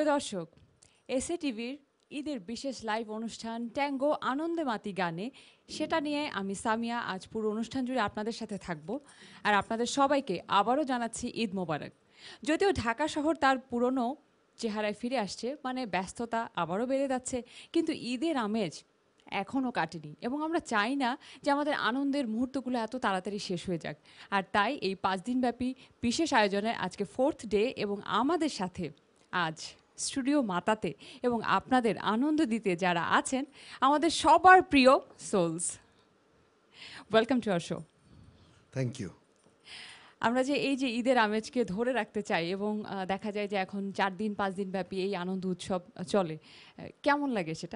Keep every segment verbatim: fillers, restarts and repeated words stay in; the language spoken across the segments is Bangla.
প্রিয় দর্শক, এসএ টিভির ঈদের বিশেষ লাইভ অনুষ্ঠান ট্যাঙ্গো আনন্দে মাতি গানে, সেটা নিয়ে আমি সামিয়া আজ পুরো অনুষ্ঠান জুড়ে আপনাদের সাথে থাকব। আর আপনাদের সবাইকে আবারও জানাচ্ছি ঈদ মোবারক। যদিও ঢাকা শহর তার পুরনো চেহারায় ফিরে আসছে, মানে ব্যস্ততা আবারও বেড়ে যাচ্ছে, কিন্তু ঈদের আমেজ এখনও কাটেনি এবং আমরা চাই না যে আমাদের আনন্দের মুহূর্তগুলো এত তাড়াতাড়ি শেষ হয়ে যাক। আর তাই এই পাঁচ দিনব্যাপী বিশেষ আয়োজনে আজকে ফোর্থ ডে এবং আমাদের সাথে আজ স্টুডিও মাতাতে এবং আপনাদের আনন্দ দিতে যারা আছেন, আমাদের সবার প্রিয় Souls. Welcome to our show. Thank you. আমরা যে এই যে ঈদের আমেজকে ধরে রাখতে চাই এবং দেখা যায় যে এখন চার দিন পাঁচ দিন ব্যাপী এই আনন্দ উৎসব চলে, কেমন লাগে সেটা?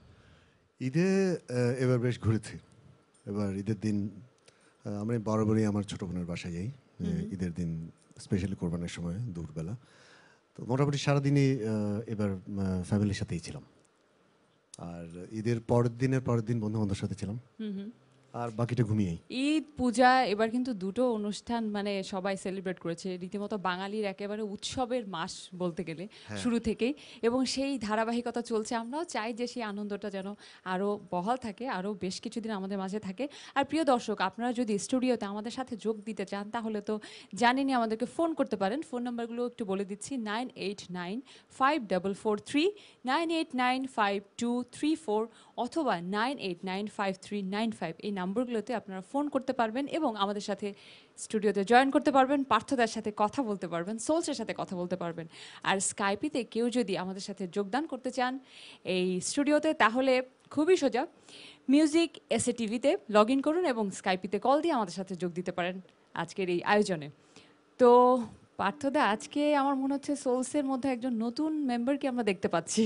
ঈদে এবার বেশ ঘুরেছি। এবার ঈদের দিন আমি বরাবরই আমার ছোটো বোনের বাসায় যাই ঈদের দিন, স্পেশালি কোরবানের সময় দুপুরবেলা। তো মোটামুটি সারাদিনই এবার ফ্যামিলির সাথেই ছিলাম। আর ঈদের পরের দিনের পরের দিন বন্ধু বান্ধবের সাথে ছিলাম, আর বাকিটা ঘুমিয়েই। ঈদ পূজা এবার কিন্তু দুটো অনুষ্ঠান মানে সবাই সেলিব্রেট করেছে, রীতিমতো বাঙালির একেবারে উৎসবের মাস বলতে গেলে শুরু থেকেই, এবং সেই ধারাবাহিকতা চলছে। আমরাও চাই যে সেই আনন্দটা যেন আরও বহাল থাকে, আরও বেশ কিছুদিন আমাদের মাঝে থাকে। আর প্রিয় দর্শক, আপনারা যদি স্টুডিওতে আমাদের সাথে যোগ দিতে চান তাহলে তো জানেনই, আমাদেরকে ফোন করতে পারেন। ফোন নাম্বারগুলো একটু বলে দিচ্ছি: nine eight nine five double four three nine eight nine five two three four অথবা nine eight nine five three nine five. এই নাম্বারগুলোতে আপনারা ফোন করতে পারবেন এবং আমাদের সাথে স্টুডিওতে জয়েন করতে পারবেন, পার্থদার সাথে কথা বলতে পারবেন, সোলসের সাথে কথা বলতে পারবেন। আর স্কাইপিতে কেউ যদি আমাদের সাথে যোগদান করতে চান এই স্টুডিওতে, তাহলে খুবই সোজা, মিউজিক এসএ টিভিতে লগ ইন করুন এবং স্কাইপিতে কল দিয়ে আমাদের সাথে যোগ দিতে পারেন আজকের এই আয়োজনে। তো পার্থদা, আজকে আমার মনে হচ্ছে সোলসের মধ্যে একজন নতুন মেম্বারকে আমরা দেখতে পাচ্ছি।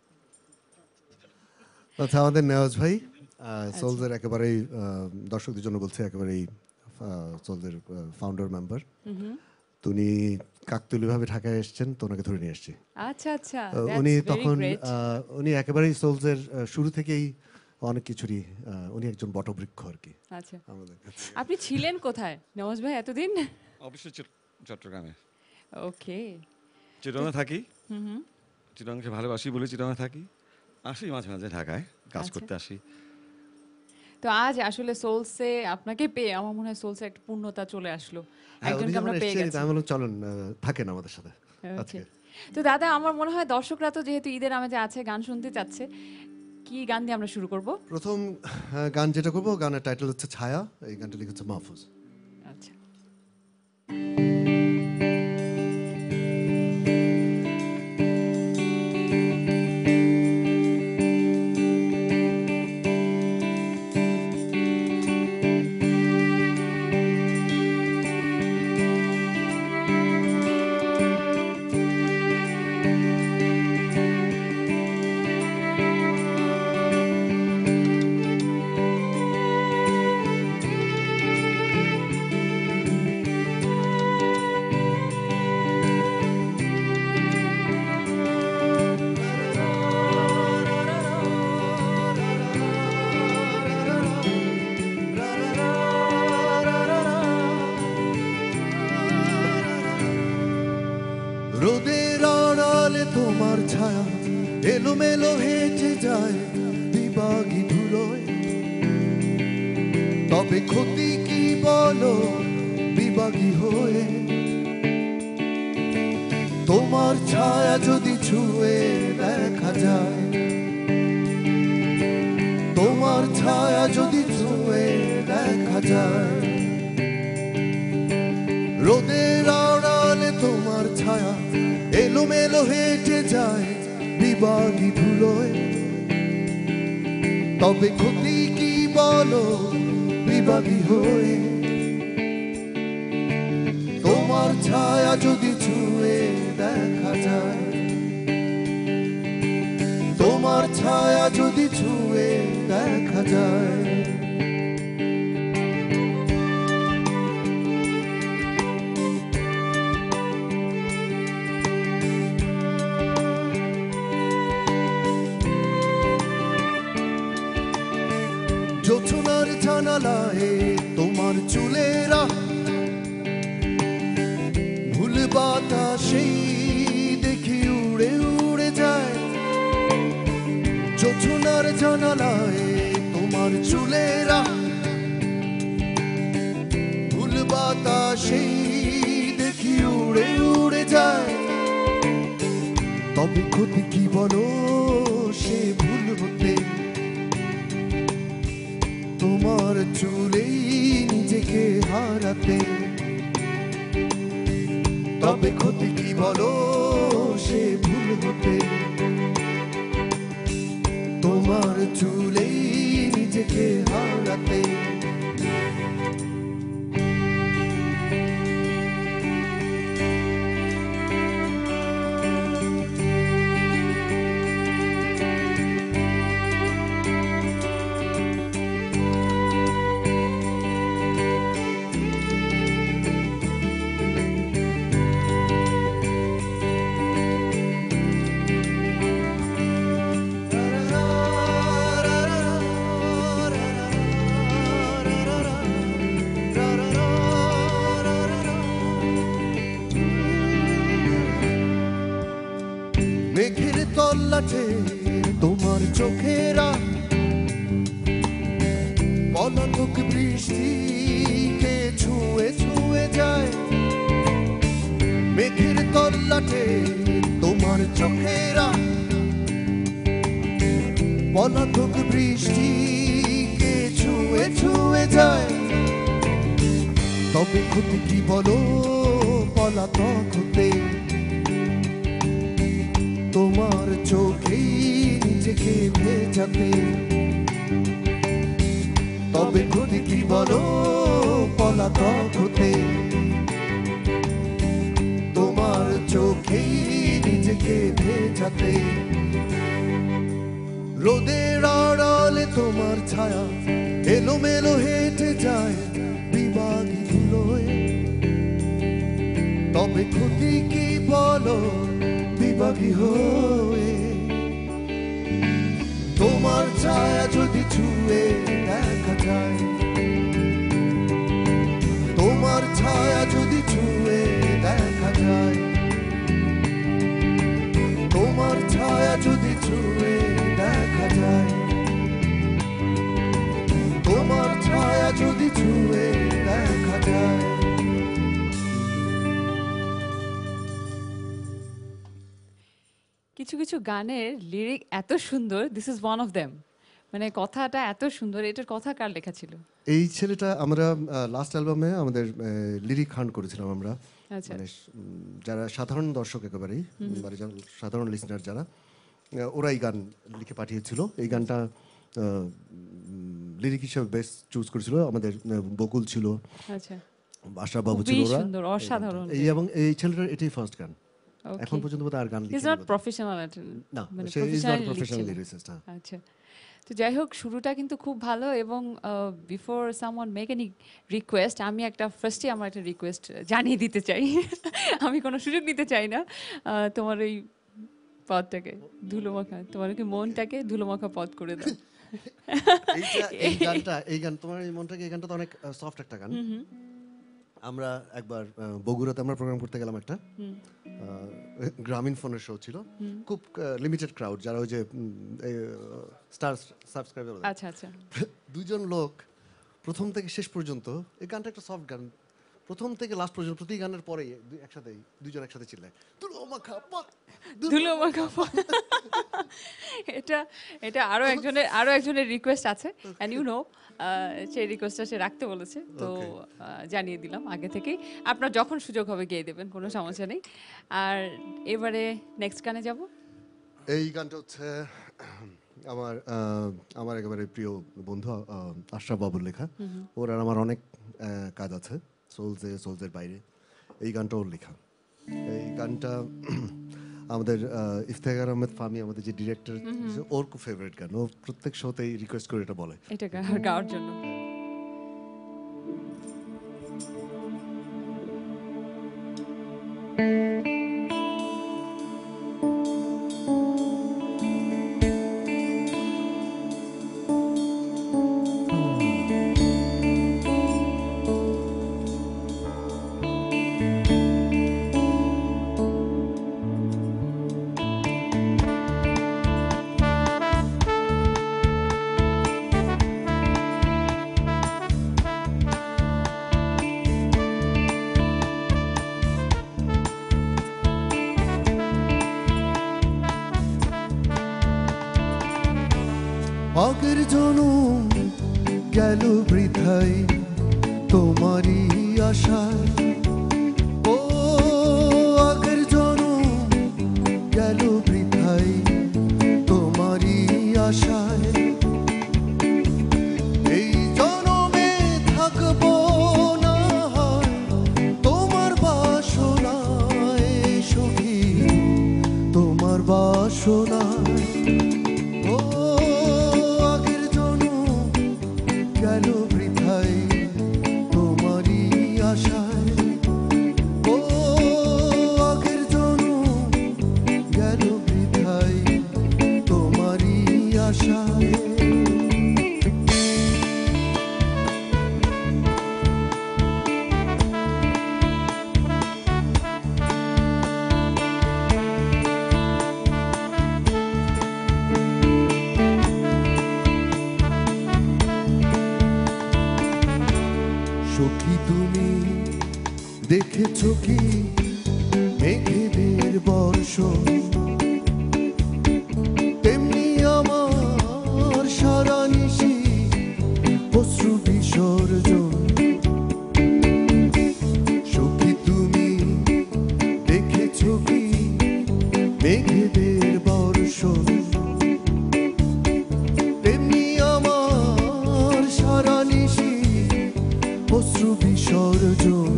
আচ্ছা, আমাদের নেওয়াজ ভাই সোলসের একেবারেই, দর্শকদের জন্য বলছে, একেবারেই সোলসের ফাউন্ডার মেম্বার। উনি কাকতালীয়ভাবে ঢাকায় এসেছেন, তো ওনাকে ধরে নিয়ে এসেছি। আচ্ছা আচ্ছা, উনি তখন উনি একেবারেই সোলসের শুরু থেকেই অনেক কিছুরই, উনি একজন বটবৃক্ষ আর কি। আচ্ছা, আপনি ছিলেন কোথায় নেওয়াজ ভাই এতদিন? অবশ্যই চট্টগ্রামে। ওকে, চিটাগাংয়ে থাকি। হুম, চিটাগাংকে ভালোবাসি বলে চিটাগাংয়ে থাকি, আসি মাঝে মাঝে ঢাকায় কাজ করতে আসি। তো আজ আসলে সোলসে আপনাকে পেয়ে আমার মনে হয় সোলসে একটা পূর্ণতা চলে আসলো, একজনকে আমরা পেয়ে গেছি। আমি বললাম চলুন থাকেন আমাদের সাথে আজকে। তো দাদা, আমার মনে হয় দর্শকরা তো যেহেতু ঈদের আমেজে আছে, গান শুনতে চাচ্ছে, কি গান দিয়ে আমরা শুরু করব? প্রথম গান যেটা করবো, গানের টাইটেল হচ্ছে ছায়া। এই গানটা লিখেছে মাহফুজ। আচ্ছা, রোদের আড়ালে তোমার ছায়া এলোমেলো হেঁটে যায় বিবাগী ধুলোয়, তবে ক্ষতি কি বলো বিবাগী হয়ে? তোমার ছায়া যদি ছুঁয়ে দেখা যায়, তোমার ছায়া যদি ছুঁয়ে দেখা যায়, রোদের আড়ালে তোমার ছায়া এলোমেলো হেঁটে যায় বিবাগী ধুলোয়, তবে ক্ষতি কি বলো বিবাগী হয়ে? তোমার ছায়া যদি ছুঁয়ে দেখা যায়, তোমার ছায়া যদি ছুঁয়ে দেখা যায়। জোছনার জানালায় তোমার চুলেরা ভুল বাতাসেই দেখি উড়ে যোছনার জানালায় তোমার চুলেরা ফুল বাতাসেই দেখি উড়ে উড়ে যায়। তবে ক্ষতি কি বলো সে ভুল হতে, তোমার চুলেই নিজেকে হারাতে। তবে ক্ষতি কি বলো সে ভুল হতে, তোমার চুলেই নিজেকে হারাতে। মেঘের তল্লাটে তোমার চোখেরা পলাতক বৃষ্টিকে ছুঁয়ে ছুঁয়ে যায়। মেঘের তল্লাটে তোমার চোখেরা পলাতক বৃষ্টিকে ছুঁয়ে ছুঁয়ে যায়। তবে ক্ষতি কি বলো পলাতক হতে, তোমার চোখেই নিজেকে ভেজাতে। তবে ক্ষতি কি বলো পলাতক হতে, তোমার চোখেই নিজেকে ভেজাতে। রোদের আড়ালে তোমার ছায়া এলোমেলো হেঁটে যায় বিবাগী ধুলোয়। তবে ক্ষতি কি বলো বিবাগী হয়ে, তোমার ছায়া যদি ছুঁয়ে দেখা যায়। তোমার ছায়া যদি ছুঁয়ে দেখা যায়। তোমার ছায়া যদি ছুঁয়ে দেখা যায়। তোমার ছায়া যদি ছুঁয়ে দেখা যায়। কিছু কিছু গানের লিরিক এত সুন্দর, this is one of them. মানে কথাটা এত সুন্দর, এটার কথা কার লেখা ছিল? এই ছেলেটা আমরা লাস্ট অ্যালবামে আমাদের লিরিক হান্ট করেছিলাম আমরা। আচ্ছা। মানে উম, যারা সাধারণ দর্শক একেবারেই, মানে যারা সাধারণ লিসনার যারা, আহ, ওরা এই গান লিখে পাঠিয়েছিল। এই গানটা লিরিক হিসেবে বেস্ট চুজ করেছিল আমাদের আহ, বকুল ছিল, আচ্ছা, আশা বাবু খুবই ছিল, ওরা সুন্দর, অসাধারণ। এই এবং এই ছেলেটার এটাই ফার্স্ট গান। Okay. এখন পর্যন্ত বোধহয় আর গান He's লিখেনি not বোধহয়। professional at না, মানে সে ইজ নট professionally প্রফেশনাল লিখছে না। লিরিসিস্ট। হ্যাঁ, আচ্ছা, তো যাই হোক, শুরুটা কিন্তু খুব ভালো। এবং before someone make any request, আমি একটা ফার্স্টে আমার একটা রিকোয়েস্ট জানিয়ে দিতে চাই। আমি কোনো সুযোগ নিতে চাই না। আহ, তোমার ওই পদটাকে ধুলোমাখা, তোমার কি মনটাকে ধুলোমাখা পদ করে দাও। এইটা এই গানটা, এই গান তোমার এই মনটাকে, এই গানটা তো অনেক সফট একটা গান। আমরা একবার আহ, বগুড়াতে আমরা প্রোগ্রাম করতে গেলাম একটা, আহ, গ্রামীণ ফোনের শো ছিল, খুব লিমিটেড ক্রাউড, যারা ওই যে স্টার সাবস্ক্রাইবার। আচ্ছা আচ্ছা, দুজন লোক প্রথম থেকে শেষ পর্যন্ত, এই গানটা একটা সফট গান, প্রথম থেকে লাস্ট পর্যন্ত প্রতি গানের পরে একসাথে দুজন একসাথে চিল্লায় ধুলোমাখা পথ, ধুলোমাখা পদ। এটা এটা আরো একজনের আরো একজনের রিকোয়েস্ট আছে, এন্ড ইউ নো সেই রিকোয়েস্টটা সে রাখতে বলেছে, তো আহ, জানিয়ে দিলাম আগে থেকেই। আপনার যখন সুযোগ হবে গিয়ে দেবেন, কোনো সমস্যা নেই। আর এবারে নেক্সট গানে যাব। এই গানটা হচ্ছে আমার আহ, আমার একেবারে প্রিয় বন্ধু আহ, আশরাফ বাবুর লেখা। ওর আর আমার অনেক আহ, কাজ আছে, সোলসে সোলসের বাইরে। এই গানটা ওর লেখা। এই গানটা আমাদের আহ, ইফতেখার আহমেদ ফামি, আমাদের যে ডিরেক্টর, ওর খুব ফেভারিট গান। ও প্রত্যেক শোতেই রিকোয়েস্ট করে এটা বলে। এটা গা- গাওয়ার জন্য। ও আগের জনম গেল বৃথায় তোমারই আশায়, ও আগের জনম গেল বৃথায় তোমারই আশায়। এই জনমে থাকবো না হয় তোমার বাসনায় সখী, তোমার বাসনায়। ও আগের জনম গেল বৃথায় তোমারই আশায়, ও আগের জনম গেল বৃথায় তোমারই আশায়। সখী তুমি দেখেছো কি মেঘেদের বর্ষণ, তেমনি আমার সারা নিশি অশ্রু বিসর্জন। সখী তুমি দেখেছো কি মেঘেদের বর্ষণ, তেমনি আমার সারা নিশি অশ্রু বিসর্জন।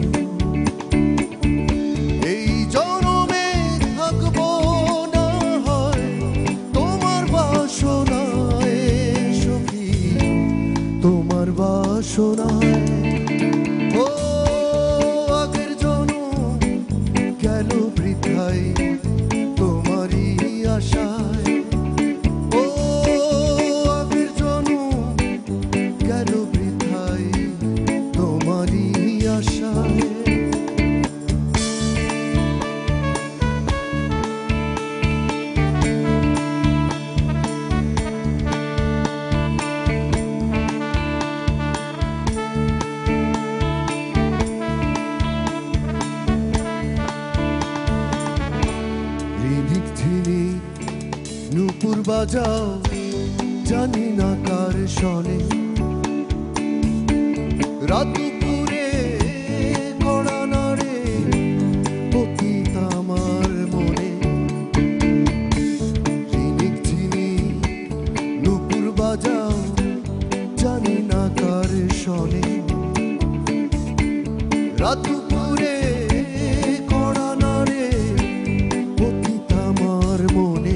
এই জনমে থাকবো না হয় তোমার বাসনায় সখী, তোমার বাসনায়। ও আগের জনম গেল বৃথায় তোমারই আশায়, ও আগের জনম গেল বৃথায় তোমারই আশায়। রিনিক ঝিনিক নূপুর বাজাও জানি না কার শনে, রাত দুপুরে কড়া নাড়ে পতিত আমার মনে। রিনিক ঝিনিক নূপুর বাজাও জানি না কার শনে, রাত দুপুরে কড়া নাড়ে পতিত আমার মনে।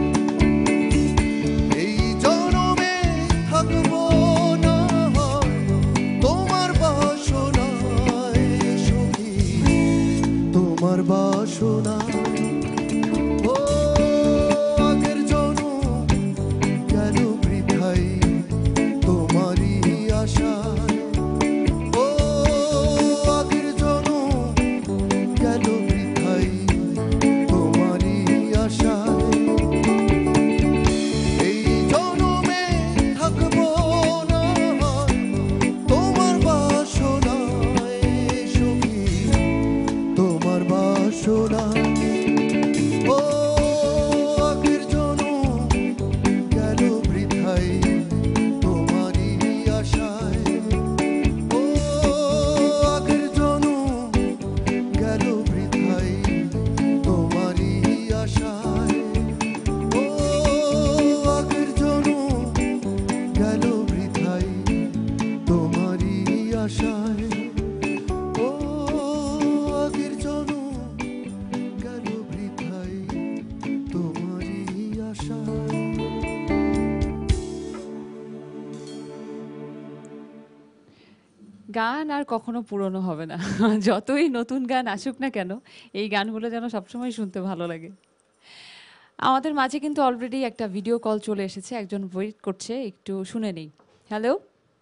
এই জনমে থাকবো না হয় তোমার বাসনায় সখী, তোমার বাসনায়। ও আগের জনম গেল বৃথায় তোমারই আশায়, ও আগের জনম গেল বৃথায় তোমারই আশায়। এই জনমে থাকবো না হয় তোমার বাসনায় সখী, তোমার বাসনায়। ও আগের জনম গেল বৃথায় তোমারই আশায়, ও আগের জনম গেল বৃথায় তোমারই আশায়, ও আগের জনম গেল বৃথায় তোমারই আশায়, ও আগের জনম গেল বৃথায় তোমারই আশায়। গান আর কখনো পুরনো হবে না। যতই নতুন গান আসুক না কেন, এই গানগুলো যেন সবসময় শুনতে ভালো লাগে। আমাদের মাঝে কিন্তু অলরেডি একটা ভিডিও কল চলে এসেছে, একজন ওয়েট করছে, একটু শুনে নেই। হ্যালো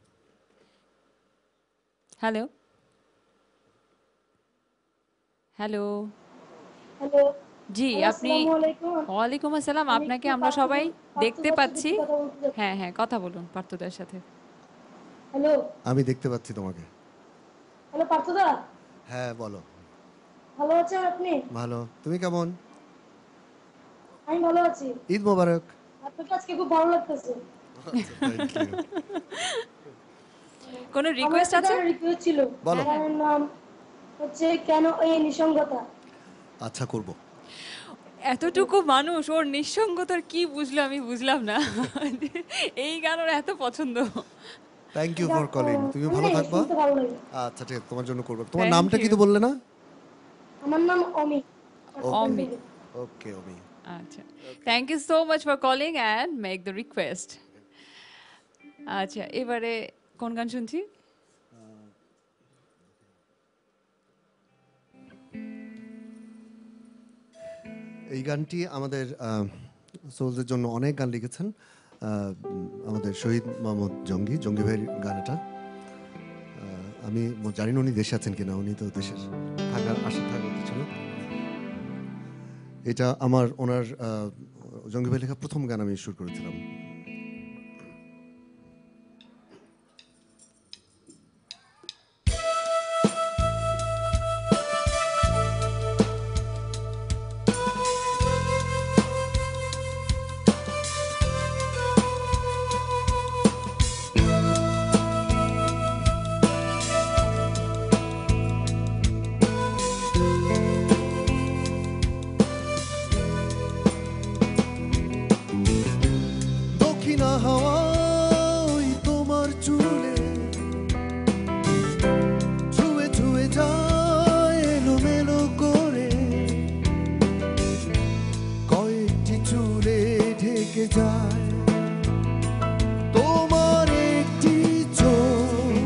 হ্যালো হ্যালো হ্যালো জি, হ্যালো, আপনি আসসালামু আলাইকুম। ওয়ালাইকুম আসসালাম। আমি আপনাকে একটু আমরা সবাই পার্থ- দেখতে পার্থদার সাথে পাচ্ছি। একটু কথা বলতে চাচ্ছি। হ্যাঁ হ্যাঁ, কথা বলুন পার্থদার সাথে। হ্যালো আমি দেখতে পাচ্ছি তোমাকে। হ্যালো পার্থদা, হ্যাঁ বলো। ভালো আছেন আপনি? ভালো, তুমি কেমন? আমি ভালো আছি। ঈদ মোবারক। আপনাকে আজকে খুব ভালো লাগতেছে। Thank you. কোনো রিকোয়েস্ট আছে? রিকোয়েস্ট ছিল। বলো। গানের নাম হচ্ছে কেন এই নিঃসঙ্গতা। আচ্ছা করব। এতটুকু মানুষ ওর নিঃসঙ্গতার কি বুঝলো আমি বুঝলাম না। এই গান ওর এত পছন্দ। Thank you for calling. তুমি ভালো মানে থাকবা। শুনতে ভালো লাগে। আচ্ছা ঠিক আছে, তোমার জন্য করব। তোমার Thank নামটা কি you. তো বললে না? আমার নাম অমি। অমি। ওকে অমি। আচ্ছা, thank you so much for calling and make the request. আচ্ছা, এবারে কোন গান শুনছি? এই গানটি আমাদের সোলসের জন্য অনেক গান লিখেছেন আহ, উম, আমাদের শহীদ মোহাম্মদ জঙ্গি জঙ্গি ভাইয়ের গান এটা। আহ, আমি ম- জানি না উনি দেশে আছেন কিনা, উনি তো দেশের থাকার আশা থাকার কথা ছিল। এটা আমার ওনার আহ, জঙ্গি ভাই লেখা প্রথম গান আমি শুরু করেছিলাম। দক্ষিণা হাওয়ায় তোমার চুলে ছুঁয়ে ছুঁয়ে যায় এলোমেলো করে, কয়েকটি চুলে ঢেকে যায় তোমার একটি চোখ।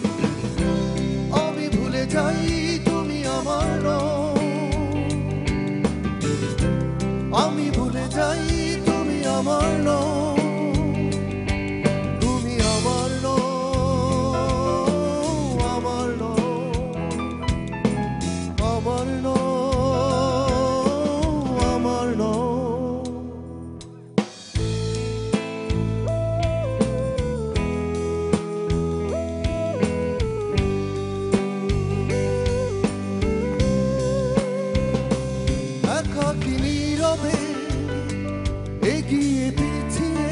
আমি ভুলে যাই তুমি আমার নও, আমি ভুলে যাই তুমি আমার নও, তুমি আমার নও, আমার নও, আমার নও, আমার নও। একাকী নীরবে এগিয়ে পিছিয়ে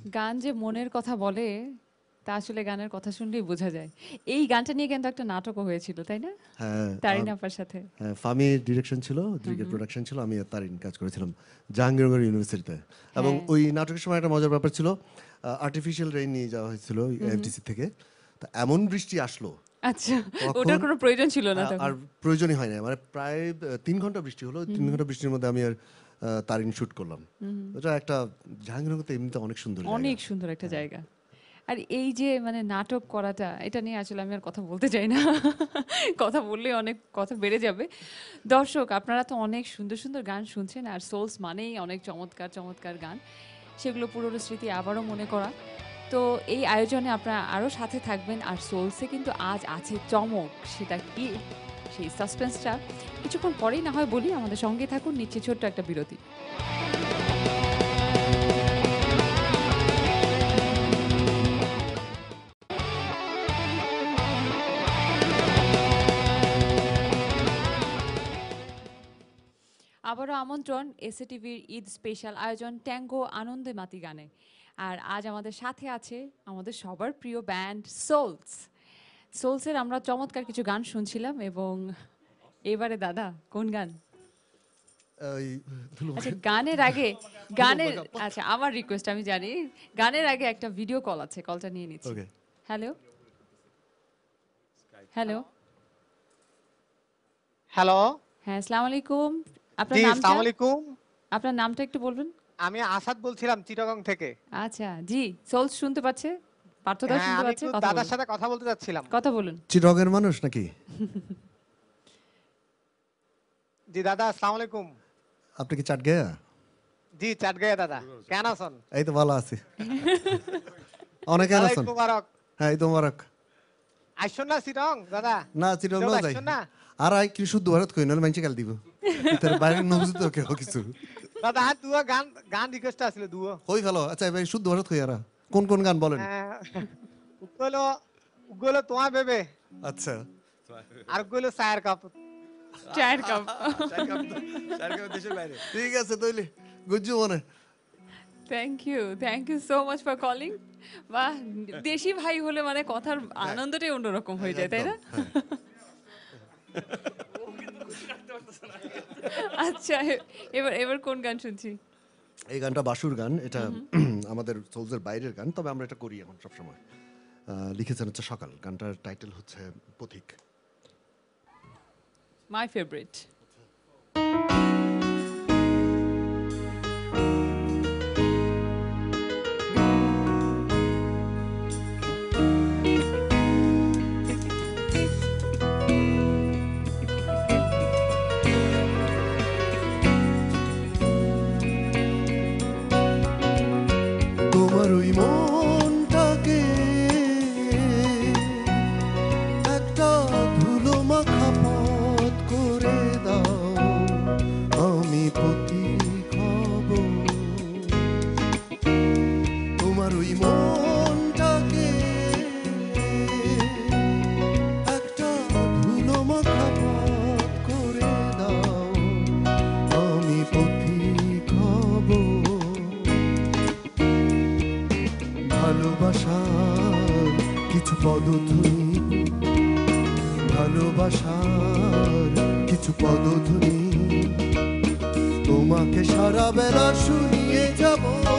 গান যে মনের কথা বলে তা আসলে গানের কথা শুনলেই বোঝা যায়। এই গানটা নিয়ে কিন্তু একটা নাটকও হয়েছিল, তাই না? হ্যাঁ তারিন আম- আপার সাথে। হ্যাঁ, ফামি ডিরেকশন ছিল, ক্রিকেট প্রোডাকশন ছিল, আমি আর তারিন কাজ করেছিলাম জাহাঙ্গীরনগর ইউনিভার্সিটিতে। এবং হ্যাঁ। ওই নাটকের সময় একটা মজার ব্যাপার ছিল, আর্টিফিশিয়াল রেইন নিয়ে যাওয়া হয়েছিল এফটিসি থেকে। তা এমন বৃষ্টি আসলো, আচ্ছা, তখন- ওটার কোনো প্রয়োজন ছিল না আ- তখন। আর প্রয়োজনই হয় না, মানে প্রায় আহ, তিন ঘন্টা বৃষ্টি হলো। তিন ঘন্টা বৃষ্টির মধ্যে আমি আর আহ, তারিন শুট করলাম। ওটা একটা জাহাঙ্গীরনগর তো এমনিতে অনেক সুন্দর জায়গা। অনেক সুন্দর একটা জায়গা। আর এই যে মানে নাটক করাটা, এটা নিয়ে আসলে আমি আর কথা বলতে চাই না। কথা বললে অনেক কথা বেড়ে যাবে। দর্শক, আপনারা তো অনেক সুন্দর সুন্দর গান শুনছেন, আর সোলস মানেই অনেক চমৎকার চমৎকার গান, সেগুলো পুরনো স্মৃতি আবারও মনে করা। তো এই আয়োজনে আপনারা আরও সাথে থাকবেন। আর সোলসে কিন্তু আজ আছে চমক, সেটা কি সেই সাসপেন্সটা কিছুক্ষণ পরেই না হয় বলি। আমাদের সঙ্গে থাকুন, নিচ্ছে ছোট্ট একটা বিরতি। আবারও আমন্ত্রণ এসএ টিভির ঈদ স্পেশাল আয়োজন ট্যাঙ্গো আনন্দে মাতি গানে। আর আজ আমাদের সাথে আছে আমাদের সবার প্রিয় ব্যান্ড সোলস। সোলসের আমরা চমৎকার কিছু গান শুনছিলাম, এবং এবারে দাদা কোন গান? ওই ধুলো আচ্ছা, গানের আগে গানের আচ্ছা আমার রিকোয়েস্ট, আমি জানি গানের আগে একটা ভিডিও কল আছে, কলটা নিয়ে নিচ্ছি। ওকে। হ্যালো হ্যালো হ্যালো, হ্যাঁ, আসসালামু আলাইকুম। আপনার জি নামটা আসসালামু আলাইকুম। আপনার নামটা একটু বলবেন? আমি আসাদ বলছিলাম চিটাগং থেকে। আচ্ছা, জি, সোলস শুনতে পাচ্ছে, পার্থদা হ্যাঁ, শুনতে আমি পাচ্ছে, একটু কথা দাদার বলুন সাথে কথা বলতে যাচ্ছিলাম। কথা বলুন। চিরগের মানুষ নাকি? জি দাদা আসসালামু আলাইকুম। আপনি কি চাট গেয়া? জি চাটগাঁয়া দাদা, কেন আছেন? এই তো ভালো আছি। অনেক দাদা আছেন? ঈদ মুবারক। হ্যাঁ, এই তো মোবারক। আইসুন না চিটাগং দাদা? না চিরগ কেউ না যাই। আইসুন না? আর আই কি শুদ্ধ ভারত কই নালে মাইনছে কাল দিব। ইতার বাইরে নবুঝ তো কেউ কিছু। দাদা আর দুয়া গান গান রিকোয়েস্ট আছিল দুও। কই ফেলো। আচ্ছা ভাই শুদ্ধ ভারত কই আরা? কোন কোন গান বলেন? হ্যাঁ, উগলো উগলো তোমা বেবে, আচ্ছা। আর উগলো সায়ার কাপ। চায়ের কাপ। দেশের বাইরে ঠিক আছে তাইলে গুজ্জু মনে। Thank you thank you so much for calling. বাহ, দেশি ভাই হলে মানে কথার আনন্দটাই অন্যরকম হয়ে যায়, তাই না? আচ্ছা, এবার এবার কোন গান শুনছি? এই গানটা বাসুর গান, এটা আমাদের সোলসের বাইরের গান, তবে আমরা এটা করি এখন সবসময়। আহ, লিখেছেন হচ্ছে সকাল, গানটার টাইটেল হচ্ছে পথিক। My favourite. তোমার ওই মনটাকে একটা ধুলো মাখা পথ করে দাও, আমি পথিক হব। তোমার ওই মনটাকে একটা ধুলো মাখা পথ করে দাও, আমি পথিক হব। ভালোবাসার কিছু পদধ্বনি, ভালোবাসার কিছু পদধ্বনি তোমাকে সারা বেলা শুনিয়ে যাব,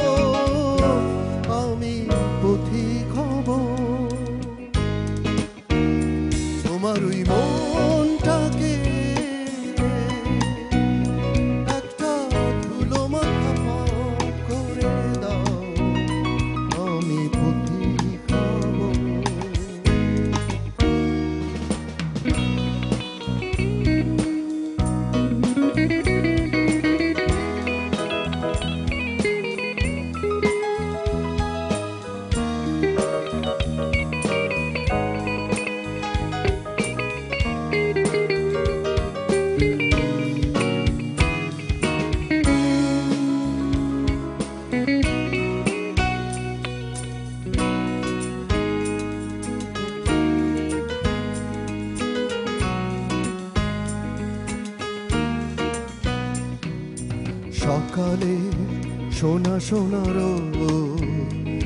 আমি পথিক হব। তোমার ওই মনটাকে একটা ধুলো মাখা পথ করে দাও, আমি পথিক হব। সকালে সোনা সোনার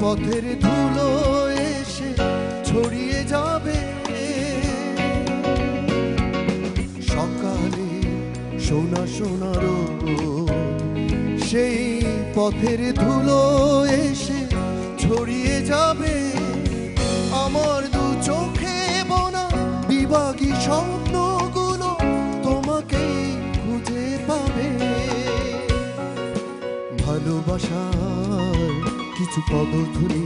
পথের ধুলো এসে ছড়িয়ে যাবে সকালে সোনা সোনা রোদ সেই পথের ধুলো এসে ছড়িয়ে যাবে আমার দু চোখে বোনা বিভাগী স্বপ্নগুলো তোমাকেই খুঁজে পাবে ভালোবাসার কিছু পদধ্বনি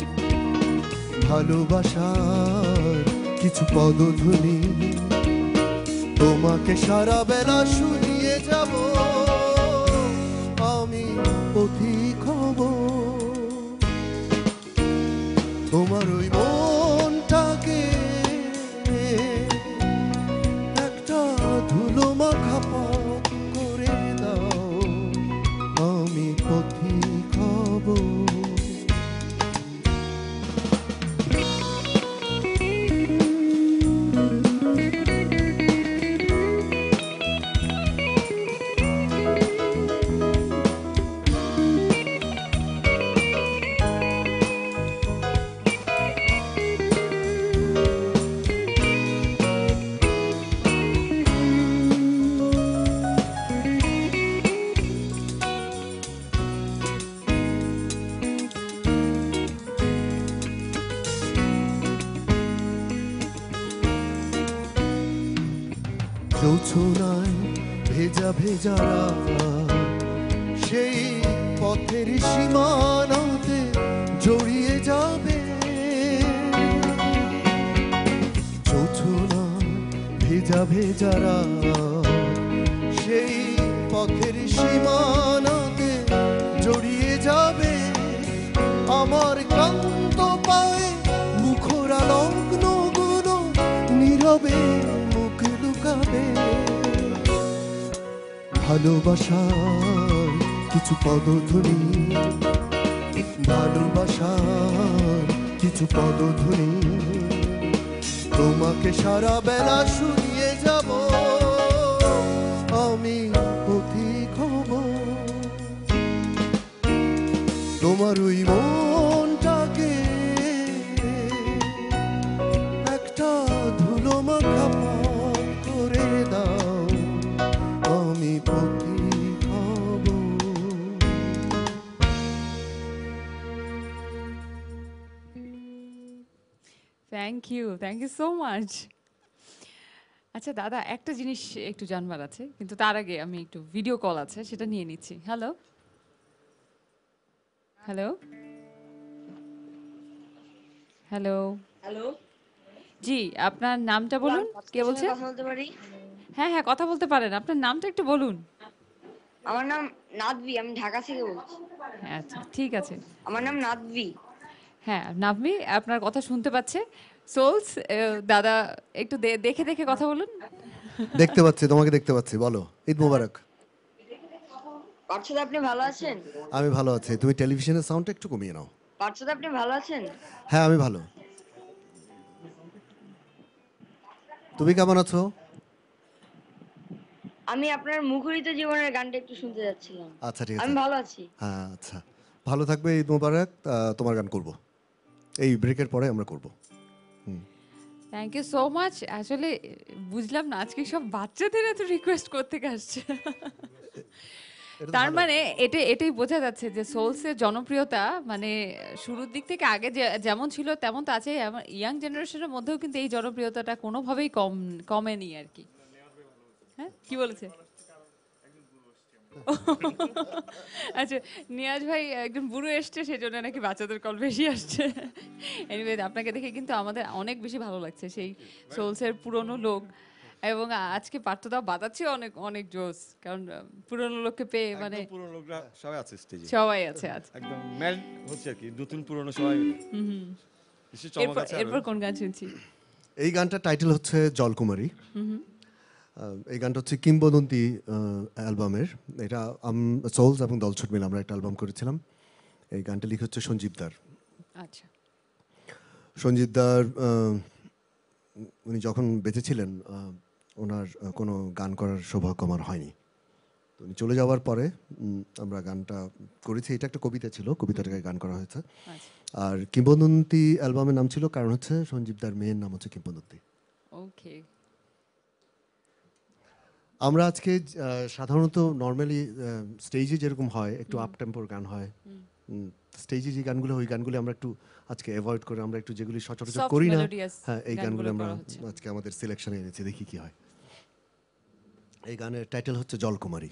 ভালোবাসার কিছু পদধ্বনি তোমাকে সারা বেলা শুনিয়ে যাব আমি পথিক হব তোমার ওই মনটাকে একটা ধুলো মাখা পথ করে দাও আমি পথিক হব জোছনায় ভেজা ভেজা রাত সেই পথের সীমানাতে জড়িয়ে যাবে জোছনায় ভেজা ভেজা রাত সেই পথের সীমানাতে জড়িয়ে যাবে আমার ক্লান্ত পায়ে মুখরা লগ্ন গুলো নীরবে ভালোবাসার কিছু পদধ্বনি ভালোবাসার কিছু পদধ্বনি তোমাকে সারা বেলা শুনিয়ে যাব আমি পথিক হব তোমার ওই মনটাকে একটা ধুলো মাখা পথ করে দাও আমি পথিক হব thank you thank you so much. আচ্ছা দাদা, একটা জিনিস একটু জানবার আছে, কিন্তু তার আগে আমি একটু ভিডিও কল আছে সেটা নিয়ে নিচ্ছি। হ্যালো হ্যালো হ্যালো হ্যালো, জি, আপনার নামটা বলুন। কে বলছে? কথা বলতে পারি? হ্যাঁ হ্যাঁ, কথা বলতে পারেন। আপনার নামটা একটু বলুন। আমার নাম নাদবি, আমি ঢাকা থেকে বলছি। হ্যাঁ, আচ্ছা ঠিক আছে। আমার নাম নাদবি। হ্যাঁ নাভমি, আপনার কথা শুনতে পাচ্ছে। সোলস দাদা, একটু দে- দেখে দেখে কথা বলুন। দেখতে পাচ্ছি, তোমাকে দেখতে পাচ্ছি। বলো, ঈদ মোবারক। পার্থদ, আপনি ভালো আছেন? আমি ভালো আছি। তুমি টেলিভিশনের সাউন্ডটা একটু কমিয়ে নাও। পার্থদ, আপনি ভালো আছেন? হ্যাঁ আমি ভালো। তুমি কেমন আছো? আমি আপনার মুখরিত জীবনের গানটা একটু শুনতে যাচ্ছিলাম। আচ্ছা ঠিক আমি আছে। ভালো আছি। হ্যাঁ আচ্ছা, ভালো থাকবে। ঈদ মোবারক। আহ, তোমার গান করব, এই ব্রেকের পরে আমরা করব। Thank you so much. আসলে বুঝলাম না আজকে সব বাচ্চাদের এত রিকোয়েস্ট করতে আসছে। এটা তো তার ভালো। মানে এটা এটাই বোঝা যাচ্ছে যে সোলসের জনপ্রিয়তা মানে শুরুর দিক থেকে আগে যে- যেমন ছিল তেমন তো আছে। ইয়াং জেনারেশনের মধ্যেও কিন্তু এই জনপ্রিয়তাটা কোনোভাবেই কম কমেনি আর কি। হ্যাঁ, কি বলেছে? আচ্ছা, নিয়াজ ভাই একজন বুড়ো এসছে, সেজন্য নাকি বাচ্চাদের কল বেশি আসছে। এনিওয়ে, আপনাকে দেখে কিন্তু আমাদের অনেক বেশি ভালো লাগছে, সেই সোলসের পুরনো লোক। এবং আজকে পার্থদাও বাজাচ্ছে অনেক অনেক জোস, কারণ আহ, পুরনো লোককে পেয়ে মানে একদম পুরনো লোকরা সবাই আছে স্টেজে, সবাই আছে আজকে। একদম ম্যাল হচ্ছে আর কি, নতুন পুরনো সবাই মিলে। নিশ্চয়ই চমক এরপর আছে আরো। এরপর কোন গান শুনছি? এই গানটার টাইটেল হচ্ছে জলকুমারী। আহ, এই গানটা হচ্ছে কিংবদন্তি অ্যালবামের। এটা সোলস এবং দলছুট মিলে আমরা একটা অ্যালবাম করেছিলাম। এই গানটা লিখে হচ্ছে সঞ্জীব দার। আচ্ছা, সঞ্জীব দার আহ, উনি যখন বেঁচে ছিলেন, আহ, ওনার আহ, কোনো গান করার সৌভাগ্য আমার হয়নি। তো উনি চলে যাওয়ার পরে উম, আমরা গানটা করেছি। এটা একটা কবিতা ছিল, কবিতাটাকে গান করা হয়েছে। আচ্ছা, আর কিংবদন্তি অ্যালবামের নাম ছিল কারণ হচ্ছে সঞ্জীবদার মেয়ের নাম হচ্ছে কিংবদন্তি। ওকে। আমরা আজকে আহ, সাধারণত নর্মালি স্টেজে যেরকম হয় একটু আপ টেম্পোর গান হয়, স্টেজে যে গানগুলো ওই গানগুলো আমরা একটু আজকে অ্যাভয়েড করে আমরা একটু যেগুলি সচরাচর Soft করি না, melodious হ্যাঁ এই গানগুলো গানগুলো আমরা করা হচ্ছে। আজকে আমাদের সিলেকশনে এনেছি, দেখি কি হয়। এই গানের টাইটেল হচ্ছে জলকুমারী।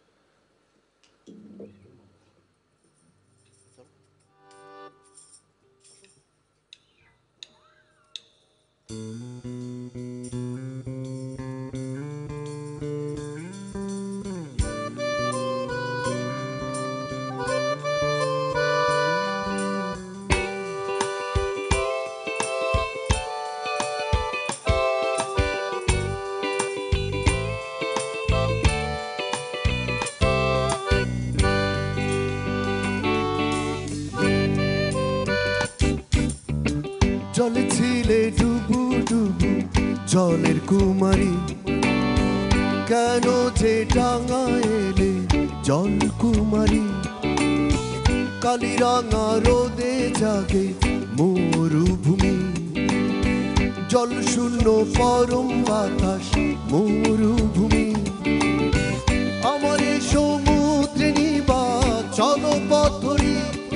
জলে ছিলে ডুবু ডুবু জলের কুমারী, কেন যে ডাঙা এলে জল কুমারী। কালিরাঙা রোদে জাগে মরুভূমি, জল শূন্য পরম বাতাস মরুভূমি। আমার এই সমুদ্রে নিবা চলো পথরি,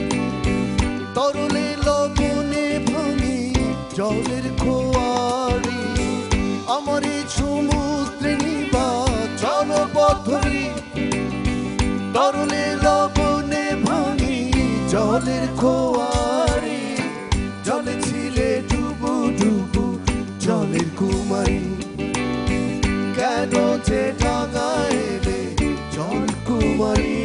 তরলে লবণে ভাঙি জলের খোয়ারি। আমার এই সমুদ্রে নিবা চলো পথরি, তরলে লবণে ভাঙি জলের খোয়ারি। জলে ছিলে ডুবু ডুবু জলের কুমারী, কেন যে ডাঙা এলে জল কুমারী।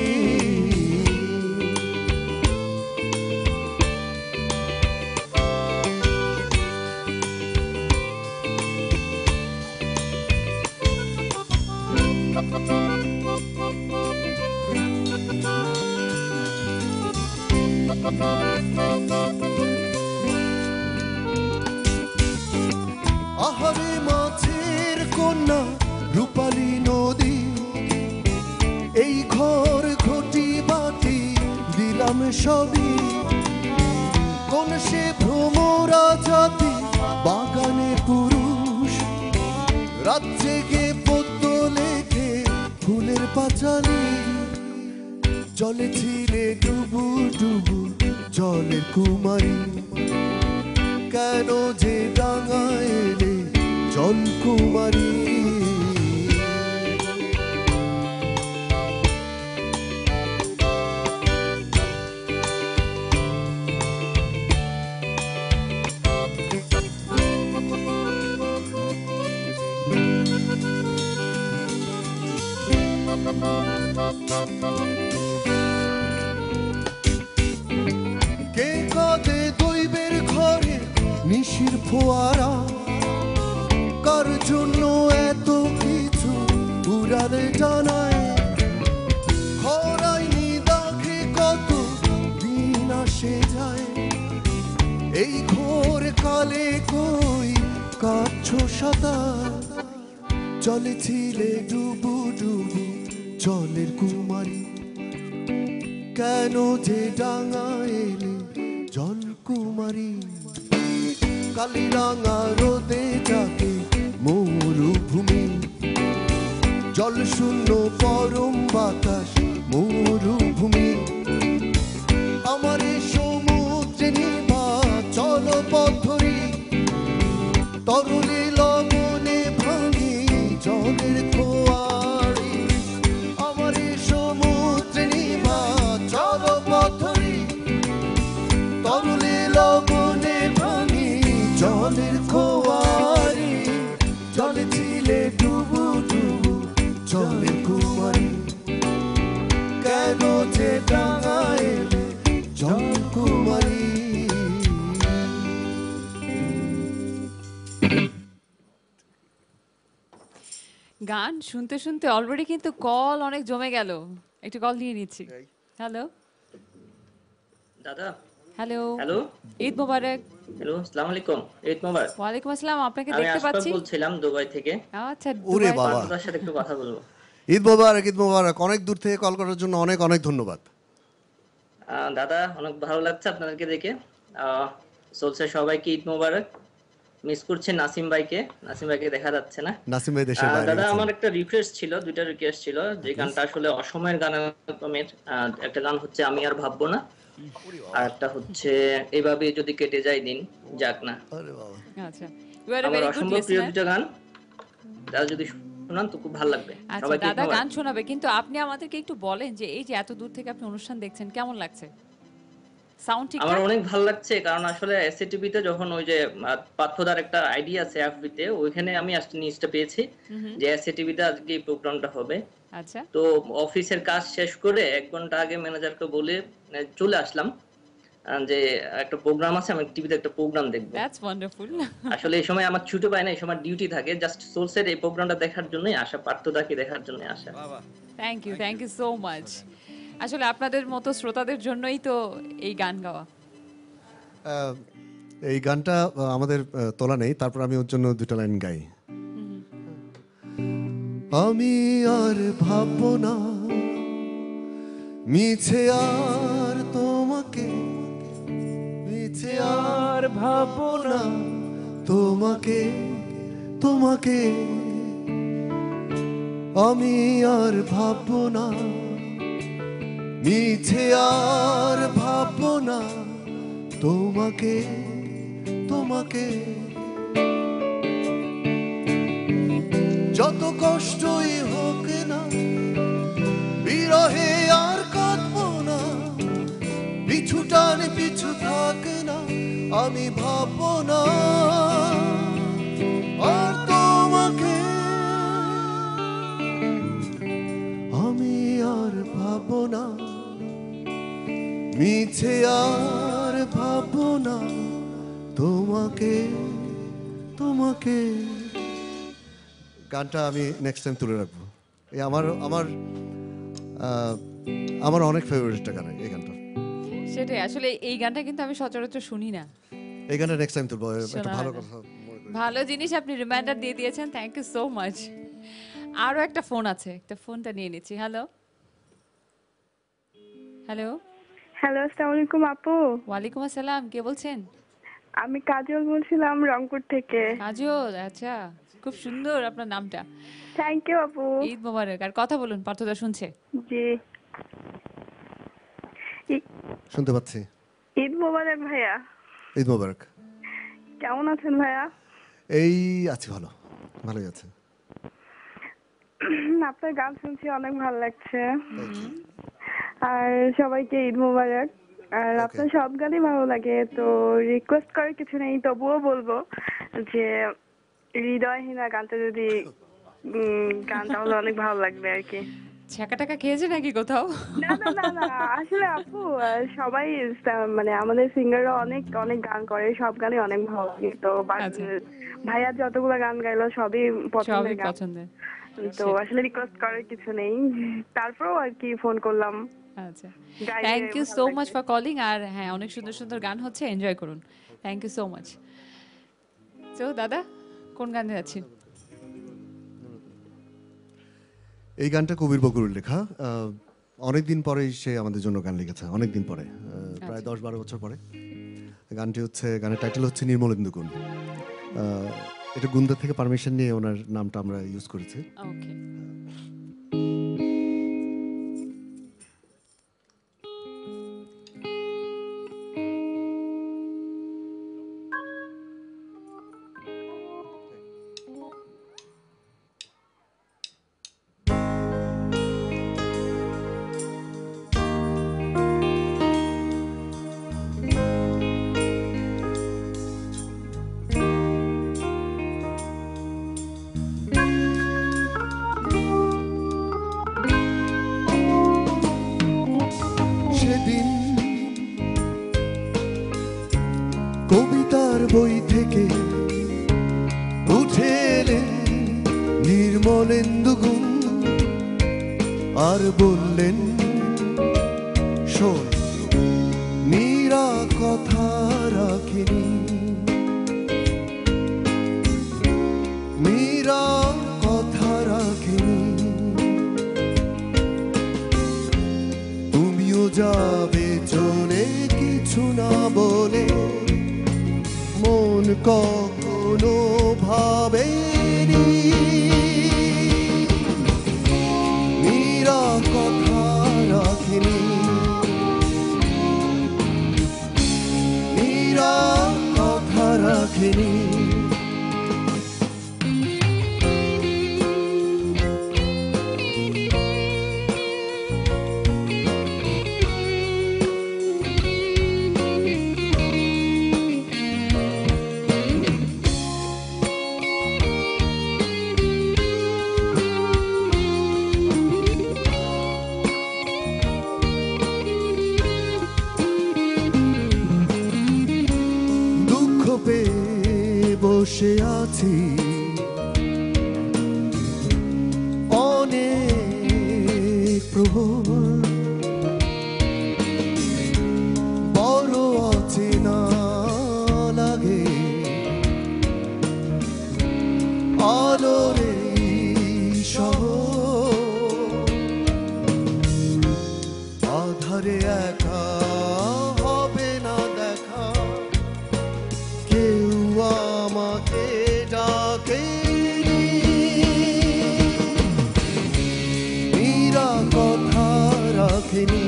আহারে মাছের কন্যা রূপালী নদী, এই ঘর ঘটি বাটি দিলাম সবই। কোন সে ভ্রমরা জাতি বাগানে পুরুষ, রাত জেগে পদ্ম লেখে ফুলের পাঁচালি। জলে ছিলে ডুবু ডুবু জলের কুমারী, কেন যে ডাঙা এলে জল কুমারী। কে কাঁদে দৈবের ঘরে নিশির ফোয়ারা, কার জন্য এত কিছু উড়ালে জানায়। খরাইনি দাখে কত দিন আসে যায়, এই ঘোর কালে কই কাটছো সাঁতার। জলে ছিলে ডুবু ডুবু জলের কুমারী, কেন যে ডাঙা এলে জল কুমারী। কালিরাঙা রোদে জাগে মরুভূমি, জল শূন্য পরম বাতাস মরুভূমি। আমার এই সমুদ্রে নিবা চলো পথরি, তরলে লবণে ভাঙি জলের খোয়ারি। আমার এই সমুদ্রে নিবা চলো পথরি, তরলে লবণে ভাঙি জলের খোয়ারি। জলে ছিলে ডুবু ডুবু জলের কুমারী, কেন যে ডাঙা এলে জল কুমারী। গান শুনতে শুনতে অলরেডি কিন্তু কল অনেক জমে গেল। একটু কল নিয়ে নিচ্ছি। হ্যালো দাদা, হ্যালো হ্যালো ঈদ মোবারক। হ্যালো, আসসালামু আলাইকুম। ঈদ মোবারক। ওয়ালাইকুম আসসালাম, আপনাকে আমি দেখতে আশফাক পাচ্ছি। বলছিলাম দুবাই থেকে। আচ্ছা ওরে দুবাই- বাবা। আপনার সাথে একটু কথা বলবো। ঈদ মোবারক, ঈদ মোবারক। অনেক দূর থেকে কল করার জন্য অনেক অনেক ধন্যবাদ। আহ, দাদা অনেক ভালো লাগছে আপনাদেরকে দেখে। সোলসের সবাইকে ঈদ মোবারক। মিস করছে নাসিম ভাইকে, নাসিম ভাইকে দেখা যাচ্ছে না। নাসিম ভাই দেশের আহ, বাইরে দাদা গেছেন। আমার একটা রিকোয়েস্ট ছিল, দুইটা রিকোয়েস্ট ছিল। যে গানটা আসলে অসময়ের গানের রকমের, আহ, একটা গান হচ্ছে আমি আর ভাববো না, আর একটা হচ্ছে এভাবে যদি কেটে যায় দিন যাক না। আরে বাবা। আচ্ছা, ইউ আর এ আমার ভেরি গুড অসম্ভব প্রিয় লিসনার। দুটো গান, দাদা যদি শোনান তো খুব ভালো লাগবে। আচ্ছা, সবাইকে ঈদ দাদা মোবারক। গান শোনাবে, কিন্তু আপনি আমাদেরকে একটু বলেন যে এই যে এত দূর থেকে আপনি অনুষ্ঠান দেখছেন কেমন লাগছে? সাউন্ড আমার ঠিকঠাক? অনেক ভালো লাগছে, কারণ আসলে এসএটিভিতে যখন ওই যে আহ, পার্থদার একটা আইডিয়া আছে এফবিতে, ওইখানে আমি আসলে নিউজটা পেয়েছি যে এসএটিভিতে আজকে এই প্রোগ্রামটা হবে। আচ্ছা, তো অফিসের কাজ শেষ করে এক ঘন্টা আগে ম্যানেজারকে বলে আহ, চলে আসলাম, আহ, যে একটা প্রোগ্রাম আছে, আমি টিভিতে একটা প্রোগ্রাম দেখবো। That's wonderful. আসলে এই সময় আমার ছুটি পায় না, এই সময় ডিউটি থাকে, জাস্ট সোর্সের এই প্রোগ্রামটা দেখার জন্যই আসা, পার্থদাকে দেখার জন্য আসা। Thank you, thank you so much. আসলে আপনাদের মতো শ্রোতাদের জন্যই তো এই গান গাওয়া। আহ, এই গানটা আহ, আমাদের আহ, তোলা নেই, তারপর আমি ওর জন্য দুটো লাইন গাই। আমি আর ভাববো না মিছে আর তোমাকে, মিছে আর ভাববো না তোমাকে, তোমাকে আমি আর ভাববো না, মিছে আর ভাববো না তোমাকে, তোমাকে যত কষ্টই হোক না বিরহে আর কাঁদবো না, পিছু টানে পিছু থাকে না আমি ভাববো না আর তোমাকে, আমি আর ভাববো না, মিছে আর ভাববো না তোমাকে, তোমাকে। গানটা আমি নেক্সট টাইম তুলে রাখবো। এই আমার আমার আহ, আমার অনেক ফেভারিট একটা গান এই গানটা। সেটাই, আসলে এই গানটা কিন্তু আমি সচরাচর শুনি না। এই গানটা নেক্সট টাইম তুলবো, একটা শোনা ভালো হয় না। কথা মনে করি। ভালো জিনিস আপনি রিমাইন্ডার দিয়ে দিয়েছেন, থ্যাংক ইউ সো মাচ। আরও একটা ফোন আছে, একটা ফোনটা নিয়ে নিচ্ছি। হ্যালো, হ্যালো, হ্যালো, আসসালামু আলাইকুম আপু। ওয়ালাইকুম আসসালাম, কে বলছেন? আমি কাজল বলছিলাম রংপুর থেকে। কাজল, আচ্ছা, খুব সুন্দর আপনার নামটা। থ্যাংক ইউ আপু। ঈদ মোবারক। আর কথা বলুন, পার্থদা শুনছে। জি, ই- শুনতে পাচ্ছি। ঈদ মোবারক ভাইয়া। ঈদ মোবারক। কেমন আছেন ভাইয়া? এই আছি, ভালো, ভালোই আছে। আপনার গান শুনছি, অনেক ভালো লাগছে। আর সবাইকে ঈদ মোবারক। আর Okay. আপনার সব গানই ভালো লাগে, তো রিকোয়েস্ট করার কিছু নেই, তবুও বলবো যে হৃদয়হীনা গানটা যদি উম, গানটা হলে অনেক ভালো লাগবে আর কি। ছ্যাঁকা টাকা খেয়েছে নাকি কোথাও? না না না না, আসলে আপু আহ, সবাই sta- মানে আমাদের সিঙ্গাররা অনেক অনেক গান করে, সব গানই অনেক ভালো লাগে। তো but, আচ্ছা। ভাইয়া যতগুলো গান গাইলো সবই পছন্দের সবই গান, পছন্দের। তো আসলে রিকোয়েস্ট করার কিছু নেই, তারপরেও আর কি ফোন করলাম। আচ্ছা, গাইলে থ্যাংক ইউ ভালো সো লাগবে। Much for calling. আর হ্যাঁ, অনেক সুন্দর সুন্দর গান হচ্ছে, এনজয় করুন। Thank you so much. তো দাদা, কোন গানে যাচ্ছি? এই গানটা কবির বকুরের লেখা। অনেক দিন পরেই সে আমাদের জন্য গান লিখেছে, অনেক দিন পরে, আহ, প্রায় দশ বারো বছর পরে। গানটি হচ্ছে, গানের টাইটেল হচ্ছে নির্মলেন্দু গুণ। আহ, এটা গুন্দা থেকে পারমিশন নিয়ে ওনার নামটা আমরা ইউজ করেছি। ওকে। সেদিন কবিতার বই থেকে উঠে এলেন নির্মলেন্দু গুণ আর বললেন, শোন মীরা কথা রাখেনি, মীরা কথা রাখেনি, যাবে চলে কিছু না বলে, মন কখনো ভাবেনি মীরা কথা রাখেনি, মীরা কথা রাখেনি। দুঃখ পেয়ে বসে আছি অনেক প্রহর, বড় অচেনা লাগে আলোর এই শহর, আধারে একা হবে না দেখা, কেউ আমাকে ডাকেনি মীরা কথা রাখেনি,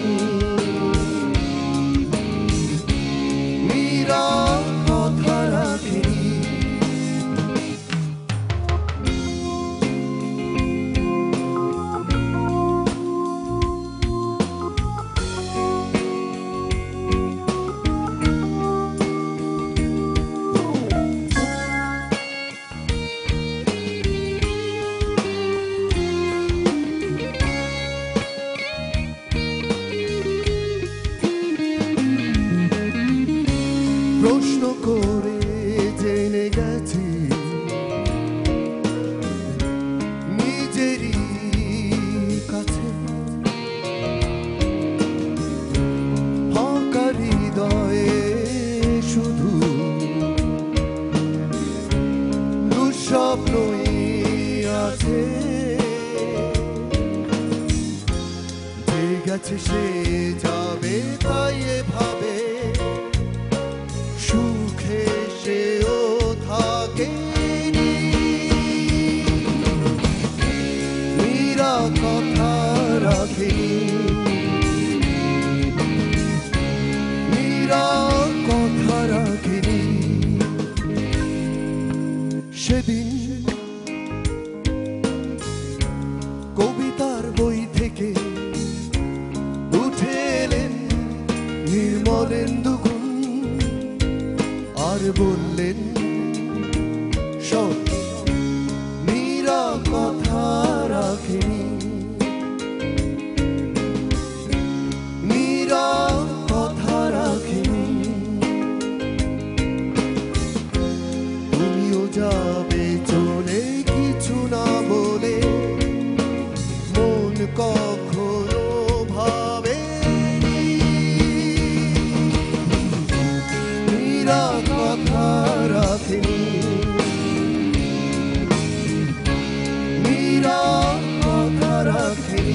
মীরা কথা রাখেনি। প্রশ্ন করে জেনে গেছি নিজেরই কাছে, ফাঁকা হৃদয়ে শুধু দুঃস্বপ্নই আছে, যে গেছে সে যাবে তাই ভাবে, সুখে সেও থাকেনি মীরা কথা রাখেনি, মীরা কথা রাখেনি। সেদিন কবিতার বই থেকে উঠে এলেন নির্মলেন্দু গুণ, আর বললেন শোন মীরা কথা রাখেনি, মীরা কথা রাখেনি। তুমিও যাবে চলে কিছু না বলে, মন কখনো ভাবেনি মীরা কথা রাখেনি, মীরা কথা রাখেনি।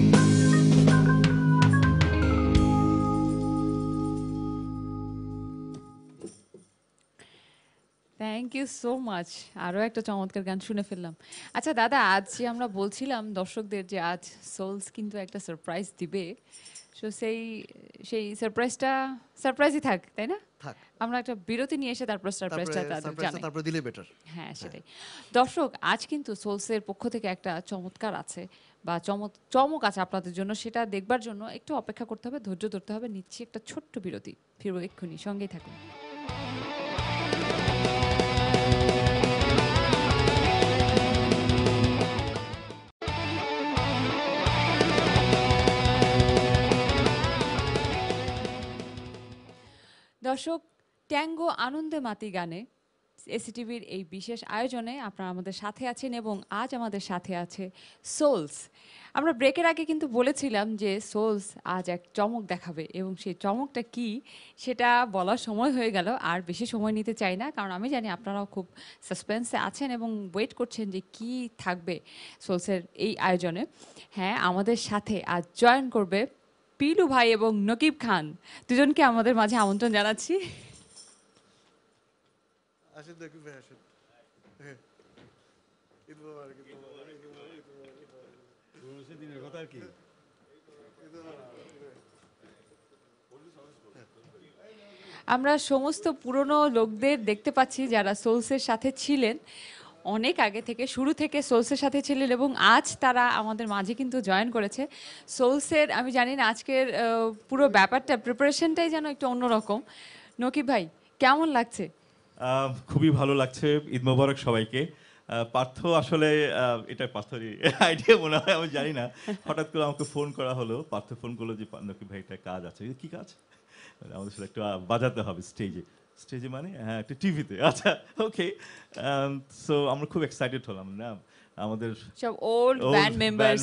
থ্যাংক ইউ সো মাচ, আরও একটা চমৎকার গান শুনে ফেললাম। আচ্ছা দাদা, আজ যে আমরা বলছিলাম দর্শকদের যে আজ সোলস কিন্তু একটা সারপ্রাইজ দিবে, সো সেই সেই সারপ্রাইজটা সারপ্রাইজই থাক, তাই না? থাক, আমরা একটা বিরতি নিয়ে এসে তারপর সারপ্রাইজটা তাদের জানাই। তারপর দিলে বেটার। হ্যাঁ সেটাই। দর্শক, আজ কিন্তু সোলসের পক্ষ থেকে একটা চমৎকার আছে বা চমক চমক আছে আপনাদের জন্য, সেটা দেখবার জন্য একটু অপেক্ষা করতে হবে, ধৈর্য ধরতে হবে। নিচ্ছি একটা ছোট্ট বিরতি, ফিরবো এক্ষুনি, সঙ্গেই থাকুন। দর্শক, ট্যাঙ্গো আনন্দে মাতি গানে এসিটিভির এই বিশেষ আয়োজনে আপনারা আমাদের সাথে আছেন এবং আজ আমাদের সাথে আছে সোলস। আমরা ব্রেকের আগে কিন্তু বলেছিলাম যে সোলস আজ এক চমক দেখাবে এবং সেই চমকটা কি সেটা বলার সময় হয়ে গেল। আর বেশি সময় নিতে চাই না, কারণ আমি জানি আপনারাও খুব সাসপেন্সে আছেন এবং ওয়েট করছেন যে কি থাকবে সোলসের এই আয়োজনে। হ্যাঁ, আমাদের সাথে আজ জয়েন করবে পিলু ভাই এবং নকিব খান দুজনকে আমাদের মাঝে আমন্ত্রণ জানাচ্ছি। আসেন নকিব ভাই আসেন। ঈদ মোবারক, ঈদ মোবারক, ঈদ মোবারক, ঈদ মোবারক। দিনের কথা আর কি আমরা সমস্ত পুরনো লোকদের দেখতে পাচ্ছি যারা সোলসের সাথে ছিলেন অনেক আগে থেকে, শুরু থেকে সোলসের সাথে ছিলেন এবং আজ তারা আমাদের মাঝে কিন্তু জয়েন করেছে। সোলসের আমি জানি না আজকের আহ, পুরো ব্যাপারটা প্রিপারেশনটাই যেন একটু অন্যরকম। নকিব ভাই কেমন লাগছে? আহ, খুবই ভালো লাগছে। ঈদ মোবারক সবাইকে। আহ, পার্থ আসলে আহ, এটা পার্থরই আইডিয়া মনে হয়, আমি জানি না। হঠাৎ করে আমাকে ফোন করা হলো, পার্থ ফোন করলো যে নকিব ভাই একটা কাজ আছে। কি কাজ? আমাদের সাথে একটু আহ, বাজাতে হবে স্টেজে। স্টেজে মানে হ্যাঁ একটা টিভিতে। আচ্ছা ওকে, সো আমরা খুব এক্সাইটেড হলাম না, আমাদের সব ওল্ড ব্যান্ড মেম্বারস।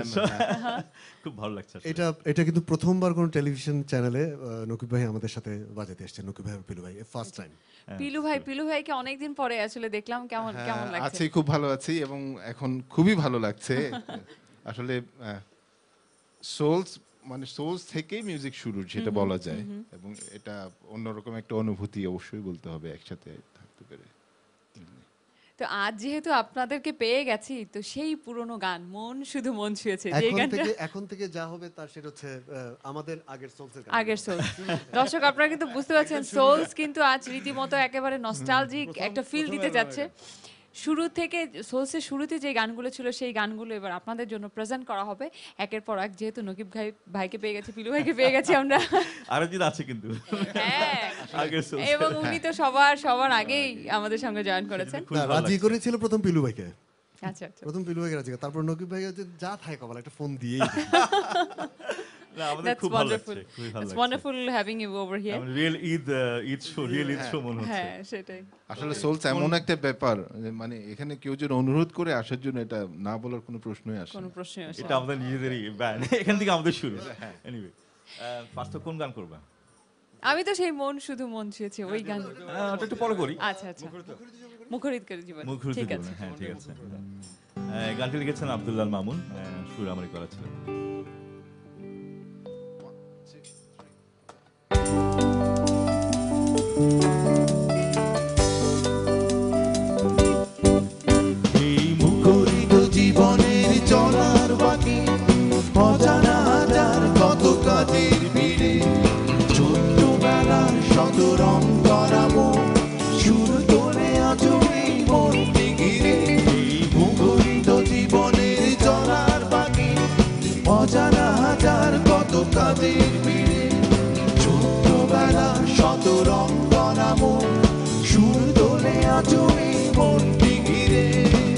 খুব ভালো লাগছে। এটা এটা কিন্তু প্রথমবার কোন টেলিভিশন চ্যানেলে নকিব ভাই আমাদের সাথে বাজাতে এসেছেন। নকিব ভাই পিলু ভাই ফার্স্ট টাইম। পিলু ভাই পিলু ভাইকে অনেকদিন পরে আসলে দেখলাম, কেমন কেমন লাগছে? আছি, খুব ভালো আছি এবং এখন খুবই ভালো লাগছে। আসলে সোলস মানে সোলস থেকেই মিউজিক শুরু সেটা বলা যায়, এবং এটা অন্যরকম একটা অনুভূতি অবশ্যই বলতে হবে একসাথে থাকতে পেরে। তো আজ যেহেতু আপনাদেরকে পেয়ে গেছি, তো সেই পুরনো গান মন শুধু মন ছুঁয়েছে যে এখন গানটা থেকে এখন থেকে যা হবে তার সেটা হচ্ছে আহ, আমাদের আগের সোলসের গান। আগের সোলস। দর্শক আপনারা কিন্তু বুঝতে পারছেন সোলস কিন্তু আজ রীতিমতো একেবারে নস্টালজিক একটা ফিল দিতে যাচ্ছে। শুরু থেকে সোলসের শুরুতে যে গানগুলো ছিল সেই গানগুলো এবার আপনাদের জন্য প্রেজেন্ট করা হবে একের পর এক। যেহেতু নকিব ভাই ভাইকে পেয়ে গেছি, পিলু ভাইকে পেয়ে গেছি আমরা। আরেকদিন আছে কিন্তু হ্যাঁ, আগের সোলস। এবং উনি তো সবার সবার আগেই আমাদের সঙ্গে জয়েন করেছেন। না, রাজি করেছিল প্রথম পিলু ভাইকে। আচ্ছা আচ্ছা, প্রথম পিলু ভাইকে রাজি করে, তারপর নকিব ভাই হচ্ছে যা থাকে কপাল একটা ফোন দিয়েই না আমাদের That's খুব ভালো wonderful. লাগছে, খুবই ভালো It's লাগছে। wonderful having you over here. Real Eid ah, Eid show, real Eid show মনে হচ্ছে। হ্যাঁ সেটাই। আসলে সোলস এমন একটা ব্যাপার যে মানে এখানে কেউ যদি অনুরোধ করে আসার জন্য এটা না বলার কোনো প্রশ্নই আসে কোনো না। প্রশ্নই আসে এটা না। আমাদের নিজেদেরই ব্যান্ড, এখান থেকে আমাদের শুরু। এনিওয়ে, পার্থ কোন গান করবা? আমি তো সেই মন শুধু মন ছুঁয়েছে ওই গান। আহ, ওটা একটু পরে করি। আচ্ছা আচ্ছা, মুখরিত করে জীবন। মুখরিত ঠিক জীবন, আছে। হ্যাঁ ঠিক আছে। আহ, গানটি লিখেছেন আব্দুল্লাহ মামুন, আহ, সুর আমারই করা ছিল। এই মুখরিত জীবনের চলার বাকি অজানা হাজার কত কাজের ভিড়ে ছোট্টবেলার শত রং করাবো সুর তোলে আজো এই মনকে ঘিরে। এই মুখরিত জীবনের চলার বাকি অজানা হাজার কত কাজের ভিড়ে ছোট্টবেলার শত রং করাবো সুর তোলে আজো এই মনকে ঘিরে।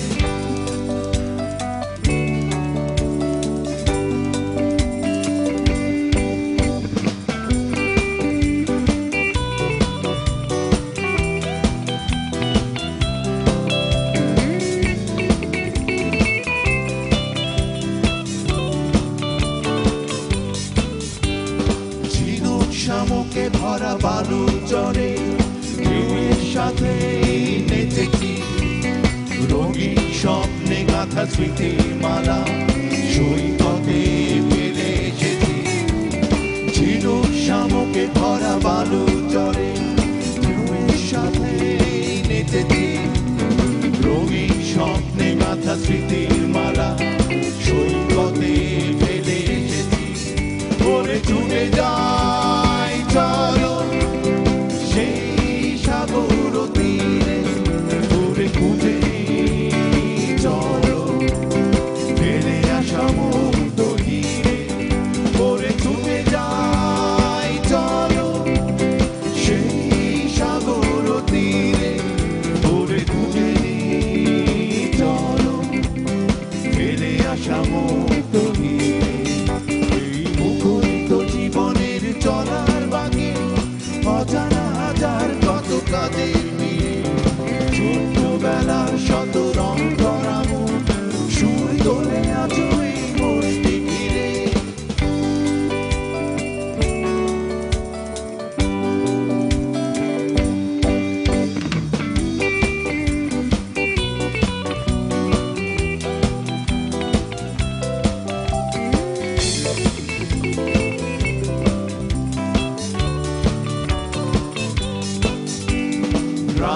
ঝিনুক শামুকে ভরা বালু চরে ঢেউয়ের সাথে নেচেছি রঙিন স্বপ্নে গাঁথা স্মৃতির মালা সৈকতে ফেলে এসেছি। ঝিনুক শামুকে ভরা বালু চরে ঢেউয়ের সাথে নেচেছি রঙিন স্বপ্নে গাঁথা স্মৃতির মালা সৈকতে ফেলে এসেছি। ওরে ছুটে যাই চলো সেই সাগর তীরে ওরে খুঁজে চলো ফেলে আসা মুক্ত হিরে। ওরে ছুটে যাই চলো সেই সাগর তীরে ওরে খুঁজে চলো ফেলে আসা মুক্ত হিরে। এই মুখরিত জীবনের চলার বাকি অজানা হাজার কত কাজের ভিড়ে ছোট্টবেলার শত রং করাবো সুর তোলে আজো এই মনকে ঘিরে।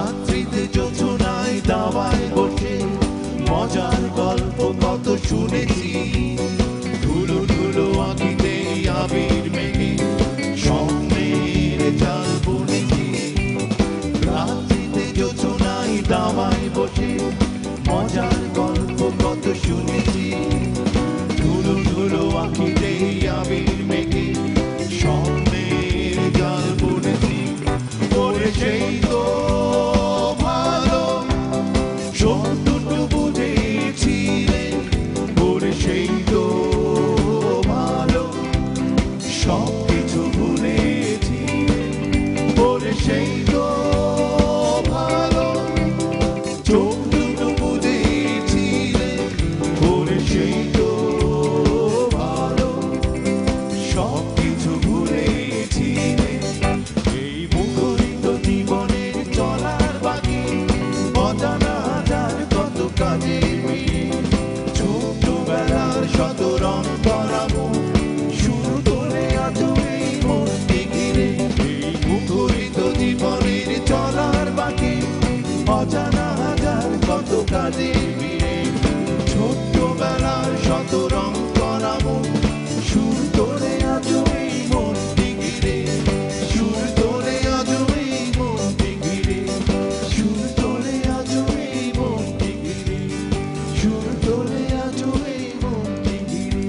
রাত্রিতে যোজনায় দাওয়ায় বসে মজার গল্প কত শুনেছি ধুলো ধুলো আঁকিতে আবির মেঘে স্বপ্নের জাল বুনেছি রাত্রিতে যোজনায় দাওয়ায় বসে মজার গল্প কত শুনেছি ধুলো ধুলো আঁকিতে আবির মেঘে স্বপ্নের জাল বুনেছি ওরে সেই তো ভালো সত্যটু বুঝেছিলে ওরে সেই তো ভালো সব কিছু ভুলেছিলে ওরে সেই তো ভালো চোখ দুটো বুঝেছিলে ওরে সেই তো ভালো সব কিছু ভুলেছিলে এই মুখরিত জীবনের চলার বাকি অজানা হাজার কত কাজের মিল ছোটবেলার শত রং করাবো শুরু করে আজও এই মনকে ঘিরে এই মুখরিত জীবনের চলার বাকি অজানা হাজার কত কাজের মিলে ছোট্টবেলার শত রং করাবো সুর তোলে আজও এই মনকে ঘিরে সুর তোলে আজও এই মনকে ঘিরে সুর তোলে আজও এই মনকে ঘিরে সুর তোলে আজও এই মনকে ঘিরে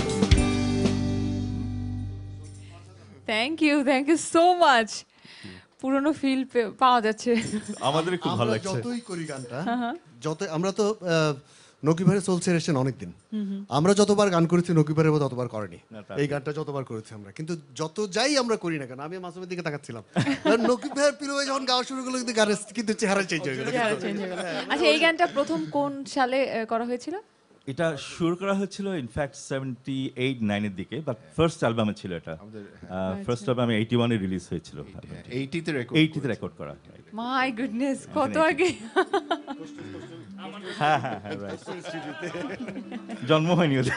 thank you thank you so much পুরনো ফিল পাওয়া যাচ্ছে আমাদের খুব ভালো আমরা লাগছে যতই করি গানটা যত আমরা তো নকিভারে চলছে এসেছেন অনেকদিন আমরা যতবার গান করেছি নকিভারে ততবার করেনি এই গানটা যতবার করেছি আমরা কিন্তু যত যাই আমরা করি না কেন আমি মাসুমের দিকে তাকাচ্ছিলাম নকিভার পিলু ভাই যখন গাওয়া শুরু করলো কিন্তু গানের কিন্তু চেহারা চেঞ্জ হয়ে গেল চেহারা change হয়ে গেল। আচ্ছা এই গানটা প্রথম কোন সালে আহ, করা হয়েছিল? এটা শুরু করা হয়েছিল ইনফ্যাক্ট সেভেন্টি এইট নাইনের দিকে বাট ফার্স্ট অ্যালবামে ছিল এটা ফার্স্ট অ্যালবামে এইটি ওয়ানে রিলিজ হয়েছিল এইটিতে রেকর্ড এইটিতে রেকর্ড করা মাই গুডনেস কত আগে হ্যাঁ হ্যাঁ হ্যাঁ right. জন্ম হয়নি ওদের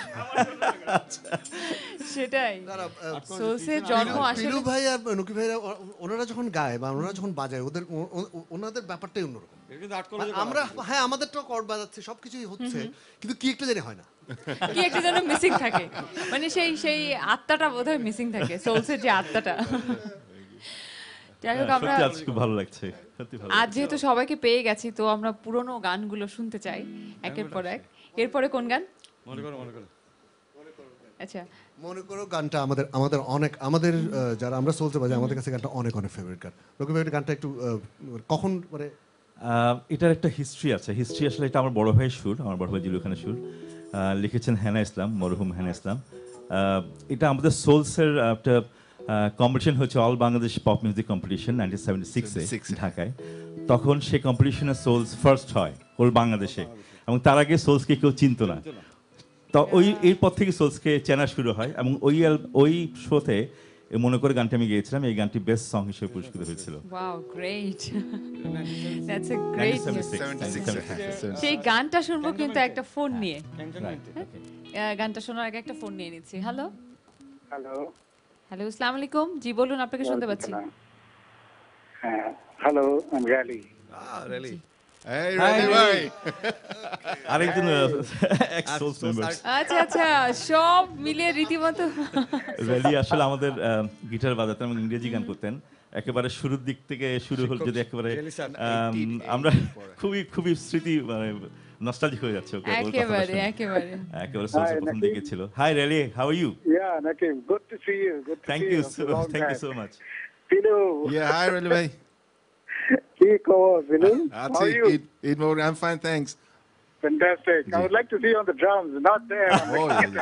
সেটাই সোলসের জন্ম আসলে পিলু ভাই আর নকি ভাই ওনারা যখন গায় বা ওনারা যখন বাজায় ওদের ও- ও- ওনাদের ব্যাপারটাই অন্যরকম আমরা হ্যাঁ আমাদেরটা কর্ড বাজাচ্ছে সবকিছুই হচ্ছে কিন্তু কি একটা জানি হয় না কি একটা যেন মিসিং থাকে মানে সেই সেই আত্মাটা বোধহয় মিসিং থাকে সোলসের যে আত্মাটা যাই হোক আমরা সত্যি আজ খুব ভালো লাগছে সত্যি ভালো আজ যেহেতু সবাইকে পেয়ে গেছি তো আমরা পুরনো গানগুলো শুনতে চাই একের পর এক এরপরে কোন গান মনে করো মনে করো আচ্ছা মনে করো গানটা আমাদের আমাদের অনেক আমাদের আহ, যারা আমরা চলতে বাজে আমাদের কাছে গানটা অনেক অনেক ফেভারিট গান নকি ভাই গানটা একটু আহ, কখন মানে আহ, এটার একটা হিস্ট্রি আছে হিস্ট্রি আসলে এটা আমার বড় ভাইয়ের সুর আমার বড় ভাই জিলু খানের সুর আহ, লিখেছেন হেনা ইসলাম মরহুম হেনা ইসলাম আহ, এটা আমাদের সোলসের একটা কম্পিটিশন হচ্ছে all Bangladesh pop music competition nineteen seventy সিক্সে ঢাকায় তখন সেই কম্পিটিশনে সোলস ফার্স্ট হয় হোল বাংলাদেশে এবং তার আগে সোলসকে কেউ চিনতো না তো ওই এরপর থেকে সোলসকে চেনা শুরু হয় এবং ওই অ্যাল- ওই শোতে মনে করে গানটা আমি গিয়েছিলাম এই গানটি বেস্ট সং হিসেবে পুরস্কৃত হয়েছিল wow great that's a great nineteen seventy six সেই গানটা শুনবো কিন্তু একটা ফোন নিয়ে আহ, গানটা শোনার আগে একটা ফোন নিয়ে নিচ্ছি হ্যালো হ্যালো হ্যালো আসসালামু আলাইকুম জি বলুন আপনাকে শুনতে পাচ্ছি হ্যাঁ হ্যালো আমি র্যালি রেলি এই রানি ভাই আরেকজন এক্স সোলস মেম্বার আচ্ছা আচ্ছা সব মিলিয়ে রীতিমতো রেলি আসলে আমাদের গিটার বাজাতেন এবং ইংরেজি গান করতেন একেবারে শুরুর দিক থেকে শুরু হল যদি একেবারে আম, আমরা খুবই খুবই স্মৃতি মানে নস্টালজিক হয়ে যাচ্ছে ওকে ওর কথাটা একেবারে শুনে। একেবারে একেবারে সোলস প্রথম দিকে ছিল hi really how are you Yeah, Nakim, good to see you. Good to thank see you you. after a long thank you time. So much Pino, Yeah, hi Rally ভাই কি খবর, Pino? How আছি are you? Eid Eid Mobarak I'm fine thanks Fantastic. I would like to see you on the drums, not there. Oh, yeah,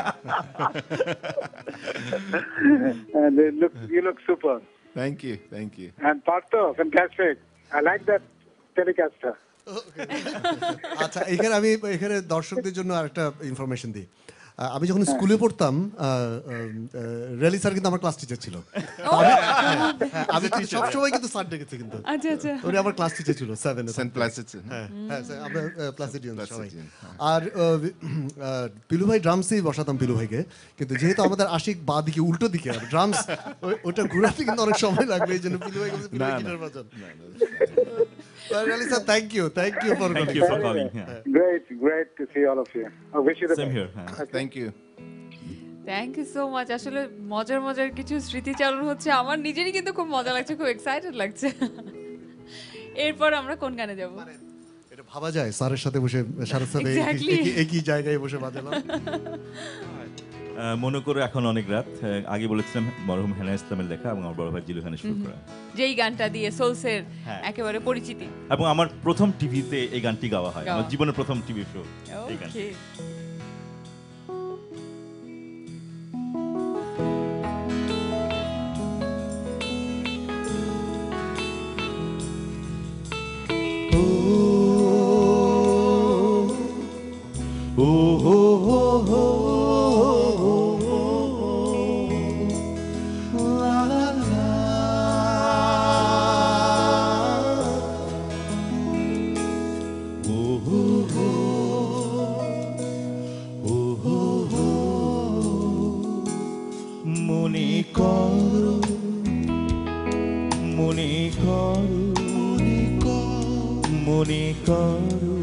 And they look, you look super. thank you thank you And Partho, fantastic. I like that Telecaster. আচ্ছা এখানে আমি এখানে দর্শকদের জন্য আরেকটা ইনফরমেশন দিই আহ, আমি যখন স্কুলে পড়তাম রেলি স্যার কিন্তু আমার ক্লাস টিচার ছিল আমি- হ্যাঁ, আমি সবসময় কিন্তু স্যার ডেকেছি কিন্তু আচ্ছা আচ্ছা উনি আমার ক্লাস টিচার ছিল সেভেন সেন্ট প্লাসিডস হ্যাঁ হ্যাঁ স্যার, আমরা প্লাসিডিয়ান সবাই Placidian, আর আহ, আহ, পিলু ভাই ড্রামসেই বসাতাম পিলু ভাইকে কিন্তু যেহেতু আমাদের আশিক বা দিকে উল্টো দিকে আর ড্রামস ওটা ঘুরাতে কিন্তু অনেক সময় লাগবে এই জন্য পিলু ভাই বলছে, পিলু ভাই না, না। গিটার বাজান Well, really, sir, thank you. Thank you for Thank calling. you for calling. Yeah. Great, great to see all of you. I wish you the Same best. here. হ্যাঁ। Thank you thank you so much. আসলে মজার মজার কিছু স্মৃতিচারণ হচ্ছে, আমার নিজেরই কিন্তু খুব মজা লাগছে, খুব এক্সাইটেড লাগছে। এরপর আমরা কোন গানে যাব? এটা ভাবা যায় স্যারের সাথে বসে, স্যারের সাথে একই- Exactly. একই- একই জায়গায় বসে বাজালাম। আহ, মনে করো এখন অনেক রাত। আহ, আগে বলেছিলাম মরহুম হেনা ইসলামের লেখা এবং আমার বড় ভাই জিলু খানের সুর করা। যেই গানটা দিয়ে সোলসের হ্যাঁ। একেবারে পরিচিতি। এবং আমার প্রথম টিভিতে এই গানটি গাওয়া হয়, আমার গাওয়া। জীবনের প্রথম টিভি শো এই গান। ওকে। মনে করো মনে করো মনে করো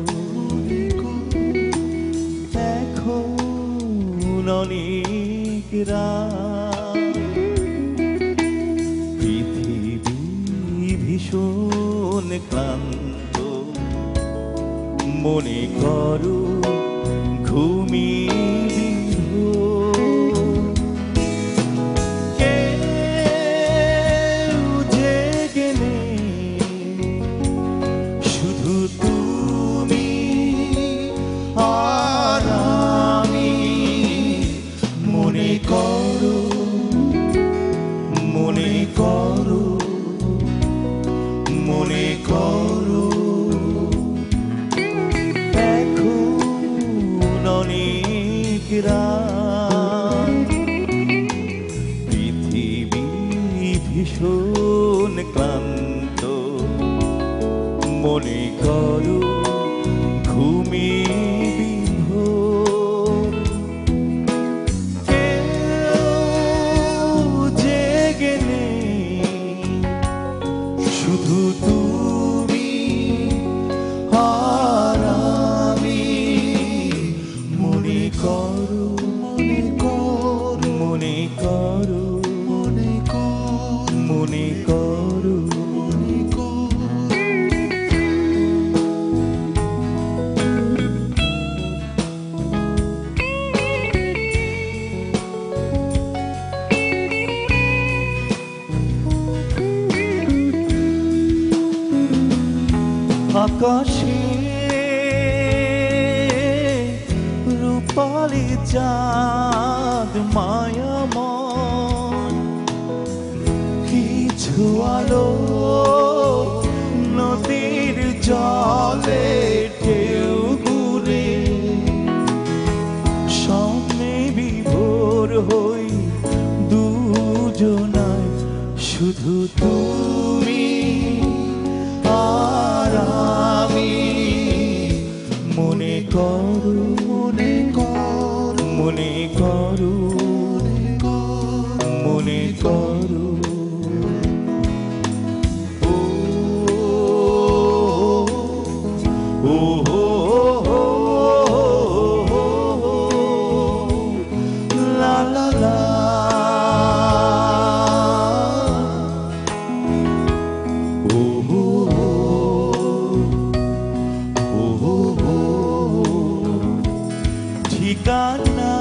এখন অনেক রাত, পৃথিবী ভীষণ ক্লান্ত, মনে করো ঘুমিয়ে পৃথিবী ভীষণ ক্লান্ত, মনে করো ঘুমিয়ে বিভোর, কেউ জেগে নেই শুধু তুমি আর আমি, মনে করো মনে করো মনে করো মনে করো মনে করো মনে করো। আকাশে রূপালি চাঁদ মায়াময়, কিছু আলো নদীর জলে ঢেউ ঘুরে, স্বপ্নে বিভোর হই দুজনায়, শুধু তুমি আর আমি, মনে করো মনে করো মনে করো মনে করো। ও ও লা লা লা ঠিকানা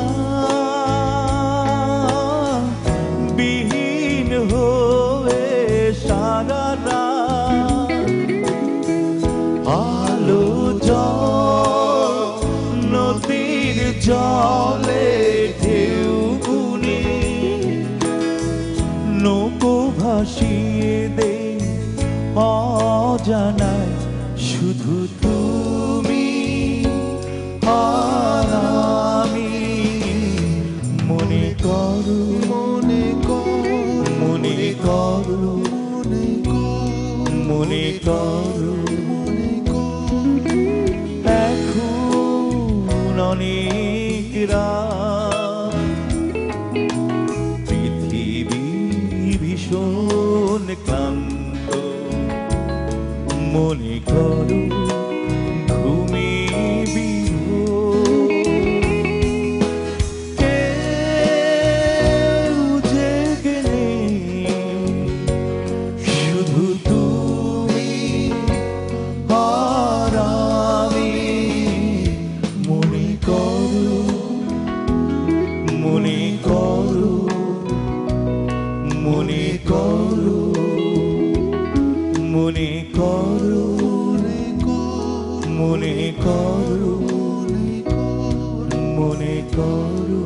বিহীন হয়ে সারা রাত, আলো জল নদীর জলে ঢেউ গুনে, নৌকো ভাসিয়ে দে অজানায়, শুধু তুমি আর আমি, মনে করো মনে করো মনে করো মনে করো মনে করো মনে করো। এখন অনেক রাত, পৃথিবী ভীষণ ক্লান্ত, মনে করো ঘুমে বিভোর, কেউ জেগে নেই, শুধু তুমি আর আমি। মনে করো মনে করো মনে করো মনে করো মনে করো মনে করো।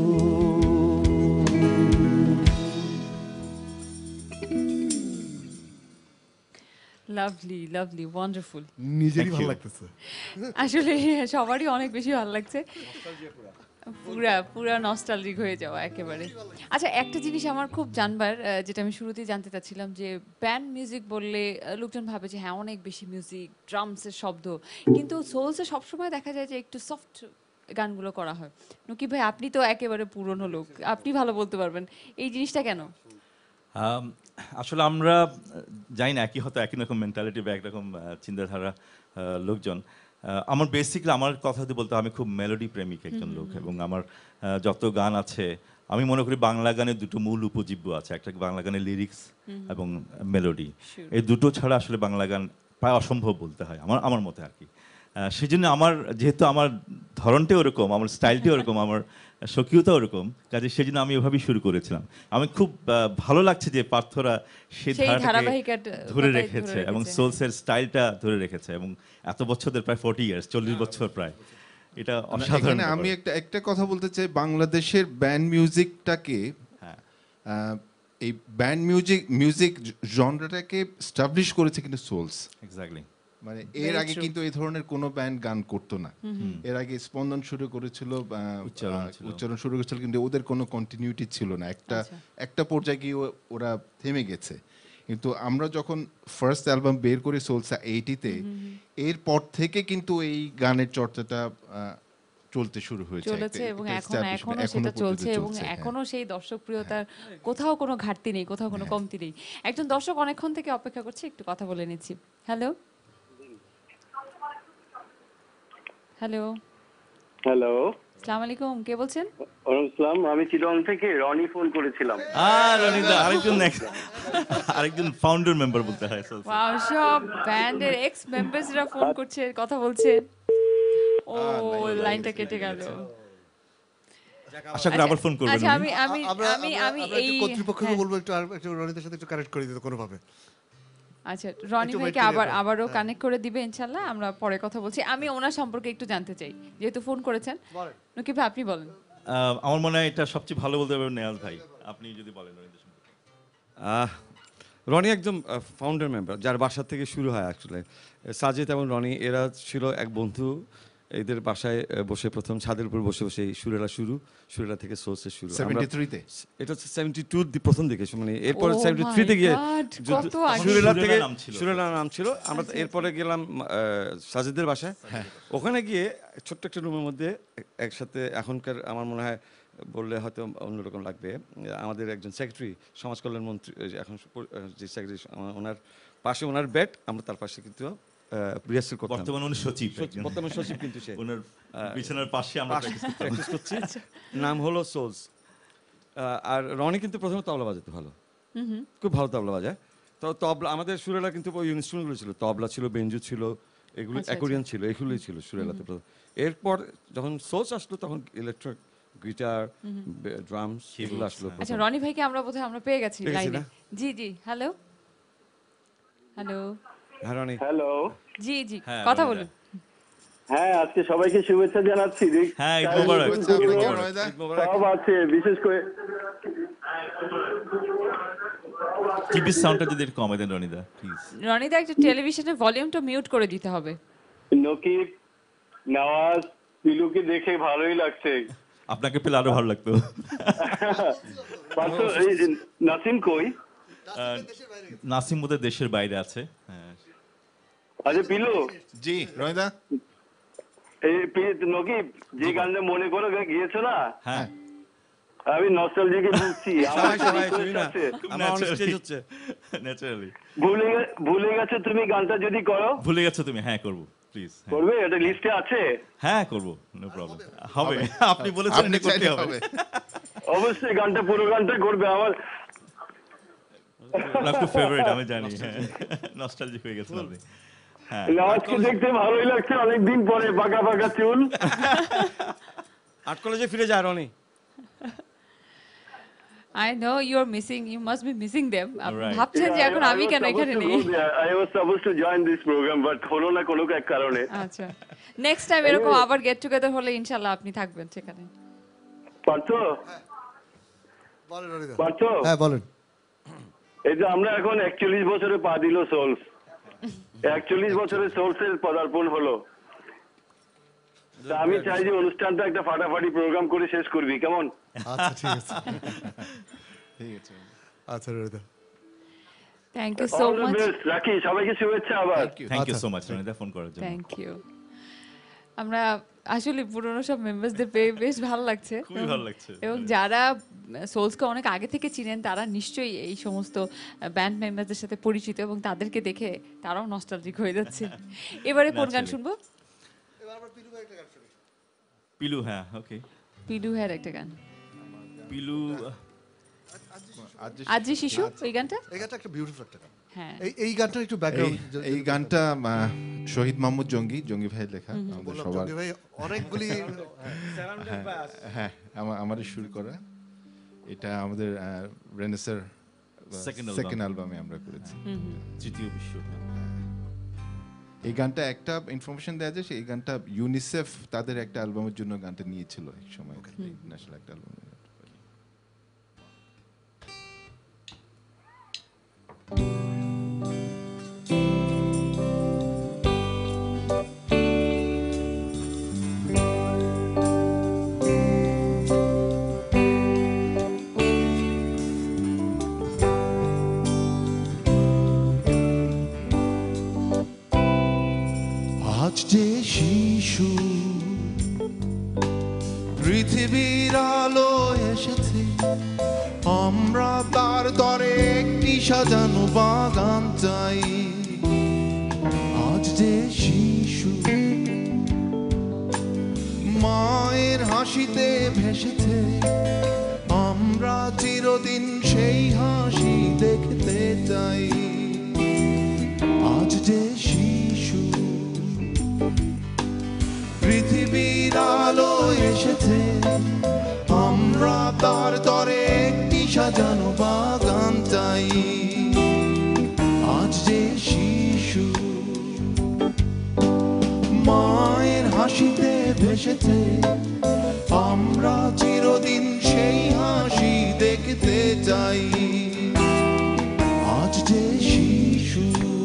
Lovely lovely wonderful. নিজেরই Thank ভালো you. লাগতেছে। আসলে সবারই অনেক বেশি ভালো লাগছে, পুরা পুরা নস্টালজিক হয়ে যাওয়া একেবারে। আচ্ছা, একটা জিনিস আমার খুব জানবার, আহ, যেটা আমি শুরুতেই জানতে চাচ্ছিলাম, যে ব্যান্ড মিউজিক বললে আহ, লোকজন ভাবে যে হ্যাঁ অনেক বেশি মিউজিক, ড্রামসের শব্দ, কিন্তু সোলসে সবসময় দেখা যায় যে একটু সফট গানগুলো করা হয়। নকিব ভাই, আপনি তো একেবারে পুরনো লোক, আপনি ভালো বলতে পারবেন এই জিনিসটা কেন? আম, আসলে আমরা আহ, জানি না, একই হয়তো একই রকম মেন্টালিটি বা একরকম আহ, চিন্তাধারা আহ, লোকজন। আহ, আমার বেসিকলি আমার কথা যদি বলতে, আমি খুব মেলোডি প্রেমিক একজন লোক, এবং আমার আহ, যত গান আছে, আমি মনে করি বাংলা গানের দুটো মূল উপজীব্য আছে, একটা বাংলা গানের লিরিক্স এবং মেলোডি। এই দুটো ছাড়া আসলে বাংলা গান প্রায় অসম্ভব বলতে হয় আমার আমার মতে আর কি। আহ, সেই জন্য আমার, যেহেতু আমার ধরনটাই ওরকম, আমার স্টাইলটাই ওরকম, আমার স্বকীয়তা ওরকম, কাজে সেই জন্য আমি ওইভাবেই শুরু করেছিলাম। আমি খুব আহ, ভালো লাগছে যে পার্থরা সেই সেই ধারাটাকে ধারাবাহিকতা ধরে ধরে রেখেছে এবং রেখেছে, সোলসের স্টাইলটা ধরে রেখেছে, এবং এত বছরদের প্রায় ফোর্টি ইয়ার্স, চল্লিশ বছর প্রায়, এটা অসাধারণ এখানে ব্যাপার। আমি একটা একটা কথা বলতে চাই, বাংলাদেশের ব্যান্ড মিউজিকটাকে, হ্যাঁ, আহ, এই ব্যান্ড মিউজিক মিউজিক জনরাটাকে স্টাবলিশ করেছে কিন্তু সোলস। এক্স্যাক্টলি। মানে এর Very আগে true. কিন্তু এই ধরনের কোনো ব্যান্ড গান করতো না। এর আগে স্পন্দন শুরু করেছিল, আহ, উচ্চারণ আহ, ছিল। উচ্চারণ শুরু করেছিল, কিন্তু ওদের কোনো কন্টিনিউটি ছিল না। একটা আচ্ছা। একটা পর্যায়ে গিয়ে ও- ওরা থেমে গেছে। কিন্তু আমরা যখন ফার্স্ট অ্যালবাম বের করি সোলসা এইটিতে, এরপর থেকে কিন্তু এই গানের চর্চাটা আহ, চলতে শুরু হয়েছে, চলেছে, একটা- এবং একটা এখন establishment, এখনো এখনো সেটা পর্যন্ত চলছে, এবং হ্যাঁ। এখনো সেই দর্শক প্রিয়তার কোথাও কোনো ঘাটতি নেই, কোথাও কোনো কমতি নেই। একজন দর্শক অনেকক্ষণ থেকে অপেক্ষা করছে, একটু কথা বলে নিচ্ছি। হ্যালো হ্যালো হ্যালো, আসসালামু আলাইকুম, কে বলছেন? ওয়ালাইকুম আসসালাম। আমি চিটং থেকে রনি ফোন করেছিলাম। আহ রনিদা, আরেকজন ex- আরেকজন ফাউন্ডার মেম্বার বলতে হয় সোলস। ওয়াও, সব ব্যান্ডের এক্স মেম্বার্সরা ফোন করছে, কথা বলছে। ও লাইনটা কেটে গেল। আশা করি আবার ফোন করবেন আচ্ছা, উনি। আমি আমি আমরা আমি আমরা- আমি আমরা একটু এই কর্তৃপক্ষকে হ্যাঁ। বলবো একটু আর একটু রনিদের সাথে একটু কানেক্ট করে দিতে কোনোভাবে। আচ্ছা, রনি একটু ভাইকে wait করি আবার আমরা। আবারও হ্যাঁ। কানেক্ট করে দিবে ইনশাল্লাহ, আমরা পরে কথা বলছি। আমি ওনার সম্পর্কে একটু জানতে চাই, যেহেতু ফোন করেছেন। নকিব ভাই, আপনি বলেন। আহ, আমার মনে হয় এটা সবচেয়ে ভালো বলতে পারবেন নেয়াজ ভাই, আপনি যদি বলেন রনিদের সম্পর্কে। আহ, রনি একদম ফাউন্ডার মেম্বার, যার বাসা থেকে শুরু হয় অ্যাকচুয়ালি। সাজিদ এবং রনি এরা ছিল এক বন্ধু, এদের বাসায় আহ, বসে প্রথম ছাদের উপর বসে বসে এই সুরেলা শুরু, সুরেলা থেকে সোর্সের শুরু। আমরা- সেভেন্টি থ্রিতে এটা হচ্ছে সেভেন্টি টু প্রথম দিকে, মানে এরপরে Oh সেভেন্টি my থ্রিতে গিয়ে God, যুদ্ধ- কত আগে। সুরেলা সুরেলা থেকে নাম ছিল। সুরেলা নাম ছিল। আমরা তো এরপরে গেলাম আহ, সাজিদের বাসায়, ওখানে গিয়ে ছোট্ট একটা রুমের মধ্যে এক- একসাথে, এখনকার আমার মনে হয় বললে হয়তো অন্যরকম লাগবে, আমাদের একজন সেক্রেটারি, সমাজ কল্যাণ মন্ত্রী, এই যে এখন সুপ- যে সেক্রেটারি, ওনার পাশে ওনার বেড, আমরা তার পাশে কিন্তু রিহার্সাল করতাম। বর্তমানে উনি সচিব, সচিব- বর্তমান সচিব কিন্তু সে ওনার বিছানার পাশে আমরা practice করতাম। প্র্যাকটিস করছি। নাম হলো সোলস। আর রনি কিন্তু প্রথমে তবলা বাজাতে ভালো, খুব ভালো তবলা বাজায়। তো তবলা, আমাদের সুরেলা কিন্তু ওই ইনস্ট্রুমেন্টগুলো ছিল, তবলা ছিল, বেঞ্জু ছিল, এগুলো আচ্ছা, অ্যাকোর্ডিয়ন ছিল, এগুলোই ছিল সুরেলাতে প্রথম। এরপর যখন সোলস আসলো তখন ইলেকট্রিক গিটার, ড্রামস এগুলো আসলো আচ্ছা, প্রথম। রনি ভাইকে আমরা বোধহয় আমরা পেয়ে গেছি পেয়ে গেছি লাইনে। না? জি জি, হ্যালো হ্যালো, হ্যাঁ রনি, হ্যালো, জি জি, হ্যাঁ, কথা রনিদা। বলুন। হ্যাঁ আজকে সবাইকে শুভেচ্ছা জানাচ্ছি। হ্যাঁ, ঈদ মোবারক। শুভেচ্ছা আপনাকে, রনিদা। ঈদ মোবারক। সব আছে, বিশেষ করে টিভির সাউন্ডটা যদি একটু কমে দেন রনিদা প্লিজ। রনিদা, একটু টেলিভিশনের ভলিউমটা মিউট করে দিতে হবে। নকিব, নওয়াজ, পিলুকে দেখে ভালোই লাগছে। আপনাকে পেলে আরো ভালো লাগতো। পার্থ, এই যে নাসিম কই? আহ, নাসিম বোধহয় দেশের বাইরে আছে। হ্যাঁ, আচ্ছা পিলু, জি রনিদা। এই পি- নকিব যে গানটা মনে করো গিয়েছো না, হ্যাঁ, আমি নস্টালজিকে বলছি সবাই সবাই তুমি না আমার অনস্টেজ হচ্ছে ন্যাচারালি ভুলে গে- ভুলে গেছো তুমি গানটা যদি করো ভুলে গেছো তুমি হ্যাঁ করব প্লিজ করবে এটা লিস্টে আছে হ্যাঁ করব নো প্রবলেম হবে আপনি বলেছেন আপনি এটা করতে চাইলে হবে অবশ্যই গানটা পুরো গানটা করবে আমার একটু ফেভারিট আমি জানি হ্যাঁ নস্টালজিক হয়ে গেছেন আপনি হ্যাঁ আজকে দেখতে ভালোই লাগছে অনেকদিন পরে পাকা পাকা চুল আর্ট কলেজে ফিরে যায় Roni I know you are missing, you must be missing them. আপনি Right. ভাবছেন যে এখন আমি কেন এখানে নেই? I was supposed to join this program but হলো না কোনো এক কারণে আচ্ছা নেক্সট টাইম এরকম আবার গেট টুগেদার হলে ইনশাআল্লাহ আপনি থাকবেন সেখানে। পারছো বলেন রনিদা। পারছো হ্যাঁ বলেন। এই যে আমরা এখন একচল্লিশ বছরে পা দিল সোলস একচল্লিশ বছরে সোলসের পদার্পণ হলো তা আমি চাই যে অনুষ্ঠানটা একটা ফাটাফাটি প্রোগ্রাম করে শেষ করবি কেমন আচ্ছা ঠিক আছে ঠিক আছে আচ্ছা রনিদা। Thank you so All the much. best, রাখি সবাইকে শুভেচ্ছা আবার থ্যাংক ইউ সো মাচ রনিদা ফোন করার জন্য থ্যাংক ইউ। আমরা আসলে পুরনো সব মেম্বারসদের পেয়ে বেশ ভালো লাগছে খুবই ভালো লাগছে এবং যারা সোলসকে অনেক আগে থেকে চিনেন তারা নিশ্চয়ই এই সমস্ত ব্যান্ড মেম্বারদের সাথে পরিচিত এবং তাদেরকে দেখে তারাও নস্টালজিক হয়ে যাচ্ছে। এবারে কোন গান শুনবো? পিলু হ্যাঁ ওকে পিলু হ্যার একটা গান পিলু আজ যে শিশু এই গানটা এই গানটা একটা বিউটিফুল একটা গান। হ্যাঁ এই এই গানটার একটু ব্যাকগ্রাউন্ড এই- এই গানটা আহ, শহীদ মাহমুদ জঙ্গি জঙ্গি ভাইয়ের লেখা আমাদের সবার ভাই অনেকগুলি হ্যাঁ আমা- আমারই শুরু করা এটা আমাদের রেনেসার Second album. সেকেন্ড অ্যালবামে আমরা করেছি তৃতীয় বিশ্ব এই গানটা একটা ইনফরমেশন দেওয়া যায় এই গানটা ইউনিসেফ তাদের একটা অ্যালবামের জন্য গানটা নিয়েছিল এক সময় ন্যাশনাল একটা অ্যালবাম আজ যে শিশু পৃথিবীর আলো এসেছে আমরা তার দরে একটি সাজানো বাগান চাই আজ যে শিশু মায়ের হাসিতে ভেসেছে আমরা চিরদিন সেই হাসি দেখতে চাই আজ যে শিশু পৃথিবীর আলো এসেছে আমরা তার তরে একটি সাজানো বাগান চাই আজ যে শিশু মায়ের হাসিতে ভেসেছে আমরা চিরদিন সেই হাসি দেখতে চাই আজ যে শিশু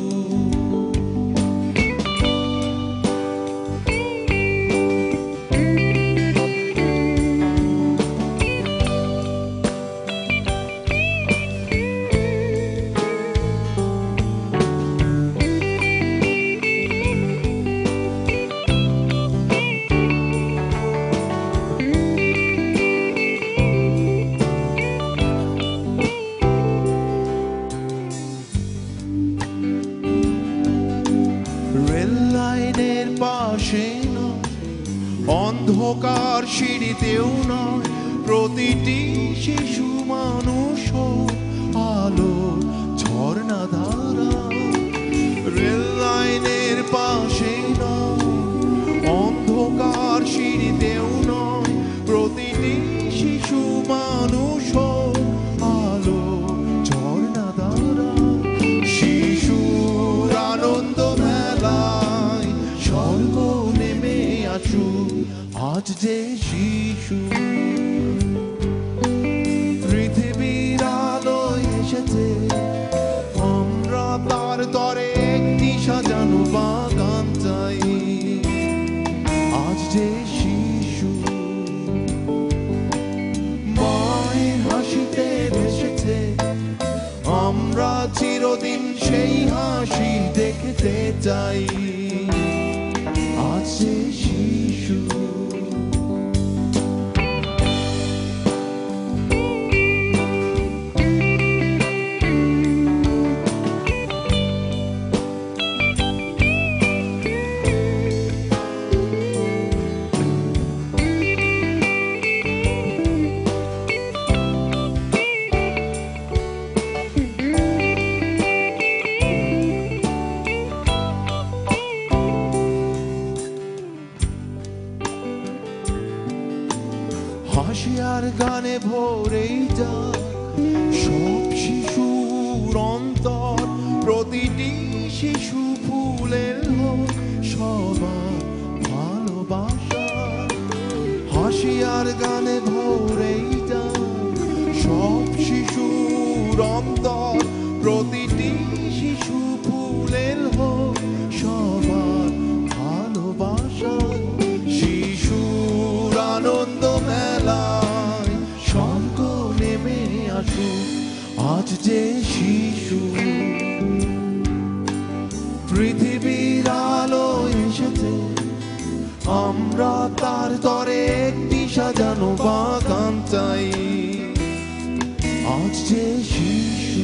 রেল লাইনের পাশে নয় অন্ধকার সিঁড়িতেও নয় প্রতিটি শিশু মানুষ আলো ঝর্ণা ধারা রেল লাইনের পাশে নয় অন্ধকার সিঁড়িতেও নয় প্রতিটি শিশু মানুষ আলো ঝর্ণা ধারা শিশুর আনন্দ মেলায় স্বর্গ নেমে আসু আজ যে শিশু পৃথিবীর আলো এসেছে আমরা তার তরে একটি সাজানো বাগান চাই আজ যে শিশু মায়ের হাসিতে ভেসেছে আমরা চিরদিন সেই হাসি দেখতে চাই আজ যে শিশু ভরেই যায় সব শিশুর অন্তর, প্রতিটি শিশু ফুলের হোক সবার ভালোবাসা, হাসি আর গানে ভরেই যায় সব শিশুর অন্তর, প্রতিটি শিশু ফুলের হোক সবার ভালোবাসা, শিশুর আনন্দ মেলায় স্বর্গ নেমে আসুক আজ যে শিশু, পৃথিবীর আলো এসেছে আমরা তার তরে একটি সাজানো বাগান চাই, আজ যে শিশু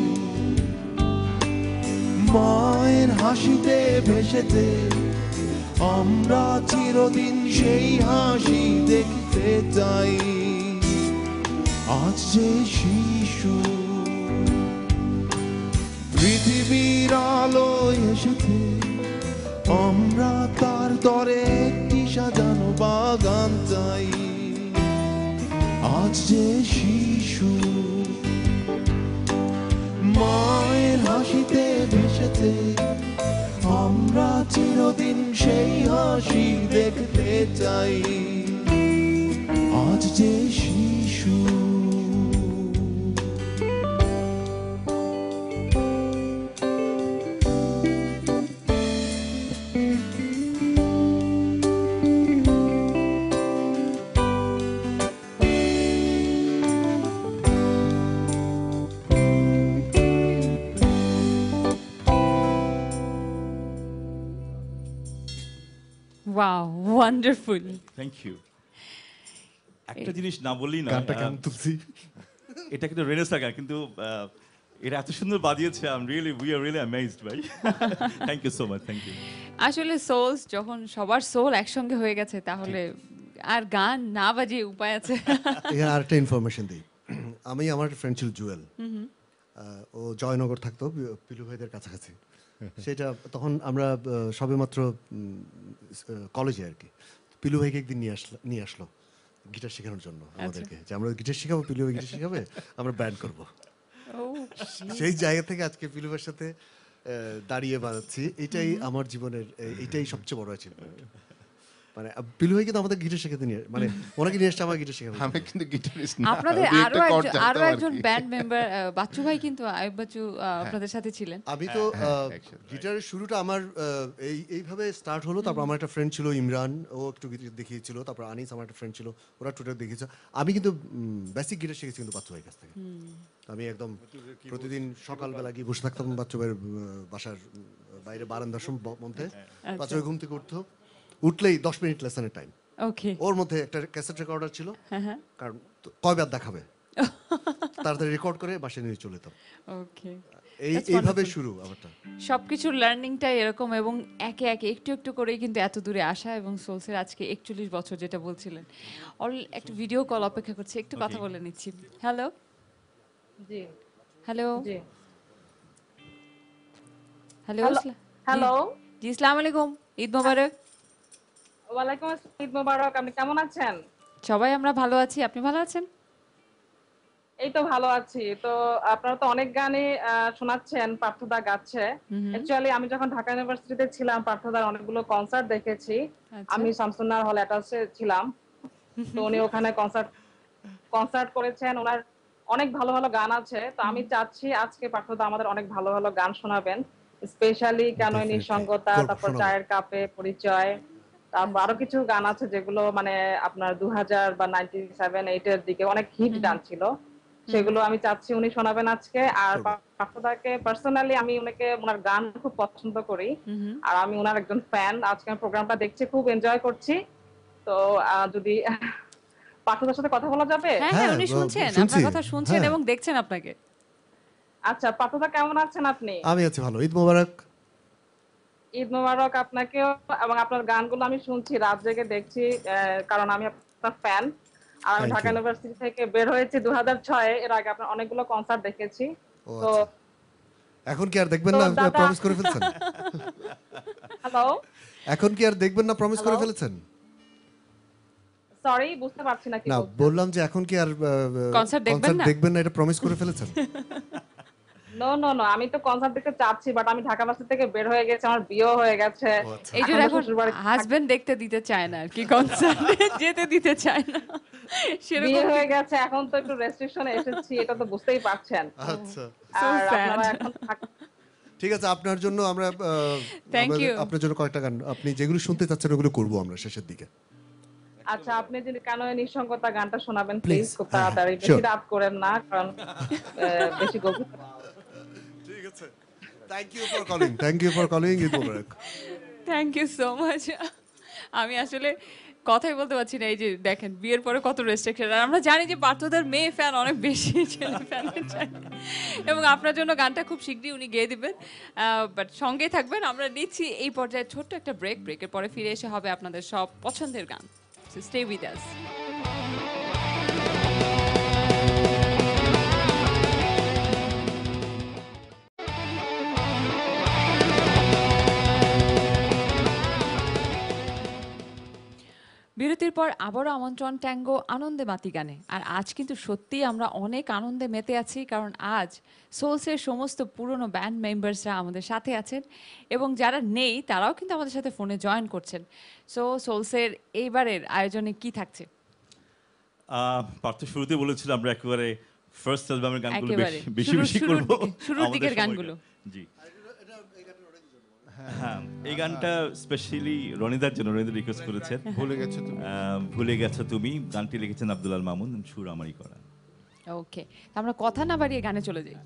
মায়ের হাসিতে ভেসেছে আমরা চিরদিন সেই হাসি দেখতে চাই, আজ যে শিশু পৃথিবীর আলো এসেছে আমরা তার তরে একটি সাজানো বাগান চাই, আজ যে শিশু মায়ের হাসিতে ভেসেছে আমরা চিরদিন সেই হাসি দেখতে চাই, আজ যে শিশু। Wow wonderful. Thank you. একটা জিনিস না বললেই না, গানটা কেমন তুলছি? এটা কিন্তু রেনেসাঁ গান, কিন্তু আহ, এটা এত সুন্দর বাজিয়েছে, I am really we are really amazed ভাই। Thank you so much, thank you. আসলে সোলস যখন সবার সোল একসঙ্গে হয়ে গেছে তাহলে আর গান না বাজিয়ে উপায় আছে? এখানে আরেকটা ইনফরমেশন দিই, আমি আমার ফ্রেন্ড ছিল জুয়েল, আহ, ও জয়নগর থাকতো পিলু ভাইদের কাছাকাছি, সেটা তখন আমরা আহ, সবেমাত্র কলেজে আর কি, পিলু ভাইকে একদিন নিয়ে আসলো নিয়ে আসলো গিটার শেখানোর জন্য আমাদেরকে, যে আমরা গিটার শেখাবো, পিলু ভাই গিটার শেখাবে, আমরা ব্যান্ড করবো। সেই জায়গা থেকে আজকে পিলু ভাইয়ের সাথে আহ, দাঁড়িয়ে বাজাচ্ছি, এটাই আমার জীবনের এ- এটাই সবচেয়ে বড় অ্যাচিভমেন্ট। মানে আহ, পিলু ভাই কিন্তু আমাদের গিটার শেখাতে নিয়ে, মানে ওনাকে নিয়ে এসছে আমার গিটার শেখাতে। আমি কিন্তু গিটারিস্ট না, আপনাদের আমি আরো একটা chord একজন জানতাম আরো আর একজন কি। ব্যান্ড মেম্বার বাচ্চু ভাই কিন্তু আয়ুব বাচ্চু আহ, আপনাদের সাথে ছিলেন। আমি তো গিটারের শুরুটা আমার আহ, এই এইভাবে স্টার্ট হলো, তারপর আমার একটা ফ্রেন্ড ছিল ইমরান, ও একটু গিটার দেখিয়েছিল, তারপর আনিস আমার একটা ফ্রেন্ড ছিল, ওরা টুটার দেখিয়েছে। আমি কিন্তু বেসিক গিটার শিখেছি কিন্তু বাচ্চু ভাইয়ের কাছ থেকে। আমি একদম প্রতিদিন সকালবেলা গিয়ে বসে থাকতাম বাচ্চু ভাইয়ের আহ, বাসার উম, বাইরে বারান্দার সম- মধ্যে, বাচ্চু ভাই ঘুম থেকে উঠতো, উঠলেই দশ মিনিট লেসনের টাইম। ওকে, ওর মধ্যে একটা ক্যাসেট রেকর্ডার ছিল, হ্যাঁ হ্যাঁ, কারণ তো কয়বার দেখাবে, তাড়াতাড়ি রেকর্ড করে বাসায় নিয়ে চলে যেতাম। ওকে। এই এইভাবে শুরু আমারটা। সবকিছুর লার্নিংটাই এরকম, এবং একে একে একটু একটু করেই কিন্তু এত দূরে আসা, এবং সোলসের আজকে একচল্লিশ বছর যেটা বলছিলেন। অল একটা ভিডিও কল অপেক্ষা করছে, একটু কথা বলে নিচ্ছি। হ্যালো জি হ্যালো জি হ্যালো হ্যালো জি, আসসালামু আলাইকুম, ঈদ মোবারক। ওয়ালাইকুম আসসালাম, ঈদ মোবারক। আপনি কেমন আছেন? সবাই আমরা ভালো আছি, আপনি ভালো আছেন? এই তো ভালো আছি। তো আপনারা তো অনেক গানই আহ, শোনাচ্ছেন, পার্থদা গাচ্ছে। অ্যাকচুয়ালি আমি যখন ঢাকা ইউনিভার্সিটিতে ছিলাম পার্থদার অনেকগুলো কনসার্ট দেখেছি। আমি শামসুন্নাহর হল অ্যাটাচে ছিলাম, তো উনি ওখানে কনসার্ট কনসার্ট করেছেন, ওনার অনেক ভালো ভালো গান আছে। তো আমি চাচ্ছি আজকে পার্থদা আমাদের অনেক ভালো ভালো গান শোনাবেন, স্পেশালি কেন এই নিঃসঙ্গতা, তারপর চায়ের কাপে, পরিচয়, তারপর আরো কিছু গান আছে যেগুলো মানে আপনার দু হাজার বা নাইনটি সেভেন এইট এর দিকে অনেক হিট গান ছিল, সেগুলো আমি চাচ্ছি উনি শোনাবেন আজকে। আর পার্থদাকে পার্সোনালি আমি উনাকে ওনার গান খুব পছন্দ করি, আর আমি ওনার একজন ফ্যান। আজকে আমি প্রোগ্রামটা দেখছি, খুব এনজয় করছি। তো আহ, যদি পার্থদার সাথে কথা বলা যাবে? হ্যাঁ হ্যাঁ, উনি শুনছেন আপনার কথা, শুনছেন এবং দেখছেন আপনাকে। আচ্ছা পার্থদা, কেমন আছেন আপনি? আমি আছি ভালো, ঈদ মোবারক। ঈদ মোবারক আপনাকেও, এবং আপনার গানগুলো আমি শুনছি, রাত জেগে দেখছি, আহ, কারণ আমি আপনার ফ্যান। আর আমি ঢাকা ইউনিভার্সিটি থেকে বের হয়েছি দু হাজার ছয়, এর আগে আপনার অনেকগুলো কনসার্ট দেখেছি। তো এখন কি আর দেখবেন না, প্রমিস করে ফেলছেন? হ্যালো, এখন কি আর দেখবেন না, প্রমিস করে ফেলেছেন? সরি বুঝতে পারছি না কি না বলছেন। বললাম যে এখন কি আর Concert দেখবেন না? দেখবেন না এটা প্রমিস করে ফেলেছেন? নো নো নো আমি তো কনসার্ট দেখতে চাচ্ছি বাট আমি ঢাকা ভার্সিটি থেকে বের হয়ে গেছে আমার বিয়ে হয়ে গেছে এই যে এখন হাজবেন্ড দেখতে দিতে চায় না আর কি কনসার্টে যেতে দিতে চায় না বিয়ে সেরকম হয়ে গেছে এখন তো একটু রেস্ট্রিকশনে এসেছি এটা তো বুঝতেই পারছেন আচ্ছা So আর sad. আপনারা এখন থাক- ঠিক আছে আপনার জন্য আমরা আহ, Thank আমাদের- you. আপনার জন্য কয়েকটা গান আপনি যেগুলো শুনতে চাচ্ছেন ওগুলো করব আমরা শেষের দিকে। আচ্ছা আপনি যদি কেন এই নিঃসঙ্গতা গানটা শোনাবেন Please. প্লিজ খুব তাড়াতাড়ি হ্যাঁ, বেশি sure. রাত করেন না কারণ আহ, বেশি গভীর ঠিক আছে thank you for calling thank you for calling Eid মোবারক। থ্যাংক ইউ সো মাচ আমি আসলে কথাই বলতে পারছি না এই যে দেখেন বিয়ের পরে কত রেস্ট্রিকশন আর আমরা জানি যে পার্থদার মেয়ে ফ্যান অনেক বেশি ছেলে ফ্যানের চাইতে এবং আপনার জন্য গানটা খুব শীঘ্রই উনি গেয়ে দিবেন বাট সঙ্গেই থাকবেন আমরা নিচ্ছি এই পর্যায়ে ছোট্ট একটা ব্রেক ব্রেকের পরে ফিরে এসে হবে আপনাদের সব পছন্দের গান সো স্টে উইথ আস বিরতির পর আবারও আমন্ত্রণ ট্যাঙ্গো আনন্দে মাতি গানে আর আজ কিন্তু সত্যিই আমরা অনেক আনন্দে মেতে আছি কারণ আজ সোলসের সমস্ত পুরনো ব্যান্ড মেম্বার্সরা আমাদের সাথে আছেন এবং যারা নেই তারাও কিন্তু আমাদের সাথে ফোনে জয়েন করছেন সো সোলসের এইবারের আয়োজনে কি থাকছে আহ, পার্থ শুরুতে বলেছিল আমরা একেবারে ফার্স্ট অ্যালবামের গানগুলো একেবারে। বেশি বেশি শুরু- বেশি শুরুর করব দিকে- শুরুর আমাদের দিকের সময়টা। গানগুলো। জি হ্যাঁ এই গানটা স্পেশালি রনিদার জন্য রনিদা রিকোয়েস্ট করেছেন ভুলে গেছো তুমি। আহ, ভুলে গেছো তুমি গানটি লিখেছেন আব্দুল আল মামুন সুর আমারই করা ওকে আমরা কথা না বাড়িয়ে গানে চলে যাই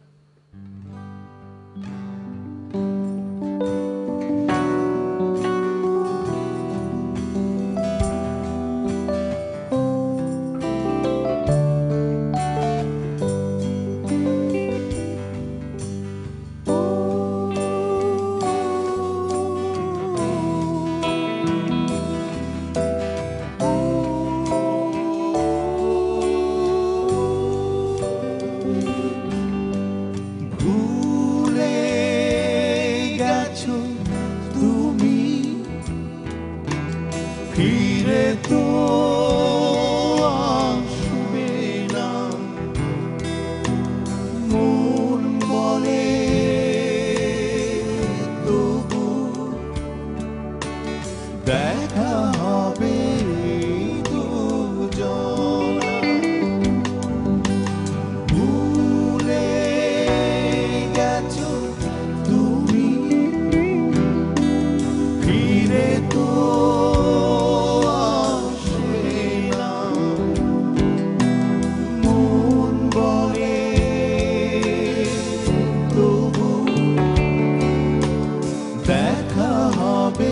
ভুলে গেছো তুমি ফিরে তো আসবে না মন বলে তবু দেখা হবে দুজনা ভুলে গেছো তুমি ফিরে তো আসবে না মন বলে তবু দেখা হবে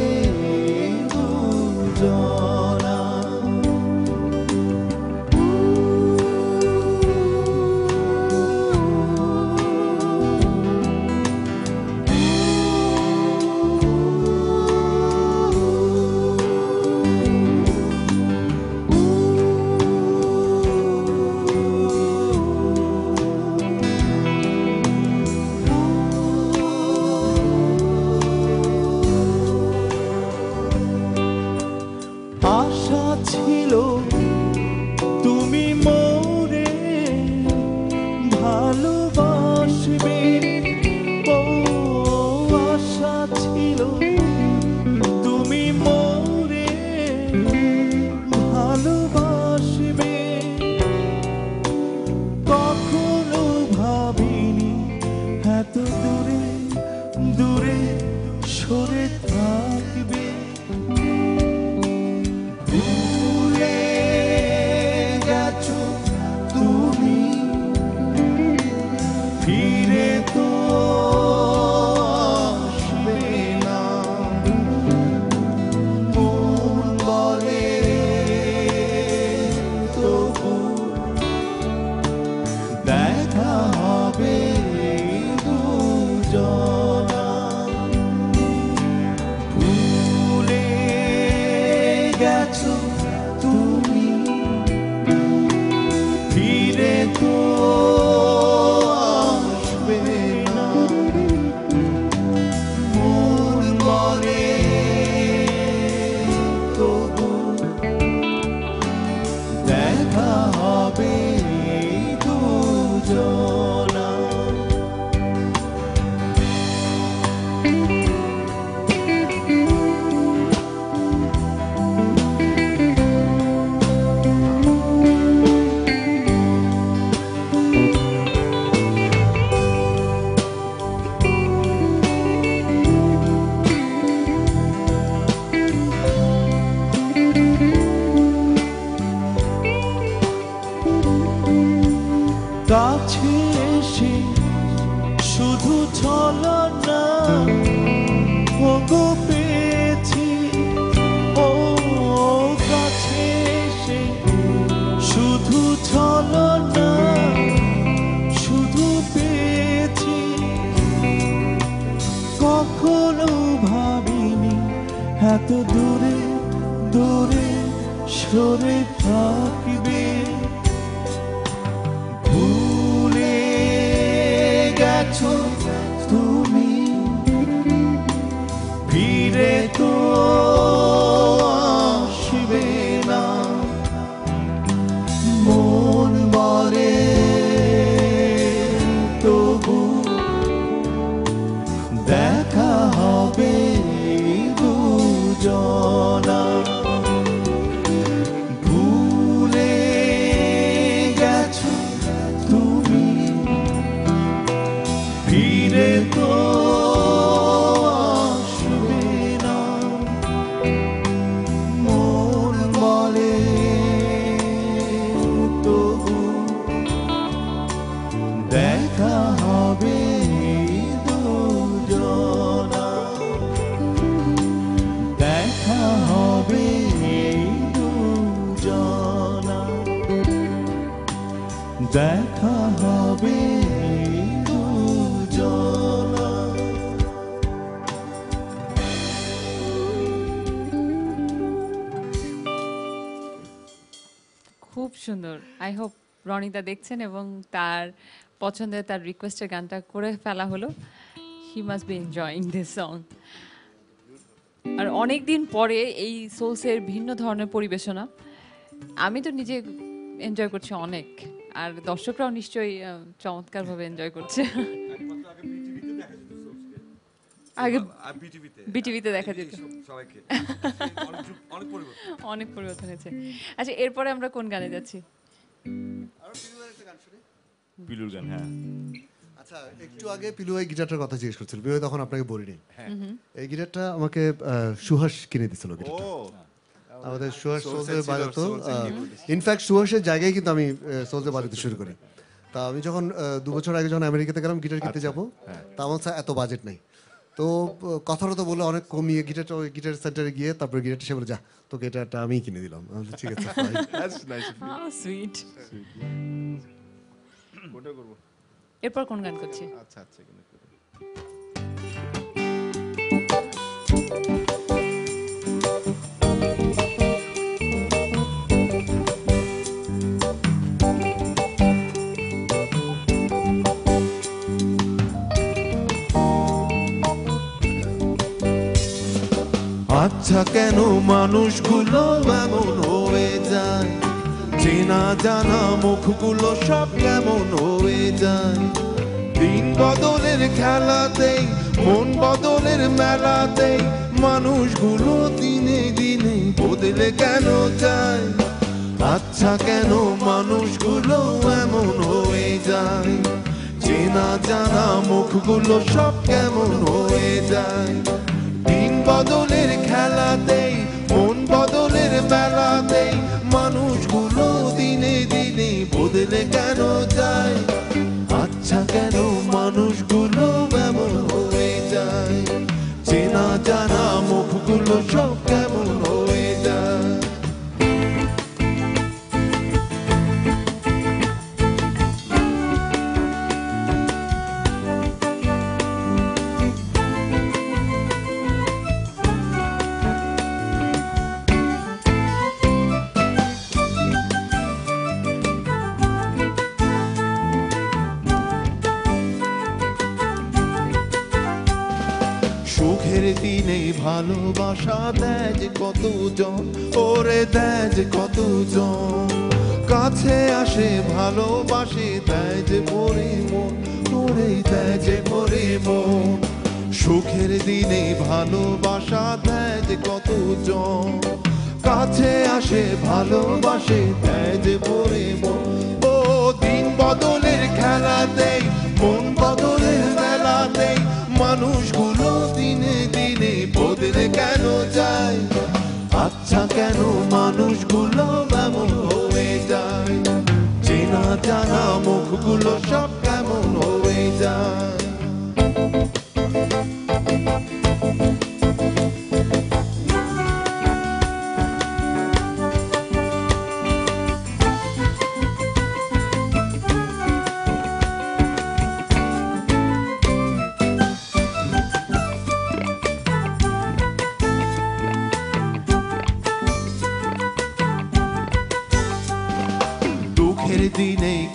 দুজনা আশা ছিল তুমি মোরে ভালোবাসবে ও আশা ছিল তুমি মোরে ভালোবাসবে কখনো ভাবিনি এত দূরে দূরে সরে থাকবে ভুলে গেছো তুমি ফিরে তো আসবে না মন বলে তবু দেখা হবে দুজনা ওগো পেয়েছি ও কাছে এসে শুধু ছলনা শুধু পেয়েছি কখনো ভাবিনি এত দূরে দূরে সরে থাকবে ভুলে গেছো তুমি ফিরে তো আসবে না মন বলে তবু দেখা হবে দুজনা ভুলে গেছো তুমি ফিরে তো আসবে না মন বলে তবু দেখা হবে দুজনা দেখা হবে দুজনা দেখা হবে দুজনা খুব সুন্দর। আই হোপ রনিতা দেখছেন এবং তার পছন্দের তার রিকোয়েস্টের গানটা করে ফেলা হলো। He must be enjoying this song. আর অনেক দিন পরে এই সোলসের ভিন্ন ধরনের পরিবেশনা আমি তো নিজে এনজয় করছি অনেক, আর দর্শকরাও নিশ্চয়ই আহ, চমৎকারভাবে এনজয় করছে। আগে বিটিভিতে দেখা যেত, অনেক পরিবর্তন হয়েছে। আচ্ছা, এরপরে আমরা কোন গানে যাচ্ছি? পিলুর গান। হ্যাঁ, আচ্ছা, একটু আগে পিলু এই গিটারটার কথা জিজ্ঞেস করছিল, পিলু তখন আপনাকে বলিনি। এই গিটারটা আমাকে আহ, সুহাস কিনে দিছিল। গিটারটা আমাদের সুহাস সোলসে বাজাতো। ইনফ্যাক্ট সুহাসের জায়গায় কিন্তু আমি সোলসে বাজাতে শুরু করি। তা আমি যখন আহ, দু বছর আগে যখন আমেরিকাতে গেলাম গিটার কিনতে যাবো, তা আমার কাছে এত বাজেট নেই। তো কথাটা তো বলে অনেক কমিয়ে গিটারটা ওই গিটার সেন্টারে গিয়ে তারপরে গিটারটা সে বলে, যা তোকে এটা আমি কিনে দিলাম। আমি বললাম, ঠিক আছে। সুইট। কোনটা করব? এরপর কোন গান করছি? আচ্ছা আচ্ছা, এখানে করব। আচ্ছা, কেন মানুষগুলো এমন হয়ে যায়, চেনা জানা মুখগুলো সব কেমন হয়ে যায়, দিন বদলের খেলাতেই মন বদলের মেলাতেই মানুষগুলো দিনে দিনে বদলে কেন যায়। আচ্ছা, কেন মানুষগুলো এমন হয়ে যায়, চেনা জানা মুখগুলো সব কেমন হয়ে যায়, দিন বদলের খেলাতেই মন বদলের মেলাতেই মানুষগুলো দিনে দিনে বদলে কেন যায়। আচ্ছা, কেন মানুষগুলো এমন হয়ে যায়, চেনা জানা মুখগুলো সব কেমন হয়ে যায়। সুখের দিনে ভালোবাসা দেয় যে কতজন, ওরে দেয় যে কতজন, কাছে আসে ভালোবাসে দেয় যে পরে মন, ওরে দেয় যে পরে মন। সুখের দিনে ভালোবাসা দেয় যে কতজন, কাছে আসে ভালোবাসে দেয় যে পরে মন। ও দিন বদলের খেলাতেই মন বদলের মেলাতেই মানুষগুলো দিনে দিনে বদলে কেন যায়। আচ্ছা, কেন মানুষগুলো এমন হয়ে যায়, চেনা জানা মুখগুলো সব কেমন হয়ে যায়।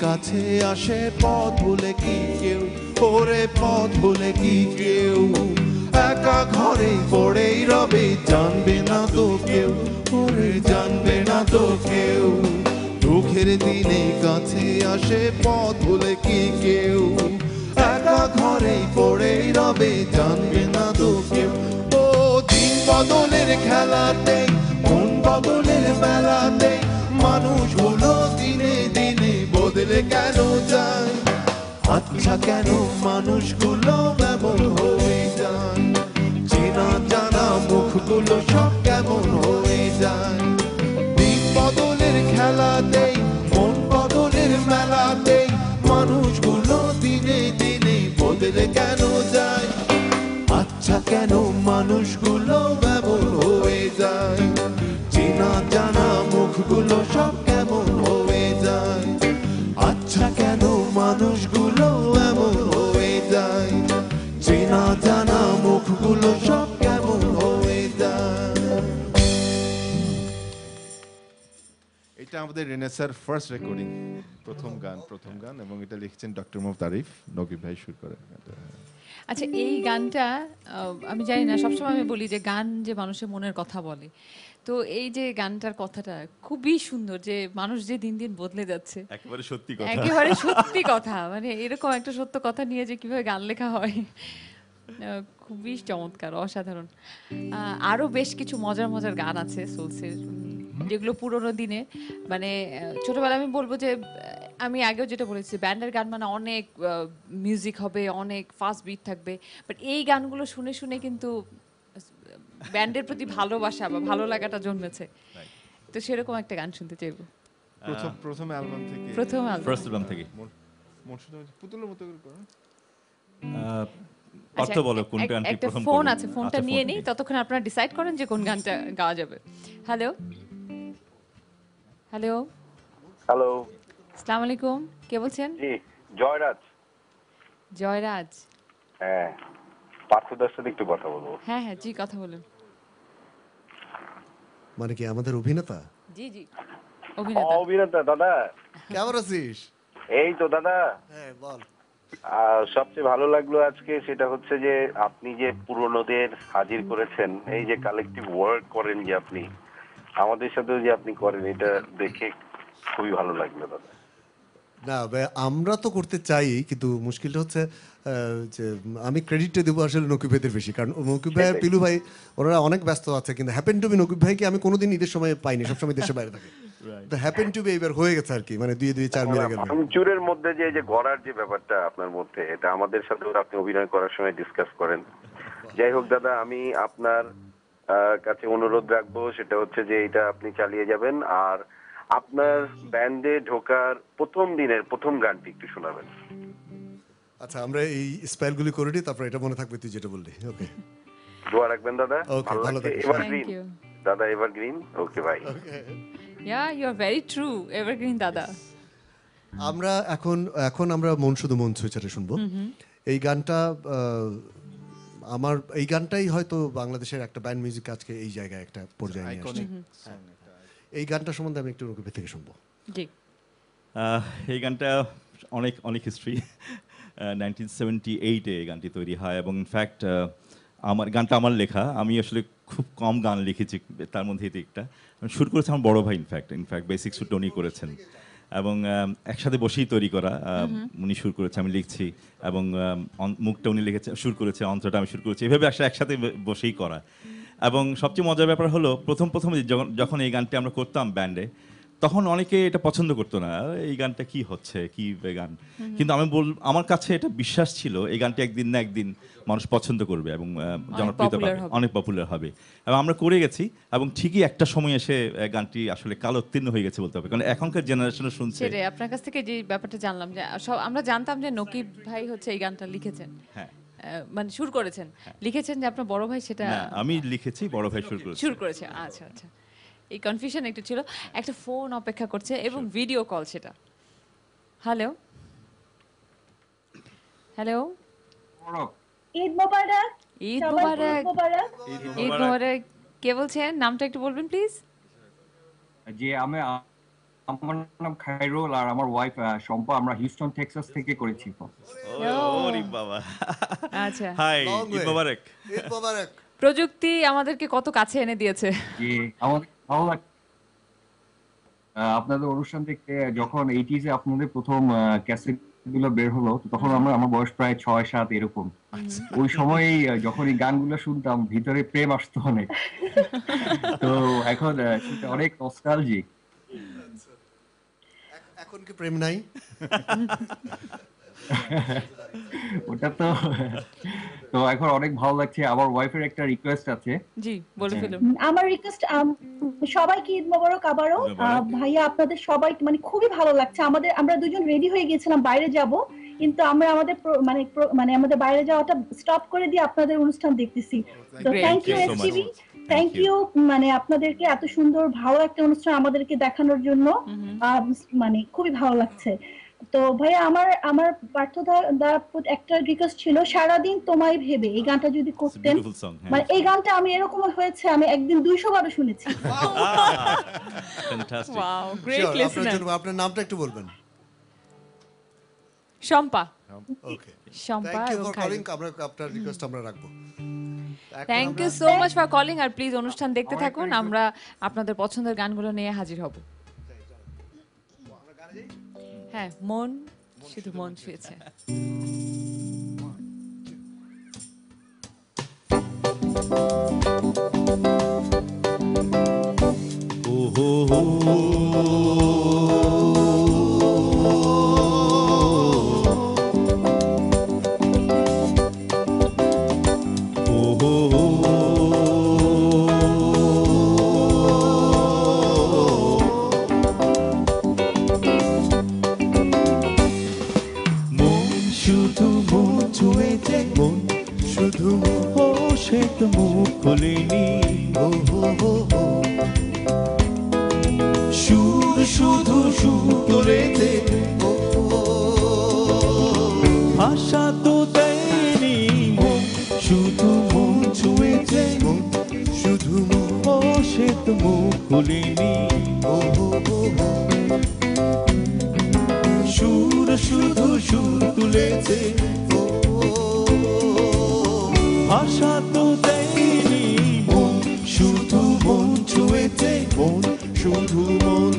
কাছে আসে পথ ভুলে কি কেউ, ওরে পথ ভুলে কি কেউ একা ঘরে পড়েই রবে, জানবে না তো কেউ, ওরে জানবে না তো কেউ। দুঃখের দিনে কাছে আসে পথ ভুলে কি কেউ, একা ঘরে পড়েই রবে, জানবে না তো কেউ। ও দিন বদলের খেলাতে, মন বদলের মেলাতে, মানুষ হলো দিনে দিনে বদলে কেন যায়? আচ্ছা কেন মানুষগুলো এমন হয়ে যায়? চেনা জানা মুখগুলো সব কেমন হয়ে যায়? দিন বদলের খেলাতেই, মন বদলের মেলাতেই, মানুষগুলো দিনে দিনে বদলে কেন যায়? আচ্ছা কেন মানুষগুলো এমন হয়ে যায়? চেনা জানা মুখগুলো সব কেমন হয়ে যায়? আচ্ছা কেন মানুষগুলো এমন হয়ে যায়? চেনা জানা মুখগুলো সব কেমন হয়ে যায়? এটা আমাদের রেনেসার ফার্স্ট রেকর্ডিং, প্রথম গান প্রথম গান এবং এটা লিখছেন ডক্টর মোহাম্মদ আরিফ, নকিব ভাই সুর করে। আচ্ছা, এই গানটা আহ, আমি জানি না, সবসময় আমি বলি যে গান যে মানুষের মনের কথা বলে। তো এই যে গানটার কথাটা খুবই সুন্দর, যে মানুষ যে দিন দিন বদলে যাচ্ছে, একেবারে সত্যি কথা, একেবারে সত্যি কথা। মানে এরকম একটা সত্য কথা নিয়ে যে কিভাবে গান লেখা হয়, আহ, খুবই চমৎকার, অসাধারণ। আহ, আরো বেশ কিছু মজার মজার গান আছে সোলসের, যেগুলো পুরোনো দিনে, মানে আহ, ছোটবেলায় আমি বলবো যে আহ, আমি আগেও যেটা বলেছি, ব্যান্ডের গান মানে অনেক মিউজিক হবে, অনেক ফাস্ট বিট থাকবে, বাট এই গানগুলো শুনে শুনে কিন্তু ব্যান্ডের প্রতি ভালোবাসা বা ভালো লাগাটা জন্মেছে। তো সেরকম একটা গান শুনতে চাইবো। প্রথম প্রথম অ্যালবাম থেকে, প্রথম অ্যালবাম ফার্স্ট অ্যালবাম থেকে পুতুলের মতো করে করো। পার্থ বলো কোন গানটি একটা প্রথম ফোন করবে? আছে, ফোনটা আচ্ছা, নিয়ে ফোন নেই, নিয়ে। ততক্ষণ আপনারা ডিসাইড করেন যে কোন গানটা গাওয়া যাবে। হ্যালো হ্যালো হ্যালো, আসসালামু আলাইকুম, কে বলছেন? জি জয়রাজ। জয়রাজ। হ্যাঁ, পার্থদার সাথে একটু কথা বলবো। হ্যাঁ হ্যাঁ, জি কথা বলুন। মানে কি আমাদের অভিনেতা? জি জি, ও, অভিনেতা। অভিনেতা দাদা, কেমন আছিস? এই তো দাদা। হ্যাঁ বল। আর সবচেয়ে ভালো লাগলো আজকে সেটা হচ্ছে যে আপনি যে পুরনোদের হাজির করেছেন, এই যে কালেকটিভ ওয়ার্ক করেন যে আপনি আমাদের সাথেও যে আপনি করেন, এটা দেখে খুবই ভালো লাগলো দাদা। না বে- আমরা তো করতে চাই, কিন্তু মুশকিলটা হচ্ছে আহ, যে আমি ক্রেডিটটা দেবো আসলে নকিব ভাইদের বেশি, কারণ নকিব ভাই আর পিলু ভাই ওরা অনেক ব্যস্ত আছে, কিন্তু হ্যাপেন টু বি নকিব ভাইকে আমি কোনোদিন ঈদের সময় পাইনি, সবসময় দেশের বাইরে থাকে। তো হ্যাপেন টু বি এবার হয়ে গেছে আর কি, মানে দুই দুই চার মিলে গেল। ভাঙচুরের মধ্যে যে এই যে গড়ার যে ব্যাপারটা আপনার মধ্যে, এটা আমাদের সাথে আপনি অভিনয় করার সময় ডিসকাস করেন। যাই হোক দাদা, আমি আপনার আহ, কাছে অনুরোধ রাখবো, সেটা হচ্ছে যে এটা আপনি চালিয়ে যাবেন, আর আপনার ব্যান্ডে ঢোকার প্রথম দিনের প্রথম গানটি একটু শোনাবেন। আচ্ছা, আমরা এই স্পেলগুলি করে দিই, তারপর এটা মনে থাকবে তুই যেটা বললি। ওকে, দোয়া রাখবেন দাদা। Okay, ভালো ভালো লাগছে। থাকিস। Evergreen Thank you. দাদা, এভারগ্রিন। ওকে ভাই। Yeah, you are very true, evergreen দাদা। আমরা এখন এখন আমরা মন শুধু মন ছুঁয়েছে শুনবো। এই গানটা আহ, আমার এই গানটাই হয়তো বাংলাদেশের একটা ব্যান্ড মিউজিক আজকে এই জায়গায় একটা পর্যায়ে নিয়ে আসছে। হ্যাঁ। এই গানটা সম্বন্ধে আমি একটু নকিব থেকে শুনবো। জি। আহ, এই গানটা অনেক অনেক হিস্ট্রি। নাইনটিন সেভেন্টি এইটে এই গানটি তৈরি হয়, এবং ইনফ্যাক্ট আমার গানটা আমার লেখা। আমি আসলে খুব কম গান লিখেছি, তার মধ্যে এটি একটা। শুট করেছে আমার বড় ভাই, ইনফ্যাক্ট ইনফ্যাক্ট বেসিক শুট উনি করেছেন, এবং একসাথে বসেই তৈরি করা। উনি সুর করেছে, আমি লিখছি, এবং মুখটা উনি লিখেছে, সুর করেছে, অন্তরটা আমি সুর করেছি, এভাবে আসলে একসাথে বসেই করা। এবং সবচেয়ে মজার ব্যাপার হলো, প্রথম প্রথম যখন যখন এই গানটি আমরা করতাম ব্যান্ডে, তখন অনেকে এটা পছন্দ করতো না, এই গানটা কি হচ্ছে, কি গান। কিন্তু আমি বল আমার কাছে এটা বিশ্বাস ছিল, এই গানটি একদিন না একদিন মানুষ পছন্দ করবে এবং জনপ্রিয়তা পাবে, অনেক পপুলার হবে। এবং আমরা করে গেছি, এবং ঠিকই একটা সময় এসে গানটি আসলে কালোত্তীর্ণ হয়ে গেছে বলতে হবে, কারণ এখনকার জেনারেশনে শুনছে। সেটাই, আপনার কাছ থেকে যে ব্যাপারটা জানলাম, যে সব আমরা জানতাম যে নকিব ভাই হচ্ছে এই গানটা লিখেছেন, হ্যাঁ, মানে সুর করেছেন, লিখেছেন যে আপনার বড় ভাই সেটা। না, আমি লিখেছি, বড় ভাই সুর করেছে। সুর করেছে, আচ্ছা আচ্ছা। এই কনফিউশন একটু ছিল। একটা ফোন অপেক্ষা করছে এবং ভিডিও কল সেটা। হ্যালো হ্যালো, ঈদ মোবারক। ঈদ সবাইকে মোবারক। ঈদ মোবারক। ঈদ মোবারক। কে বলছেন, নামটা একটু বলবেন প্লিজ? জি, আমি আমার নাম খায়রুল আর আমার ওয়াইফ শম্পা, আমরা হিউস্টন টেক্সাস থেকে করেছি। ওরে বাবা। আচ্ছা। হাই, ঈদ মোবারক। ঈদ মোবারক। প্রযুক্তি আমাদেরকে কত কাছে এনে দিয়েছে। জি, আমাদের ভালো লাগে আপনাদের অনুষ্ঠান দেখতে। যখন এইটিজ এ আপনাদের প্রথম ক্যাসেট গুলো বের হলো তখন আমরা আমার বয়স প্রায় ছয় সাত এরকম। ওই সময় যখন এই গানগুলো শুনতাম ভিতরে প্রেম আসতো অনেক। তো এখন সেটা অনেক নস্টালজিক। এখন কি প্রেম নাই? ওটা তো তো এখন অনেক ভালো লাগছে। আমার ওয়াইফের একটা রিকোয়েস্ট আছে। জি, বলে ফেলুন। আমার রিকোয়েস্ট সবাইকে ঈদ মোবারক আবারও। ভাইয়া আপনাদের সবাই মানে খুবই ভালো লাগছে আমাদের। আমরা দুজন রেডি হয়ে গিয়েছিলাম বাইরে যাব, কিন্তু আমরা আমাদের মানে মানে আমাদের বাইরে যাওয়াটা স্টপ করে দিয়ে আপনাদের অনুষ্ঠান দেখতেছি। তো thank you STV, thank you মানে আপনাদেরকে এত সুন্দর ভালো একটা অনুষ্ঠান আমাদেরকে দেখানোর জন্য। মানে খুবই ভালো লাগছে। তো ভাইয়া আমার আমার পার্থদা একটা রিকোয়েস্ট ছিল, সারাদিন তোমায় ভেবে এই গানটা যদি করতেন। মানে এই গানটা আমি এরকম হয়েছে আমি একদিন দুইশো বারও শুনেছি। Wow, great listener. আপনার নামটা একটু বলবেন? Shampa. Okay, Shampa thank you এবং ফর কলিং। আমরা আপনার রিকোয়েস্ট আমরা রাখবো। Thank you so much for calling. আর প্লিজ অনুষ্ঠান দেখতে থাকুন, আমরা আপনাদের পছন্দের গানগুলো নিয়ে হাজির হব। হ্যাঁ, মন শুধু মন ছুঁয়েছে। ও হো হো মুখ খোলেনি, সুর শুধু সুর তোলেছে, ভাষা তো দেয়নি, মন শুধু মন ছুঁয়েছে, শুধু ও সে তো মুখ খোলেনি, সুর শুধু সুর তুলেছে, ভাষা তো দেয়নি, মন শুধু মন ছুঁয়েছে, মন শুধু মন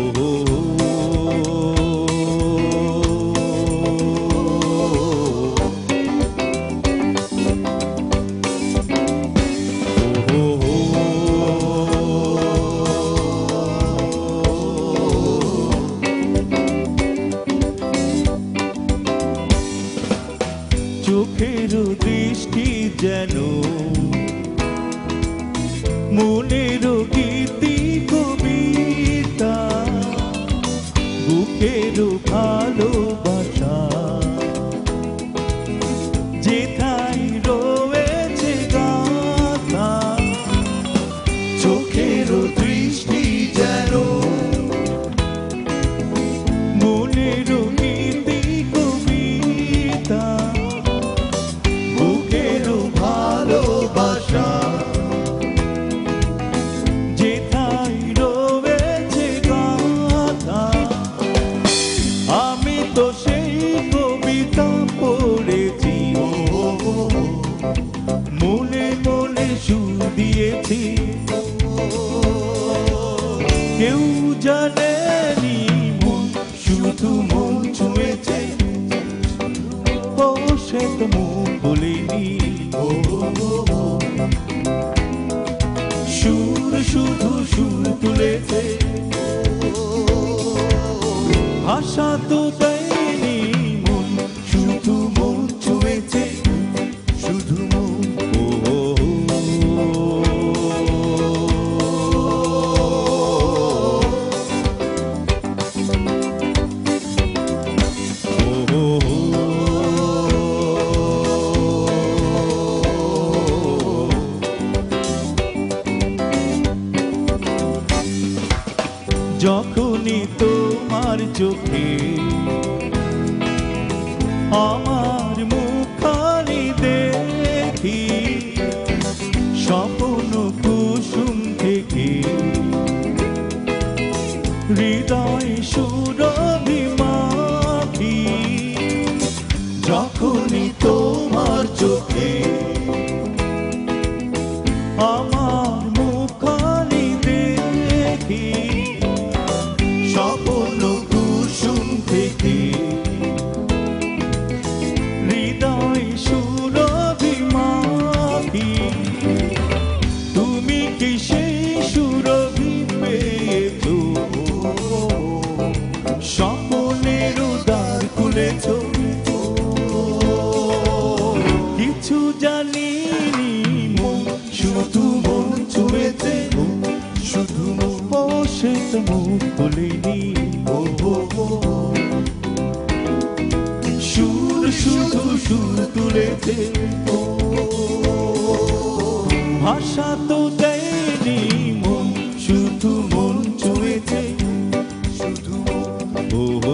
চোখের দৃষ্টি যেন মনের গীতি কবিতা, বুকের ভালোবাসা যেথায় রয়েছে গাথা, চোখের দৃষ্টি যেন মনের গীতি কবিতা, বুকের ভালোবাসা যেথায় রয়েছে গাথা, আমি তো সেই কবিতা পড়েছি, মনে মনে সুর দিয়েছি, কেউ জানেনি, মন শুধু মন ছুঁয়েছে, ও সে তো মুখ বলিনি, সুর শুধু সুর তুলেছে, ভাষা তো দেয়নি, মন শুধু মন ছুঁয়েছে, শুধু মন যখনই তোমার চোখে আমার মুখখানি দেখি, স্বপ্ন কুসুম থেকে হৃদয় তো মুখ খুলিনি ও হো হো সুর শুধু সুর তুলেছে ও ভাষা তো দেয়নি মন শুধু মন ছুঁয়েছে শুধু ও হো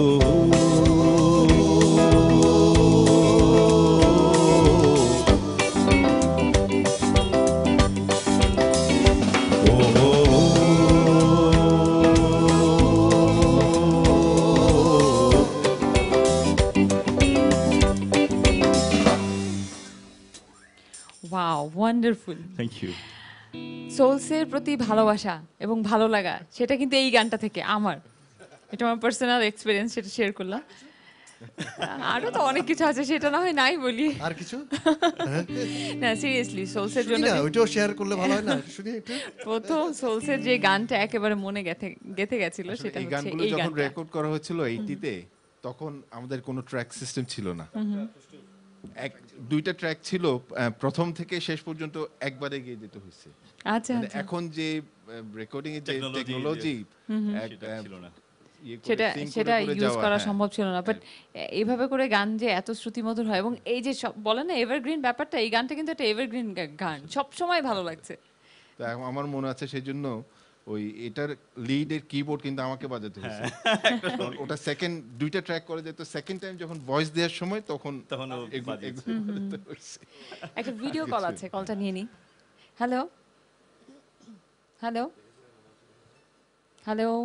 ওয়াও ওয়ান্ডারফুল। Thank you. সোলসের প্রতি ভালোবাসা এবং ভালো লাগা সেটা কিন্তু এই গানটা থেকে আমার, এটা আমার পার্সোনাল এক্সপিরিয়েন্স, সেটা শেয়ার করলাম। আরো তো অনেক কিছু আছে, সেটা না হয় নাই বলি। আর কিছু না সিরিয়াসলি সোলসের জন্য না ওইটাও শেয়ার করলে ভালো হয় না? শুনি একটু। প্রথম সোলসের যে গানটা একেবারে মনে গেথে গেথে গেছিল সেটা এই হচ্ছে গানগুলো এই যখন গানটা। রেকর্ড করা হয়েছিল এইটিতে, তখন আমাদের কোনো ট্র্যাক সিস্টেম ছিল না। এক দুইটা ট্র্যাক ছিল, আহ, প্রথম থেকে শেষ পর্যন্ত একবারে গিয়ে যেতে হয়েছে। আচ্ছা মানে আচ্ছা। এখন যে রেকর্ডিং এর যে Technology টেকনোলজি সেটা ছিল না। সেটা সেটা ইউজ করা সম্ভব ছিল না, বাট এইভাবে করে গান যে এত শ্রুতিমধুর হয় এবং এই যে সব বলে না এভারগ্রিন ব্যাপারটা, এই গানটা কিন্তু একটা এভারগ্রিন গান, সব সময় ভালো লাগছে। তো এখন আমার মনে আছে সেই জন্য ওই এটার লিডের কিবোর্ড কিন্তু আমাকে বাজাতে হয়েছে। ওটা সেকেন্ড দুইটা ট্র্যাক করে যেত, সেকেন্ড টাইম যখন ভয়েস দেওয়ার সময় তখন তখন ও এগুলো- বাজিয়েছে। এগুলো বাজাতে হয়েছে। একটা ভিডিও কল আছে, কলটা নিয়ে নি। হ্যালো হ্যালো হ্যালো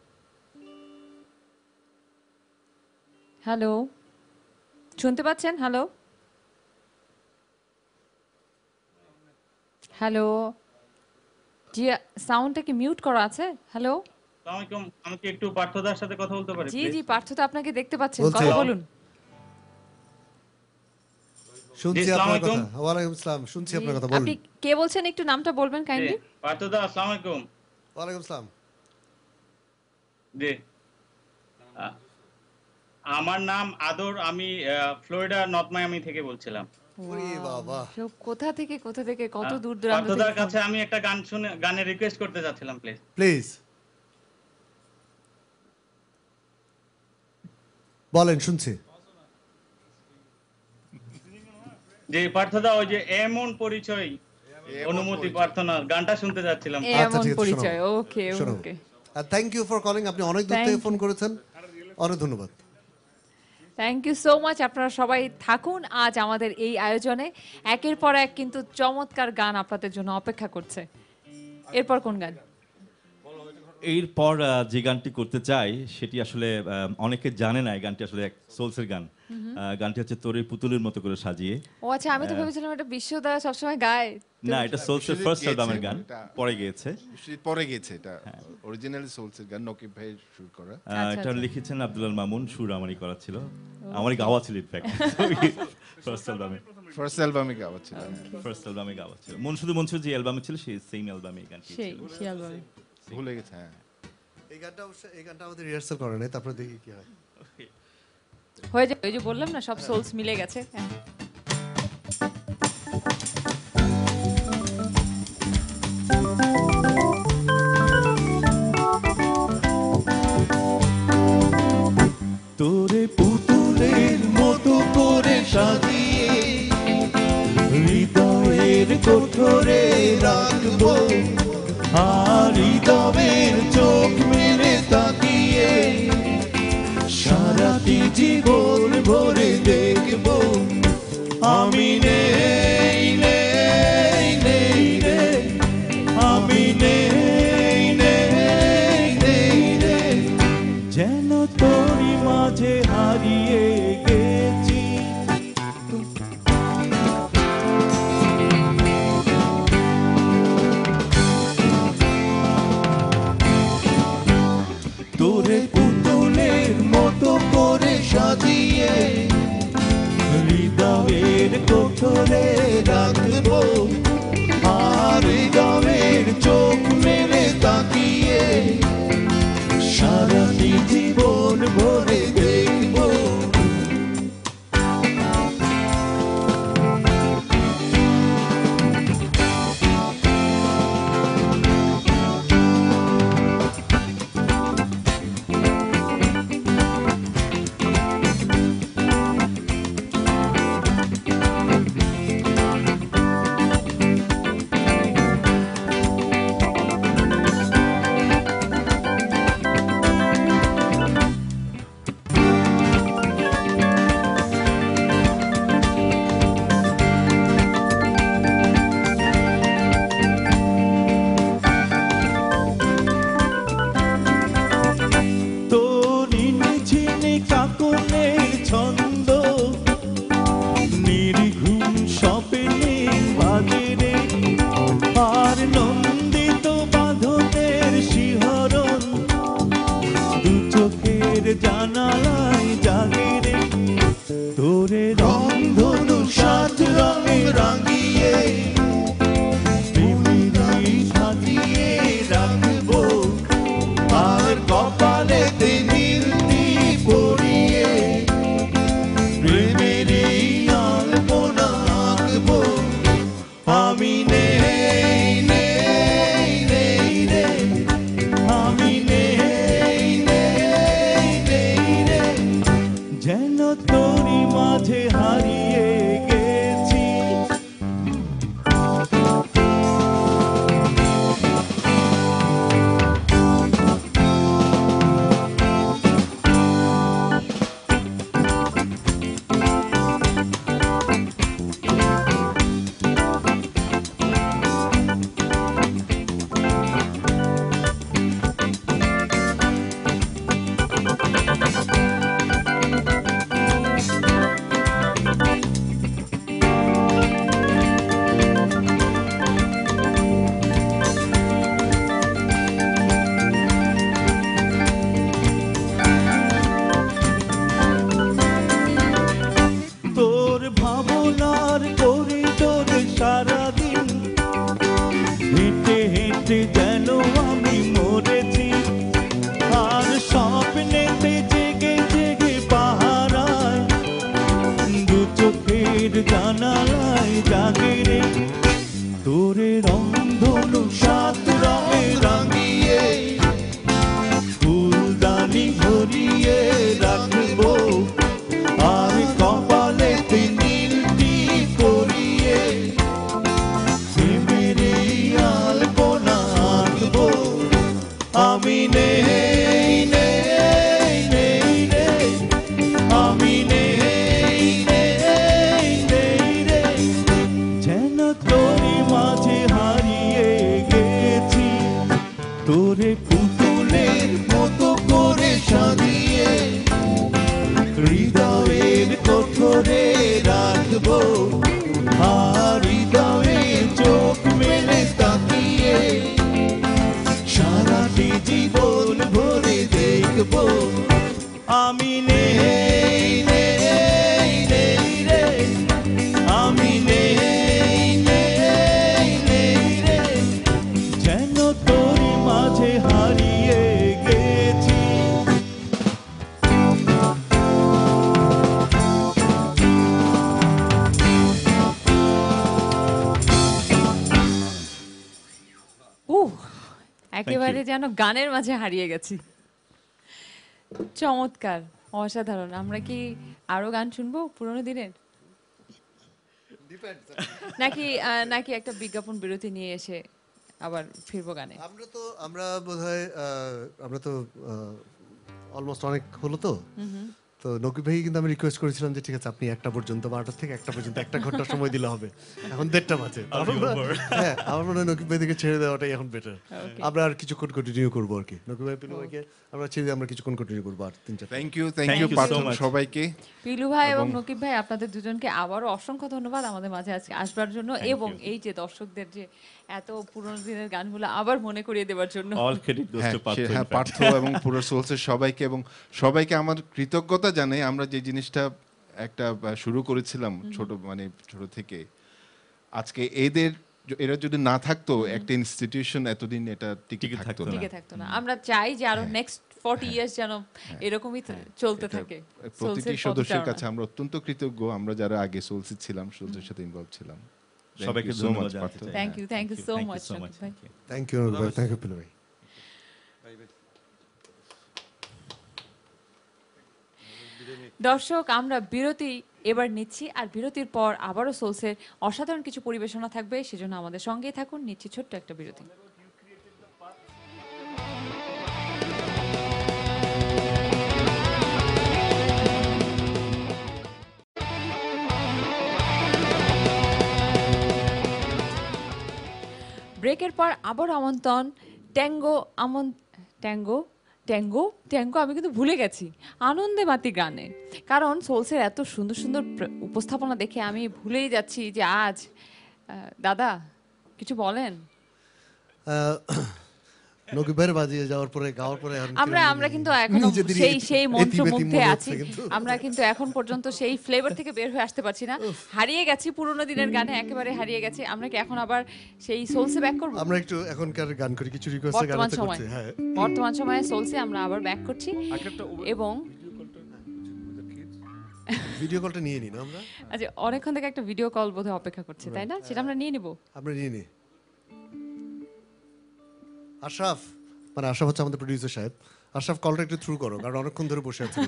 হ্যালো, শুনতে পাচ্ছেন? হ্যালো হ্যালো, জি সাউন্ডটা কি মিউট করা আছে? হ্যালো আসসালামু আলাইকুম, আমি কি একটু পার্থদার সাথে কথা বলতে পারি? জি please? জি পার্থ তো আপনাকে দেখতে পাচ্ছেন, বলছি। কথা বলুন। শুনছি জি, আসসালামু আপনার কথা। আলাইকুম। ওয়ালাইকুম আসসালাম, শুনছি জি, আপনার কথা, বলুন। আপনি কে বলছেন একটু নামটা বলবেন কাইন্ডলি? জি, পার্থদা আসসালামু আলাইকুম। ওয়ালাইকুম আসসালাম। জি, আ, আমার নাম আদর, আমি আহ, ফ্লোরিডা নর্থ মায়ামি থেকে বলছিলাম। ওরে বাবা, তো কোথা থেকে কোথা থেকে কত আহ, দূর দূরান্ত পার্থদার থেকে কাছে আমি একটা গান শুনে গানের রিকোয়েস্ট করতে যাচ্ছিলাম, প্লিজ। প্লিজ বলেন, শুনছি। যে পার্থদা ওই যে এমন পরিচয় অনুমতি প্রার্থনা গানটা শুনতে যাচ্ছিলাম। আচ্ছা, ঠিক আছে, পরিচয়, শোনাবো। ওকে শোনাবো। ওকে। আর থ্যাংক ইউ ফর কলিং, আপনি অনেক দূর Thank থেকে you. ফোন করেছেন, অনেক ধন্যবাদ। Thank you so much. আপনারা সবাই থাকুন আজ আমাদের এই আয়োজনে, একের পর এক কিন্তু চমৎকার গান আপনাদের জন্য অপেক্ষা করছে। এরপর কোন গান? এরপর আহ, যে গানটি করতে চাই সেটি আসলে আহ, অনেকে জানে না, এই গানটি আসলে এক সোলসের গান। আহ, গানটি হচ্ছে তোরে পুতুলের মতো করে সাজিয়ে। ও আচ্ছা, আমি তো আহ, ভেবেছিলাম এটা বিশ্বদা সবসময় গায়। না, এটা সোলসের ফার্স্ট গেয়েছে, অ্যালবামের গান, এটা- পরে গিয়েছে। পরে গেছে, এটা অরিজিনালি সোলসের গান, নকিব ভাই শুট করা। আহ, এটা লিখেছেন আব্দুল মামুন, সুর আমারই করা ছিল, আমারই গাওয়া ছিল ইনফ্যাক্ট ফার্স্ট অ্যালবামে। ফার্স্ট অ্যালবামে গাওয়া ছিল। ফার্স্ট অ্যালবামে গাওয়া ছিল। মন শুধু মন শুধু যে অ্যালবামে ছিল সেই সেম অ্যালবামে এই গানটি সেই ছিল। সেই অ্যালবামে ভুলে গেছে। হ্যাঁ, এই গানটা অবশ্য এই গানটা আমাদের রিহার্সাল করে নাই, তারপরে দেখি কি হয়। হয়ে যায়, ওই যে বললাম না সব সোলস মিলে গেছে। হ্যাঁ। তোরে পুতুলের মতো করে সাজিয়ে হৃদয়ের কোঠরে রাখবো, আর হৃদয়ের চোখ মেলে তাকিয়ে সারাটি জীবন ভরে দেখবো আমি নেই নেই নেই রে, আমি নেই নেই নেই রে, যেন তোরই মাঝে হারিয়ে গেছি। তোরে পুতুলের মতো করে সাজিয়ে নন্দিত বাঁধনের শিহরণ দু চোখের জানালায় জাগে রে তোরে রংধনু সাত রঙে রাঙিয়ে প্রেমেরই সাজিয়ে রাখবো আর কপালেতে নীলতি পরিয়ে প্রেমেরই আলপনা আঁকবো আমি নেই নেই নেই রে আমি নেই নেই নেই রে যেন তোরই মাঝে হারিয়ে গেছি তোর ভাবনার করিডোরে সারাদিন হেঁটে হেঁটে যেন আমি মরেছি আর স্বপ্নেতে জেগে জেগে পাহারায় দু চোখের জানালায় জাগে রে তোরে রংধনু সাত রঙে রাঙিয়ে ফুলদানি ভরিয়ে রাখবো আর কপালেতে নীলটি পরিয়ে প্রেমেরই আলপনা আঁকবো আমি নেই নেই নেই রে আমি নেই নেই নেই রে যেন তোরই মাঝে হারিয়ে গেছি তোরে পুতুলের মতো করে সাজিয়ে হৃদয়ের কোঠরে রাখবো আর হৃদয়ে চোখ মেলে তাকিয়ে সারাটি জীবন ভরে দেখবো আমি নেই নেই নেই রে আমি নেই নেই নেই রে যেন তোরই মাঝে হারিয়ে গেছি উহ একেবারে যেন গানের মাঝে হারিয়ে গেছি। চমৎকার, অসাধারণ। আমরা কি আরো গান শুনবো পুরোনো দিনের, নাকি আহ, নাকি একটা বিজ্ঞাপন বিরতি নিয়ে এসে আবার ফিরবো গানে? আমরা তো আমরা বোধহয় আহ, আমরা তো অলমোস্ট অনেক হলো তো হুম হুম। তো নকিব ভাই কিন্তু আমি রিকোয়েস্ট করেছিলাম যে ঠিক আছে আপনি একটা পর্যন্ত বারোটা থেকে একটা পর্যন্ত একটা ঘন্টা সময় দিলে হবে, এখন দেড়টা বাজে। হ্যাঁ আমার মনে হয় নকিব ভাই থেকে ছেড়ে দেওয়াটাই এখন বেটার। আমরা আর কিছুক্ষণ কন্টিনিউ করবো আর কি, নকিব ভাই পিলু ভাইকে আমরা ছেড়ে দিয়ে আমরা কিছুক্ষণ কন্টিনিউ করবো আর তিন চার। Thank you thank you Partha সবাইকে। পিলু ভাই এবং নকিব ভাই আপনাদের দুজনকে আবারও অসংখ্য ধন্যবাদ আমাদের মাঝে আজকে আসবার জন্য এবং এই যে দর্শকদের যে এত পুরোনো দিনের গানগুলো আবার মনে করিয়ে দেওয়ার জন্য। All credit goes to Partha. হ্যাঁ পার্থ এবং পুরো সোলসের সবাইকে এবং সবাইকে আমার কৃতজ্ঞতা জানাই। আমরা যে জিনিসটা একটা শুরু করেছিলাম ছোট মানে ছোট থেকে, আজকে এদের এরা যদি না থাকতো একটা ইনস্টিটিউশন এতদিন এটা টিকে থাকতো না টিকে থাকতো না। আমরা চাই যে আরো নেক্সট ফর্টি ইয়ার্স যেন এরকমই চলতে থাকে। প্রতিটি সদস্যের কাছে আমরা অত্যন্ত কৃতজ্ঞ, আমরা যারা আগে সোলসি ছিলাম, সোলসের সাথে ইনভলভ ছিলাম। সবাইকে ধন্যবাদ। Thank you thank you so much ভাই। থ্যাংক ইউ ভাই, থ্যাংক ইউ পিলু ভাই। দর্শক আমরা বিরতি এবার নিচ্ছি, আর বিরতির পর আবারও সোলসের অসাধারণ কিছু পরিবেশনা থাকবে, সেজন্য আমাদের সঙ্গেই থাকুন। নিচ্ছি ছোট্ট একটা বিরতি। ব্রেকের পর আবার আমন্ত্রণ ট্যাঙ্গো আমন ট্যাঙ্গো ট্যাঙ্গো ট্যাঙ্গো আমি কিন্তু ভুলে গেছি আনন্দে মাতি গানে, কারণ সোলসের এত সুন্দর সুন্দর উপস্থাপনা দেখে আমি ভুলেই যাচ্ছি যে আজ দাদা কিছু বলেন। নকিব ভাইয়ের বাজিয়ে যাওয়ার পরে গাওয়ার পরে আমরা আমরা কিন্তু এখনো সেই সেই মন্ত্রমুগ্ধে আছি আমরা কিন্তু এখন পর্যন্ত সেই ফ্লেভার থেকে বের হয়ে আসতে পারছি না হারিয়ে গেছি পুরোনো দিনের গানে একেবারে হারিয়ে গেছি আমরা কি এখন আবার সেই সোলসে ব্যাক করব আমরা একটু এখনকার গান করি কিছু রিকোয়েস্টে গান করতে হ্যাঁ বর্তমান সময়ে সোলসে আমরা আবার ব্যাক করছি এবং ভিডিও কলটা নিয়ে নিন আমরা আচ্ছা অনেকক্ষণ থেকে একটা ভিডিও কল বোধহয় অপেক্ষা করছে তাই না সেটা আমরা নিয়ে নিব আমরা নিয়ে নিই আশরাফ মানে আশরাফ হচ্ছে আমাদের প্রোডিউসার সাহেব আশরাফ কলটা একটু থ্রু করো কারণ অনেকক্ষণ ধরে বসে আছেন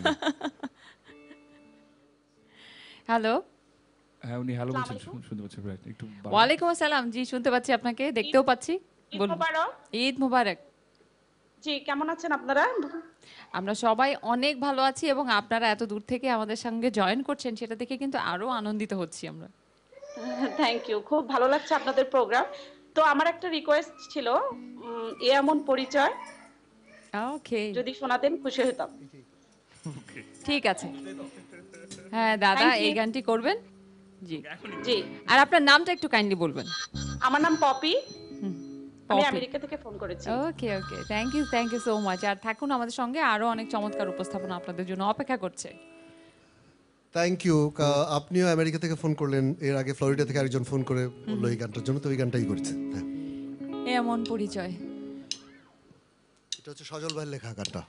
হ্যালো হ্যাঁ উনি হ্যালো বলছেন শুনতে পাচ্ছি একটু ওয়ালাইকুম আসসালাম জি শুনতে পাচ্ছি আপনাকে দেখতেও পাচ্ছি ঈদ মোবারক ঈদ মোবারক জি কেমন আছেন আপনারা আমরা সবাই অনেক ভালো আছি এবং আপনারা এত দূর থেকে আমাদের সঙ্গে জয়েন করছেন সেটা দেখে কিন্তু আরো আনন্দিত হচ্ছি আমরা থ্যাংক ইউ খুব ভালো লাগছে আপনাদের প্রোগ্রাম তো আমার একটা রিকোয়েস্ট ছিল এ এমন পরিচয় ওকে যদি শোনাতেন খুশি হতাম ঠিক আছে হ্যাঁ দাদা এই গানটি করবেন জি জি আর আপনার নামটা একটু কাইন্ডলি বলবেন আমার নাম পপি আমি আমেরিকা থেকে ফোন করেছি okay okay thank you thank you so much আর থাকুন আমাদের সঙ্গে আরো অনেক চমৎকার উপস্থাপনা আপনাদের জন্য অপেক্ষা করছে থ্যাংক ইউ আপনিও আমেরিকা থেকে ফোন করলেন এর আগে ফ্লোরিডা থেকে আরেকজন ফোন করে বললো এই গানটার জন্য তো এই গানটাই করছে হ্যাঁ এমন পরিচয় এটা হচ্ছে সজল ভাইয়ের লেখা গানটা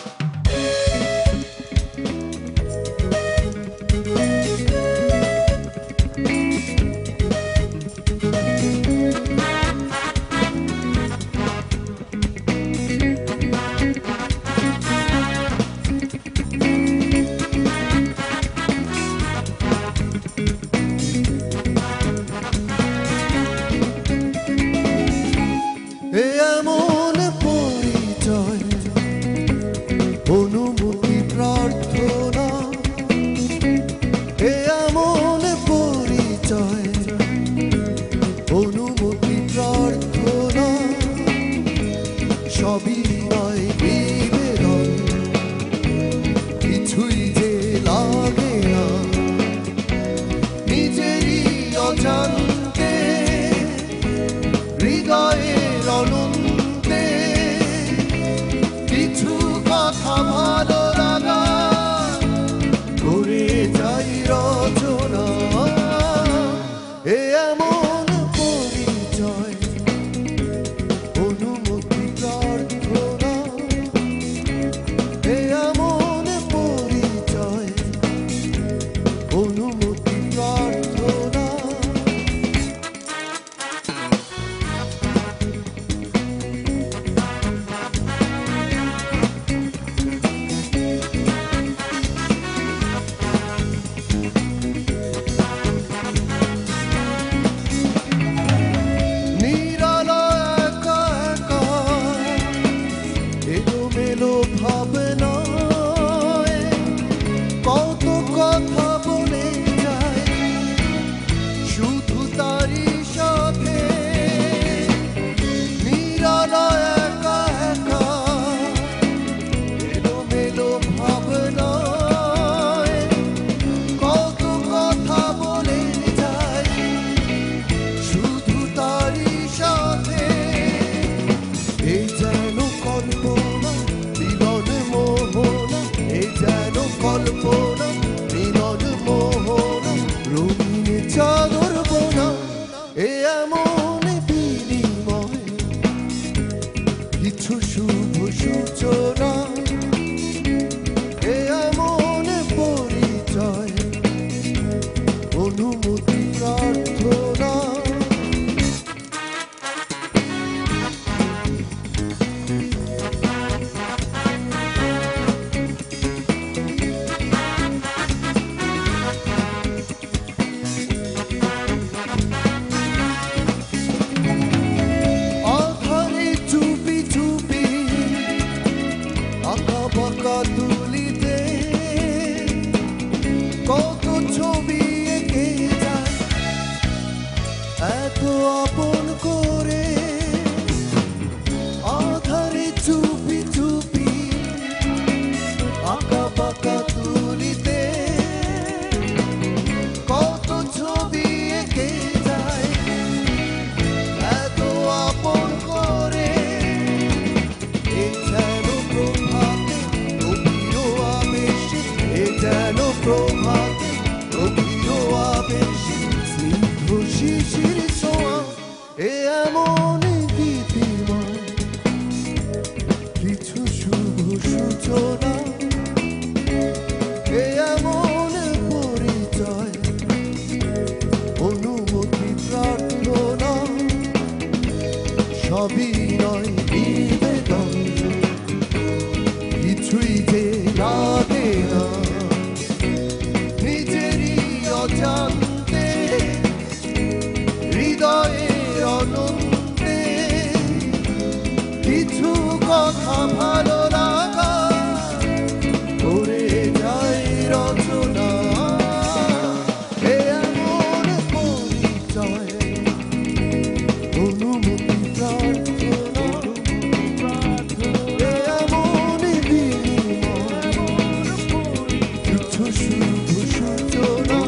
এমন পরিচয় অনুমতি প্রার্থনা এমন পরিচয় অনুমতি প্রার্থনা সবই নয় বিবেদন কিছুই যে লাগে না নিজেরই অজান্তে হৃদয়ের অনন্তে কিছু কথা ভালো লাগা করে যাই রচনা এ এমন পরিচয় অনুমতি প্রার্থনা এ এমন পরিচয় অনুমতি প্রার্থনা এমন গীতিময় কিছু শুভ সূচনা, এ এমন পরিচয় অনুমতি প্রার্থনা, সবই নয় নিবেদন, কিছুই যে লাগে না নিজেরই অজান্তে, হৃদয়ে অনন্তে কিছু কথা ভালো লাগা করে যায় রচনা, এ এমন পরিচয় অনুমতি প্রার্থনা, এ এমন বিনিময় কিছু শুভ সূচনা,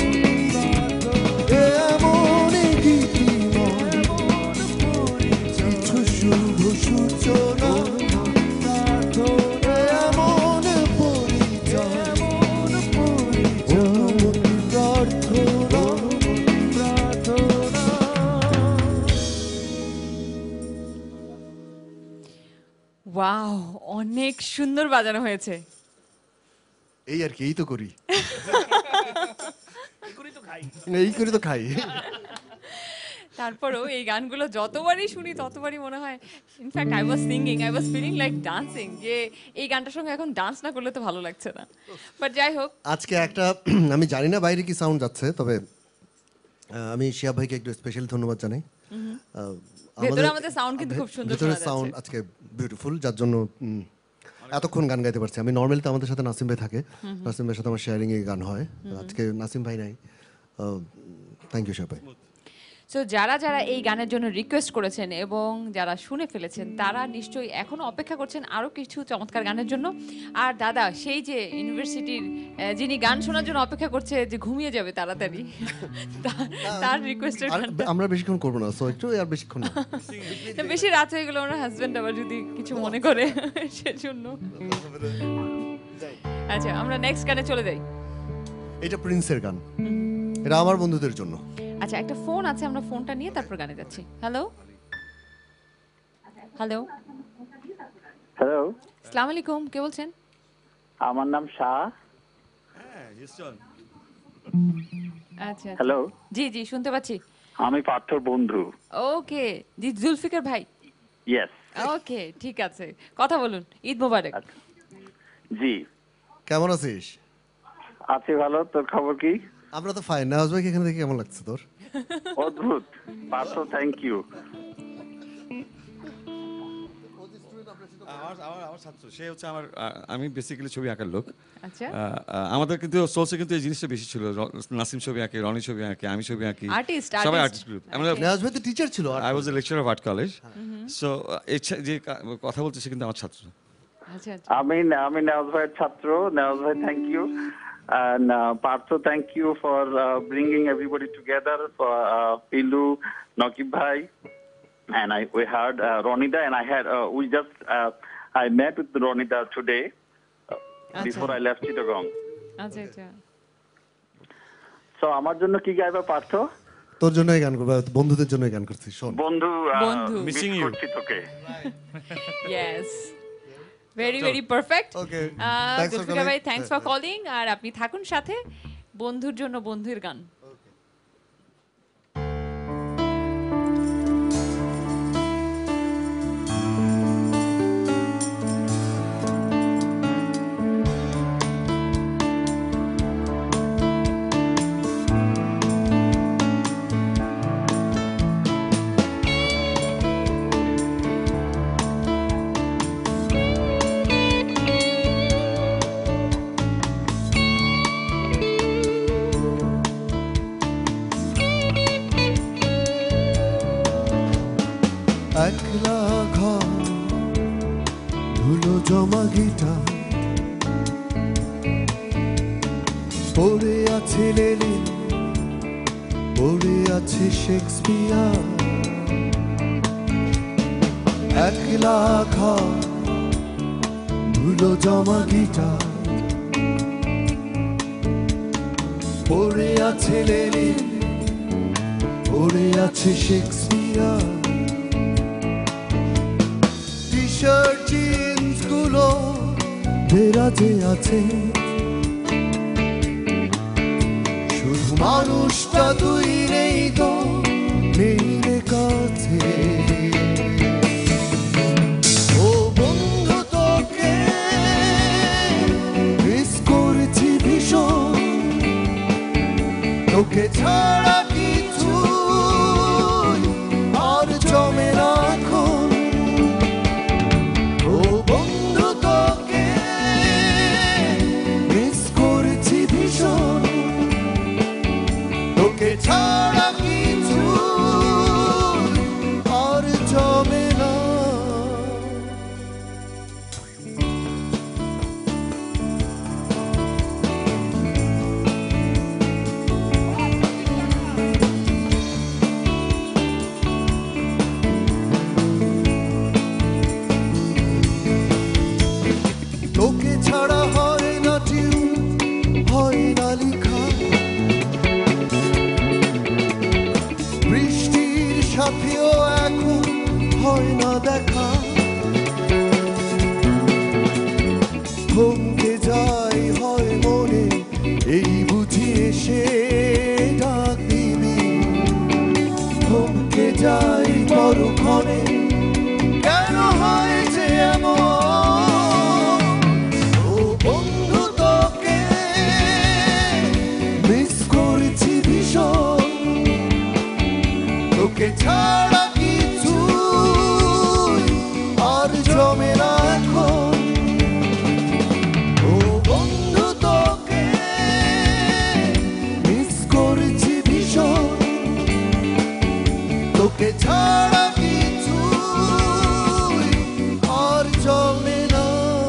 এ এমন গীতিময় কিছু শুভ সূচনা, এ এমন পরিচয় অনুমতি প্রার্থনা। ওয়াও, অনেক সুন্দর বাজানো হয়েছে। এই আর কি, এই তো করি, এই করি তো খাই। তারপরেও এই গানগুলো যতবারই শুনি ততবারই মনে হয়, in fact I was singing, I was feeling like dancing, যে এই গানটার সঙ্গে এখন ডান্স না করলে তো ভালো লাগছে না। বাট যাই হোক, আজকে একটা আমি জানি না বাইরে কি সাউন্ড যাচ্ছে, তবে আহ, আমি শিয়া ভাইকে একটু স্পেশালি ধন্যবাদ জানাই। আহ, ভেতরে আমাদের সাউন্ড কিন্তু খুব সুন্দর শোনা ভেতরের যাচ্ছে। সাউন্ড আজকে বিউটিফুল, যার জন্য উম, এতক্ষণ গান গাইতে পারছি। আমি নর্মালি তো আমাদের সাথে নাসিম ভাই থাকে, নাসিম ভাইয়ের সাথে আমার শেয়ারিং এ গান হয়, আজকে নাসিম ভাই নাই। থ্যাংক ইউ শিয়া ভাই। সো যারা যারা এই গানের জন্য রিকোয়েস্ট করেছেন এবং যারা শুনে ফেলেছেন তারা নিশ্চয়ই এখনো অপেক্ষা করছেন আরো কিছু চমৎকার গানের জন্য। আর দাদা সেই যে ইউনিভার্সিটির আহ, যিনি গান শোনার জন্য অপেক্ষা করছে যে ঘুমিয়ে যাবে তাড়াতাড়ি, তা- তার রিকোয়েস্টের আর আমরা বেশিক্ষণ করবো না, সো একটু আর বেশিক্ষণ না। বেশি রাত হয়ে গেলে ওনার হাজবেন্ড আবার যদি কিছু মনে করে সেজন্য। আচ্ছা, আমরা নেক্সট গানে চলে যাই। এটা প্রিন্সের গান, এটা আমার বন্ধুদের জন্য। আচ্ছা, একটা ফোন আছে, আমরা ফোনটা নিয়ে তারপর গানে যাচ্ছি। হ্যালো হ্যালো হ্যালো, আসসালামু আলাইকুম, কে বলছেন? আমার নাম শাহ। আচ্ছা, হ্যালো, জি জি শুনতে পাচ্ছি। আমি পার্থর বন্ধু। ওকে, জি জুলফিকার ভাই। ইয়েস। ওকে, ঠিক আছে, কথা বলুন। ঈদ মোবারক। জি, কেমন আছিস? আছি ভালো, তোর খবর কি? আমরা তো ফাইন। নাওয়াজ ভাই এখানে দেখে কেমন লাগছে তোর? অদ্ভুত। Partho, thank you. আমার আমার আমার ছাত্র, সে হচ্ছে আমার, আমি বেসিক্যালি ছবি আঁকার লোক। আচ্ছা, আমাদের কিন্তু সোর্সে কিন্তু এই জিনিসটা বেশি ছিল। নাসিম ছবি আঁকে, রনি ছবি আঁকে, আমি ছবি আঁকি, আর্টিস্ট সবাই আর্টিস্ট আর্টিস্ট গ্রুপ। আমরা নাওয়াজ ভাই তো টিচার ছিল। I was a lecturer of art college. So এই যে কথা বলছে সে কিন্তু আমার ছাত্র। আচ্ছা, আমি আমি নেওয়াজ ভাইয়ের ছাত্র। নেওয়াজ ভাই, thank you. And uh, Partho, thank you for uh, bringing everybody together. For uh, Pilu, Naqib Bhai, and I we heard uh, Ronida, and I had uh, we just uh, I met with Ronida today uh, before I left Chittagong. আচ্ছা আচ্ছা। So আমার জন্য কি গাইবা পার্থ? তোর জন্য এই গান করব, বন্ধুদের জন্য এই গান করছি। শোন বন্ধু, বন্ধু মিসিং ইউ করছি তোকে। Yes, very very perfect. Okay, Zulfikar ভাই, থ্যাঙ্কস ফর কলিং। আর আপনি থাকুন সাথে, বন্ধুর জন্য বন্ধুর গান। একলা ঘর, ধুলো জমা গিটার, পড়ে আছে লেনিন, পড়ে আছে শেক্সপিয়ার। একলা ঘর, ধুলো জমা গিটার, পড়ে আছে লেনিন, পড়ে আছে শেক্সপিয়ার, টি শার্ট জিন্স গুলো দেরাজে আছে, শুধু মানুষটা তুই নেই তো, নেই রে কাছে। ও বন্ধু তোকে মিস করেছি ভীষণ, তোকে ছাড়া কিছু আর জমে না এখন। ও বন্ধু তোকে মিস করেছি ভীষণ, তোকে ছাড়া কিছু আর জমে না। তোকে ছাড়া হয় না টিউন, হয় না লিখা, বৃষ্টির সাথেও এখন হয় না দেখা। থমকে যাই হয় মনে, এই বুঝি এসে ডাক দিবি। থমকে যাই পরক্ষণে, কেন হয় যে এমন। ও বন্ধু তোকে মিস করেছি ভীষণ, তোকে ছাড়া কিছু আর জমে না এখন। ও বন্ধু তোকে মিস করেছি ভীষণ, তোকে ছাড়া কিছু আর জমে না।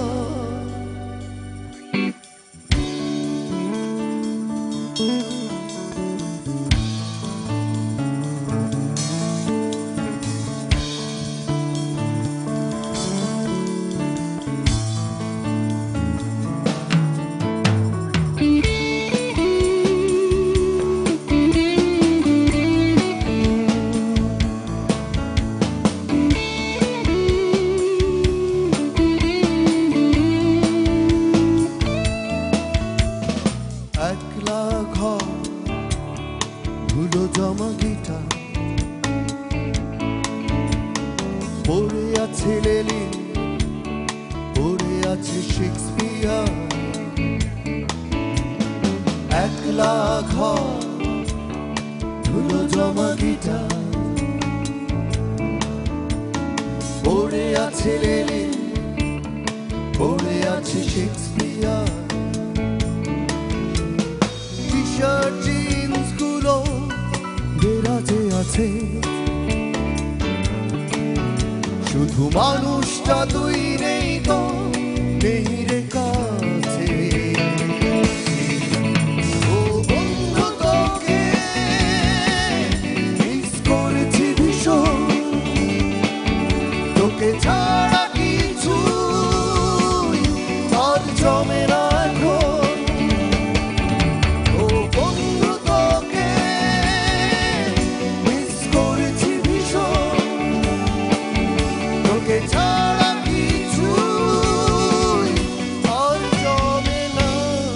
একলা ঘর, ধুলো জমা গিটার, পড়ে আছে লেলিন, পড়ে আছে শেক্সপিয়ার। একলা ঘর, ধুলো জমা গিটার, পড়ে আছে লেলিন, পড়ে আছে শেক্সপিয়ার। টি শার্ট জিন্স গুলো দেরাজে আছে, শুধু মানুষটা তুই নেই তো, নেই রে কাছে। ও বন্ধু তোকে মিস করেছি ভীষণ, তোকে ছাড়া কিছু আর জমে না এখন। ও বন্ধু তোকে মিস করেছি ভীষণ, তোকে ছাড়া কিছু আর জমে না।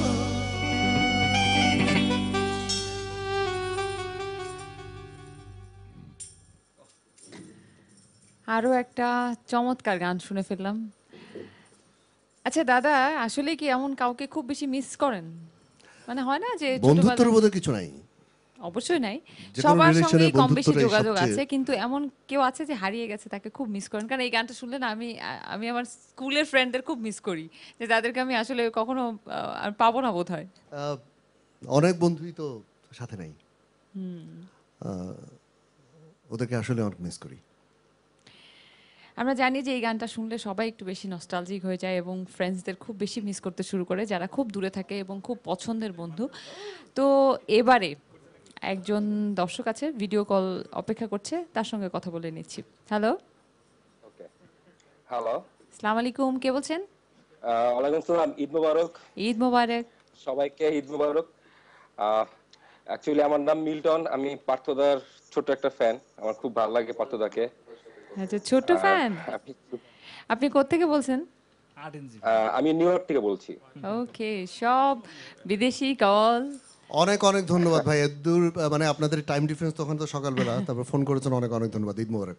আরো একটা চমৎকার গান শুনে ফেললাম। আচ্ছা দাদা, আসলে কি এমন কাউকে খুব বেশি মিস করেন? মানে হয় না যে বন্ধুত্বের ছোটবেলায়- বোধহয় কিছু নাই। অবশ্যই নাই, যে কোনো সবার relation-এ সঙ্গে কম বেশি বন্ধুত্বটাই যোগাযোগ সবচেয়ে- আছে, কিন্তু এমন কেউ আছে যে হারিয়ে গেছে তাকে খুব মিস করেন? কারণ এই গানটা শুনলে না আমি আমি আমার স্কুলের ফ্রেন্ডদের খুব মিস করি, যে তাদেরকে আমি আসলে কখনো আহ, আর পাবো না বোধহয়। আহ, অনেক বন্ধুই তো সাথে নাই, হুম। আহ, ওদেরকে আসলে অনেক মিস করি। আমরা জানি যে এই গানটা শুনলে সবাই একটু বেশি নস্টালজিক হয়ে যায় এবং ফ্রেন্ডসদের খুব বেশি মিস করতে শুরু করে, যারা খুব দূরে থাকে এবং খুব পছন্দের বন্ধু। তো এবারে একজন দর্শক আছে, ভিডিও কল অপেক্ষা করছে, তার সঙ্গে কথা বলে নিচ্ছি। হ্যালো, হ্যালো, আসসালামু আলাইকুম, কে বলছেন? ওয়ালাইকুম সালাম, ঈদ মোবারক। ঈদ মোবারক সবাইকে ঈদ মোবারক। অ্যাকচুয়ালি আমার নাম মিল্টন, আমি পার্থদার ছোট একটা ফ্যান, আমার খুব ভালো লাগে পার্থদাকে। আচ্ছা, ছোট ফ্যান। আপনি কোত্থেকে বলছেন? আমি নিউ ইয়র্ক থেকে বলছি। ওকে, সব বিদেশি কল। অনেক অনেক ধন্যবাদ ভাই, দূর মানে আপনাদের টাইম ডিফারেন্স তখন তো সকালবেলা, তারপর ফোন করেছেন, অনেক অনেক ধন্যবাদ। ঈদ মোবারক।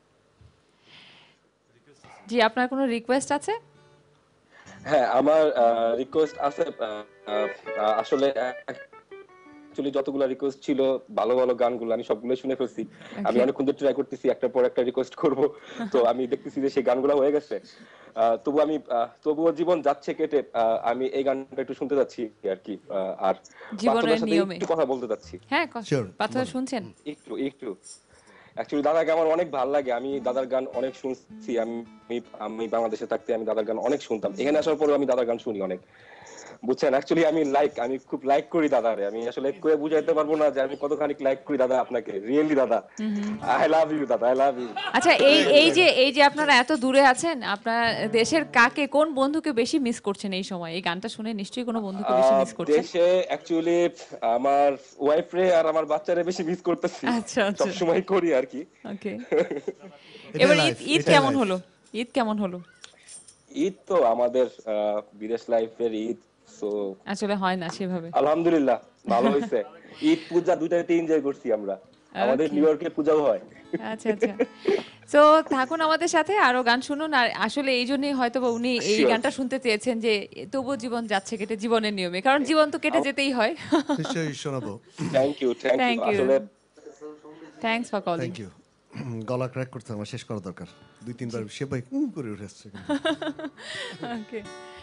জি, আপনার কোনো রিকোয়েস্ট আছে? হ্যাঁ, আমার রিকোয়েস্ট আছে। আসলে অ্যাকচুয়ালি যতগুলো রিকোয়েস্ট ছিল ভালো ভালো গানগুলো আমি সবগুলো শুনে ফেলছি। আমি অনেকক্ষণ ধরে ট্রাই করতেছি একটার পর একটা রিকোয়েস্ট করব, তো আমি দেখতেছি যে সেই গানগুলো হয়ে গেছে। তবু আমি তবুও জীবন যাচ্ছে কেটে আমি এই গানটা একটু শুনতে যাচ্ছি আর কি, আর জীবনের নিয়মে একটু কথা বলতে যাচ্ছি। হ্যাঁ, কথা শুনছেন? একটু একটু অ্যাকচুয়ালি দাদাকে আমার অনেক ভালো লাগে, আমি দাদার গান অনেক শুনছি। আমি আমি বাংলাদেশে থাকতে আমি দাদার গান অনেক শুনতাম, এখানে আসার পরেও আমি দাদার গান শুনি অনেক, বুঝছেন? অ্যাকচুয়ালি আমি লাইক আমি খুব লাইক করি দাদারে, আমি আসলে কয়ে বুঝাইতে পারবো না যে আমি কতখানি লাইক করি দাদা আপনাকে, রিয়েলি দাদা, আই লাভ ইউ দাদা, আই লাভ ইউ। আচ্ছা, এই এই যে এই যে আপনারা এত দূরে আছেন, আপনার দেশের কাকে, কোন বন্ধুকে বেশি মিস করছেন এই সময়? এই গানটা শুনে নিশ্চয়ই কোনো বন্ধুকে বেশি মিস করছেন। দেশে অ্যাকচুয়ালি আমার ওয়াইফ রে আর আমার বাচ্চারে বেশি মিস করতেছি। আচ্ছা আচ্ছা, সব সময় করি আর কি। ওকে, এবার ঈদ ঈদ কেমন হলো? ঈদ কেমন হলো? ঈদ তো আমাদের বিদেশ লাইফের ঈদ, সো আসলে হয় না সেভাবে। আলহামদুলিল্লাহ ভালো হয়েছে। ঈদ পূজা দুটাতে এনজয় করছি আমরা, আমাদের নিউ ইয়র্কে পূজাও হয়। আচ্ছা আচ্ছা, তো থাকুন আমাদের সাথে, আরো গান শুনুন। আর আসলে এই জন্যই হয়তো উনি এই গানটা শুনতে চেয়েছেন যে তবুও জীবন যাচ্ছে কেটে, জীবনের নিয়মে, কারণ জীবন তো কেটে যেতেই হয়। নিশ্চয়ই শোনাবো। থ্যাংক ইউ, থ্যাংক ইউ, আসলে thanks for calling. Thank you. গলা ক্র্যাক করতে আমার শেষ করা দরকার, দুই তিনবার সে ভাই করে উঠেছে। ওকে,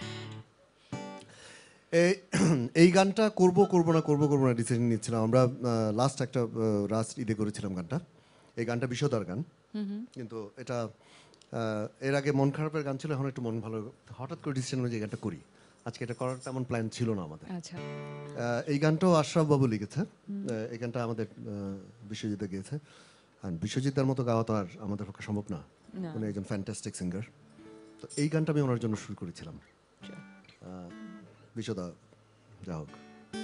এই গানটা করব করব না করব করব না ডিসিশন নিচ্ছিলাম আমরা। লাস্ট একটা লাস্ট ঈদে করেছিলাম গানটা, এই গানটা বিষদার গান, কিন্তু এটা এর আগে মন খারাপের গান ছিল, এখন একটু মন ভালো, হঠাৎ করে ডিসিশন হয়ে যে গানটা করি। আজকে এটা করার তেমন প্ল্যান ছিল না আমাদের। আচ্ছা, এই গানটাও আশরাফ বাবু লিখেছে, এই গানটা আমাদের বিশ্বজিৎ গেয়েছে। আর বিশ্বজিতের মতো গাওয়া তো আর আমাদের পক্ষে সম্ভব না, উনি একজন ফ্যান্টাস্টিক সিঙ্গার। তো এই গানটা আমি ওনার জন্য শুরু করেছিলাম। বিশ্বদা যা হোক,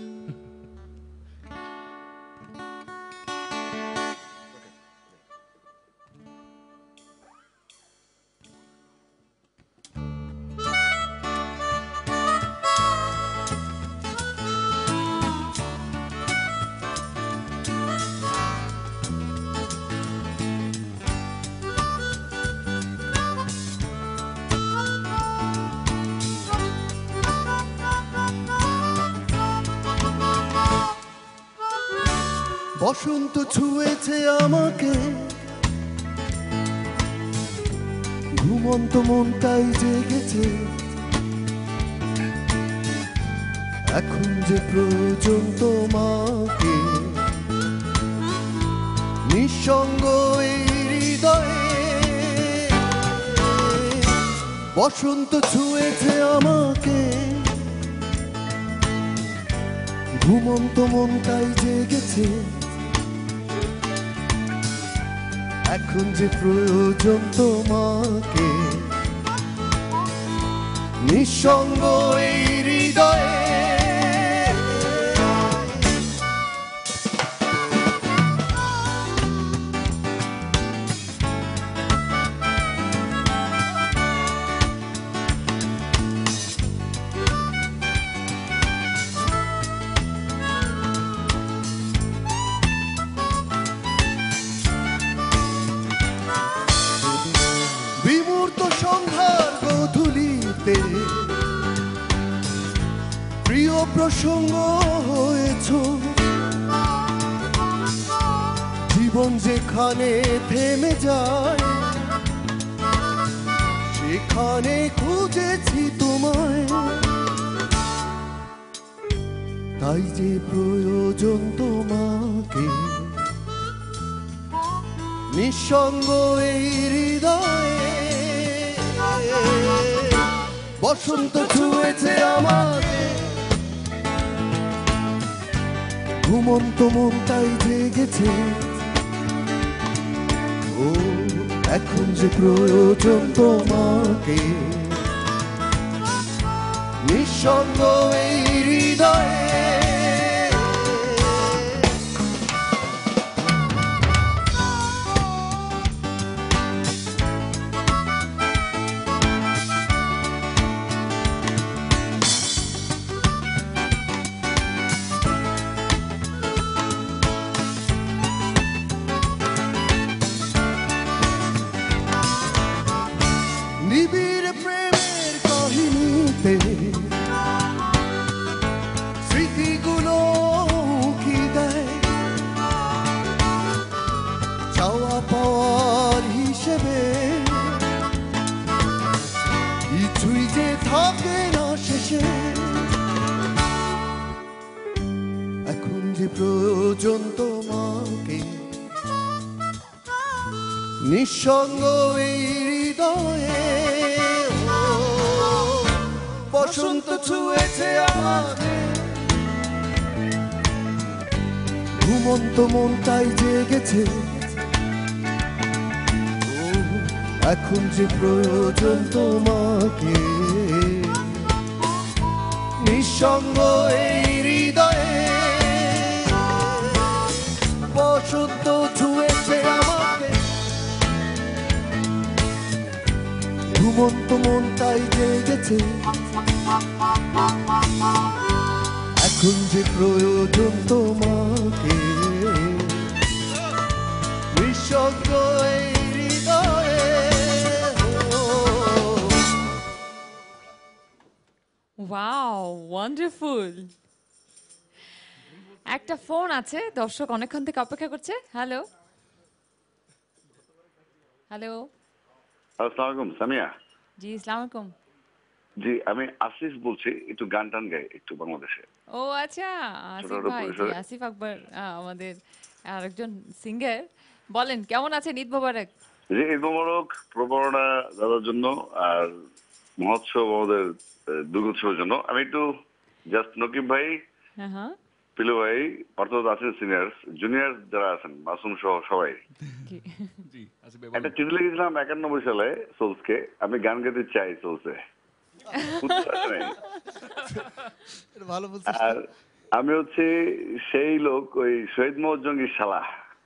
বসন্ত ছুঁয়েছে আমাকে, ঘুমন্ত মনটাই জেগেছে, এখন যে প্রয়োজন তোমাকে, নিঃসঙ্গ এই হৃদয়ে। বসন্ত ছুঁয়েছে আমাকে, ঘুমন্ত মনটাই জেগেছে, এখন যে প্রয়োজন তোমাকে, নিঃসঙ্গ এই হৃদয়ে। বিমূর্ত সন্ধ্যার গোধূলিতে প্রিয় প্রসঙ্গ হয়েছ, জীবন যেখানে থেমে যায় সেখানে খুঁজেছি তোমায়, তাই যে প্রয়োজন তোমাকে, নিঃসঙ্গ এই হৃদয়ে। বসন্ত ছুঁয়েছে আমাকে, ঘুমন্ত মনটাই জেগেছে, ও এখন যে প্রয়োজন তোমাকে, নিঃসঙ্গ এই হৃদয়ে। প্রয়োজন তোমাকে নিঃসঙ্গ এই হৃদয়ে ও, বসন্ত ছুঁয়েছে আমাকে ঘুমন্ত মনটাই জেগেছে ও, এখন যে প্রয়োজন তোমাকে নিঃসঙ্গ এই হৃদয়ে বসন্ত ছুঁয়েছে আমাকে ঘুমন্ত মনটাই জেগেছে এখন যে প্রয়োজন তোমাকে নিঃসঙ্গ এই হৃদয়ে ওয়াও ওয়ান্ডারফুল। একটা ফোন আছে, দর্শক অনেকক্ষণ থেকে অপেক্ষা করছে। হ্যালো হ্যালো আসসালামু আলাইকুম সামিয়া। জি আসসালামু আলাইকুম। জি আমি আসিফ বলছি, একটু গান টান গাই একটু বাংলাদেশে। ও আচ্ছা, আসিফ ছোট ভাই, জি পরিসরে। আসিফ আকবর আহ, আমাদের আরেকজন সিঙ্গার। বলেন কেমন আছেন? ঈদ মোবারক। জি ঈদ মোবারক প্রবণতা দাদার জন্য আর মহোৎসব আমাদের আহ, দুর্গোৎসবের জন্য। আমি একটু জাস্ট নকিব ভাই, হ্যাঁ হ্যাঁ পিলু ভাই, পার্থ আছেন সিনিয়র, জুনিয়র যারা আছেন মাসুম সহ সবাই একটা চিঠি লিখেছিলাম একানব্বই সালে সোলসকে, আমি গান গাইতে চাই সোলসে। আর আমি হচ্ছে সেই লোক ওই শহীদ মোহাম্মদ জঙ্গির শালা।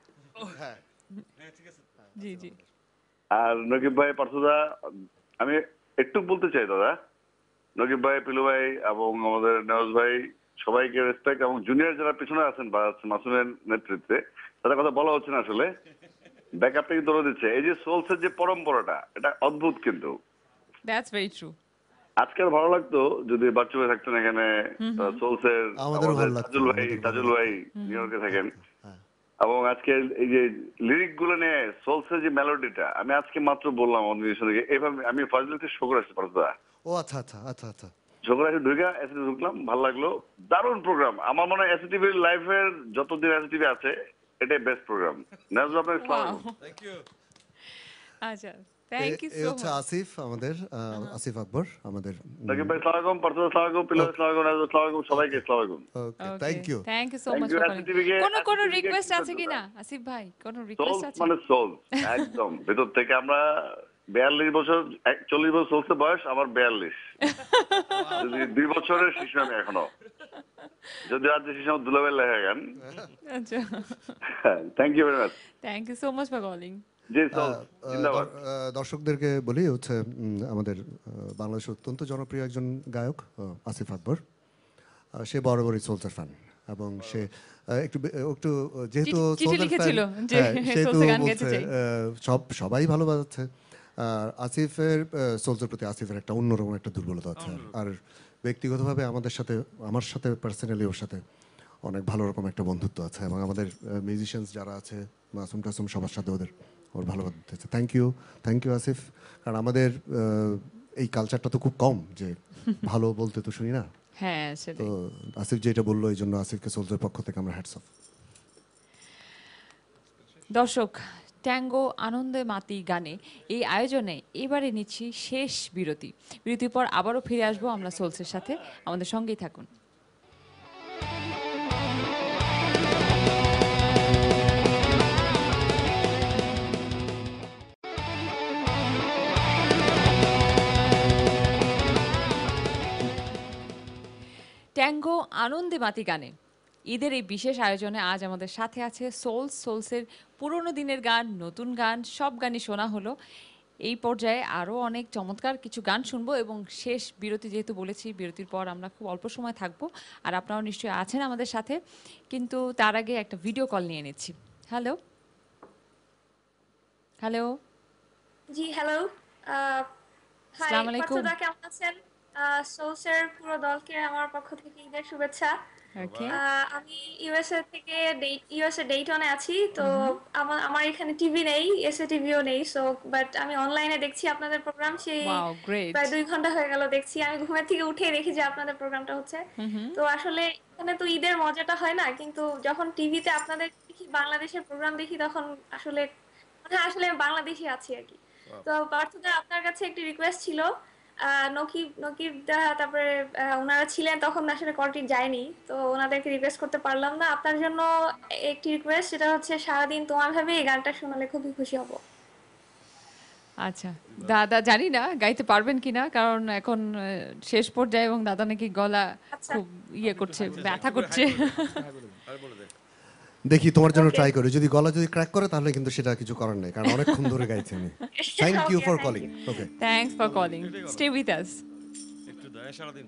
জি জি। আর নকিব ভাই পার্থদা, আমি একটু বলতে চাই দাদা, নকিব ভাই, পিলু ভাই এবং আমাদের নেওয়াজ ভাই সবাইকে রেসপেক্ট, এবং জুনিয়র যারা পিছনে আছেন বা মাসুমের নেতৃত্বে তাদের কথা বলা হচ্ছে না, আসলে ব্যাকআপটা কিন্তু ধরে দিচ্ছে। এই যে সোলসের যে পরম্পরাটা, এটা অদ্ভুত। কিন্তু দ্যাটস ভেরি ট্রু। আজকাল ভালো লাগতো যদি বাচ্চু ভাই থাকতেন এখানে, সোলসের আমাদেরও ভালো লাগতো। তাজুল ভাই, তাজুল ভাই নিউ ইয়র্কে থাকেন, এবং আজকে এই যে লিরিক গুলো নিয়ে সোলসের যে মেলোডিটা, আমি আজকে মাত্র বললাম অন্বেষণ থেকে, এভাবে আমি ফাজলিতে শো করে আসতে পারতো। ও আচ্ছা আচ্ছা আচ্ছা আচ্ছা ঝগড়া এসে ঢুকে এসে ঢুকলাম, ভালো লাগলো, দারুণ প্রোগ্রাম। আমার মনে হয় এসএ টিভির লাইফের যতদিন এসএ টিভি আছে এটাই বেস্ট প্রোগ্রাম। নাজমা আপনার সালাম। Thank you. আচ্ছা থ্যাংক ইউ এই সো হচ্ছে মাচ। আসিফ, আমাদের আহ, আসিফ আকবর আমাদের। নকিব ভাই আসসালামু আলাইকুম, পার্থ আসসালামু আলাইকুম, পিলু আসসালামু আলাইকুম, নাজমা আসসালামু আলাইকুম, সবাইকে আসসালামু আলাইকুম। Okay thank you thank you so Thank much you, for S T V কে- কোন কোন এস টি ভি কে রিকোয়েস্ট একটু আছে বলতে কিনা দাও। আসিফ ভাই? কোন সোলস রিকোয়েস্ট আছে? মানে সোলস একদম ভেতর থেকে। আমরা বিয়াল্লিশ বছর, এক- চল্লিশ বছর সোলসের বয়স, আমার বিয়াল্লিশ। যদি দুই বছরের শিশু আমি এখনো, যদি আজ শিশু আমার দুলাবের লেখা গান। আচ্ছা thank you very much. Thank you so much for calling. জি আহ, সোলস জিন্দাবাদ। দর- আহ, দর্শকদেরকে বলি হচ্ছে উম, আমাদের আহ, বাংলাদেশের অত্যন্ত জনপ্রিয় একজন গায়ক আহ, আসিফ আকবর। আহ, সে বরাবরই সোলসের ফ্যান, এবং সে আহ, একটু বে- একটু আহ, যেহেতু চিঠি- চিঠি সোলসের লিখেছিল ফ্যান, যে হ্যাঁ, সেহেতু সোলসে গান গাইতে বলছে চাই। আহ, সব সবাই ভালো বাজাচ্ছে। আর আসিফের আহ, সোলসের প্রতি আসিফের একটা অন্যরকম একটা দুর্বলতা আছে। আর ব্যক্তিগতভাবে আমাদের সাথে, আমার সাথে পার্সোনালি ওর সাথে অনেক ভালো রকম একটা বন্ধুত্ব আছে, এবং আমাদের মিউজিশিয়ানস যারা আছে মাসুম টাসুম সবার সাথে ওদের ওর ভালো বন্ধুত্ব আছে। Thank you, thank you Asif. কারণ আমাদের আহ, এই কালচারটা তো খুব কম যে ভালো বলতে তো শুনি না। হ্যাঁ তো সেটাই। আসিফ যেটা বললো, এই জন্য আসিফকে সোলসের পক্ষ থেকে আমরা হ্যাটস অফ। দর্শক, ট্যাঙ্গো আনন্দে মাতি গানে এই আয়োজনে এবারে নিচ্ছি শেষ বিরতি। বিরতির পর আবারও ফিরে আসবো আমরা সোলসের সাথে, আমাদের সঙ্গেই থাকুন। ট্যাঙ্গো আনন্দে মাতি গানে ঈদের এই বিশেষ আয়োজনে আজ আমাদের সাথে আছে সোলস। সোলসের পুরনো দিনের গান, নতুন গান, সব গানই শোনা হলো। এই পর্যায়ে আরও অনেক চমৎকার কিছু গান শুনবো, এবং শেষ বিরতি যেহেতু বলেছি, বিরতির পর আমরা খুব অল্প সময় থাকবো, আর আপনারাও নিশ্চয়ই আছেন আমাদের সাথে। কিন্তু তার আগে একটা ভিডিও কল নিয়ে নিচ্ছি। হ্যালো হ্যালো জি হ্যালো, হাই আসসালামু আলাইকুম। পার্থদা, কেমন আছেন? সোলসের পুরো দলকে আমার পক্ষ থেকে ঈদের শুভেচ্ছা। ওকে আহ, আমি ইউএসএ থেকে ইউএসএ ডেইটনে আছি তো আমার আমার এখানে টিভি নেই এসএ টিভিও নেই সো বাট আমি অনলাইনে দেখছি আপনাদের প্রোগ্রাম সেই ওয়াও গ্রেট প্রায় দুই ঘন্টা হয়ে গেল দেখছি আমি ঘুমের থেকে উঠে দেখি যে আপনাদের প্রোগ্রামটা হচ্ছে তো আসলে এখানে তো ঈদের মজাটা হয় না কিন্তু যখন টিভিতে আপনাদের দেখি বাংলাদেশের প্রোগ্রাম দেখি তখন আসলে মানে আসলে আমি বাংলাদেশে আছি আর কি তো পার্থদা আপনার কাছে একটি রিকোয়েস্ট ছিল আহ, নকিব নকিব দা তারপরে আহ, ওনারা ছিলেন তখন আসলে কলটি যায়নি তো ওনাদেরকে রিকোয়েস্ট করতে পারলাম না আপনার জন্য একটি রিকোয়েস্ট সেটা হচ্ছে সারাদিন তোমার ভাবে এই গানটা শোনালে খুবই খুশি হব আচ্ছা দাদা জানি না গাইতে পারবেন কিনা কারণ এখন আহ, শেষ পর্যায়ে এবং দাদা নাকি গলা খুব ইয়ে করছে ব্যথা করছে দেখি তোমার জন্য ট্রাই করি যদি গলা যদি ক্র্যাক করে তাহলে কিন্তু সেটা কিছু করার নেই কারণ অনেকক্ষণ ধরে গাইছি আমি thank you for calling okay thanks for calling stay with us একটু দয়া সারাদিন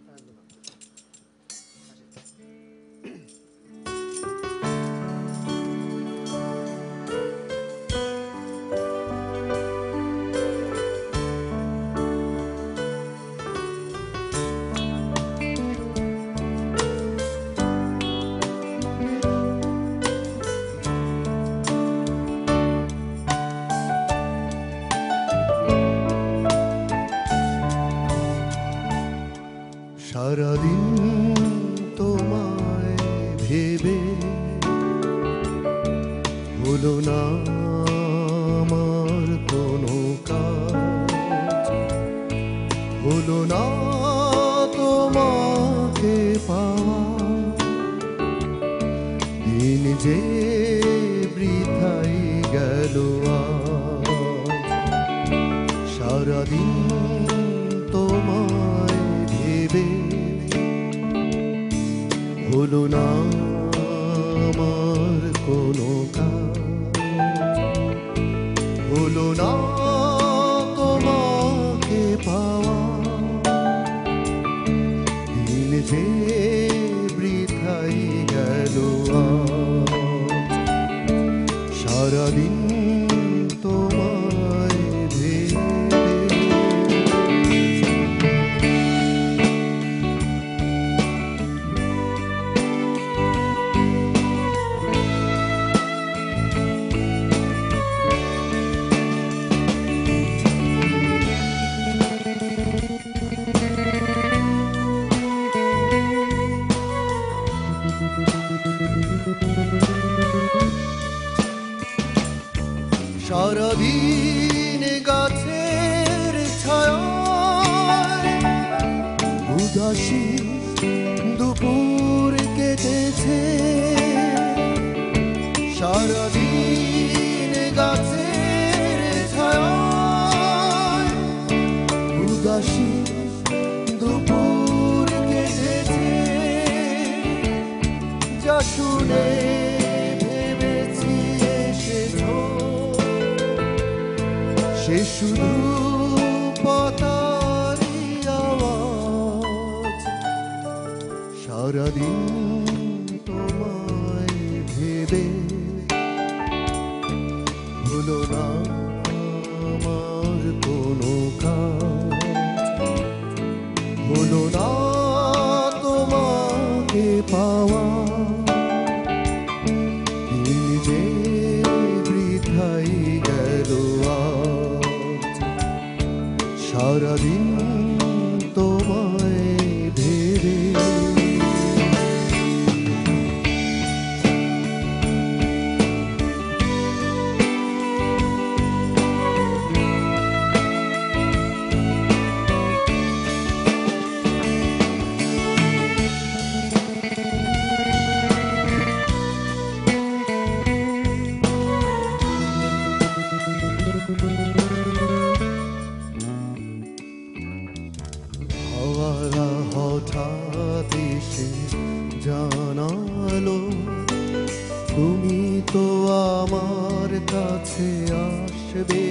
সারাদিন তোমায় ভেবে হলো না আমার কোনো কাজ হলো না তোমাকে পাওয়া দিন যে বৃথাই গেল আজ সারাদিন তোমায় ভেবে হলো না আমার কোনো কাজ হলো না তোমাকে পাওয়া দিন যে বৃথাই গেল আজ সারাদিন তোমায় ভেবে সারাদিন গাছের ছায়ায় উদাসী দুপুর কেটেছে সারাদিন গাছের ছায়ায় উদাসী দুপুর কেটেছে যা শুনে ভেবেছি এসেছো সে শুধু পাতারি আওয়াজ সারাদিন তোমায় ভেবে হলো না আমার কোনো কাজ হলো না তোমাকে পাওয়া দিন যে বৃথাই গেল আজ সারাদিন তোমায় ভেবে হাওয়ারা হঠাৎ এসে জানালো তুমি তো আমার কাছে আসবে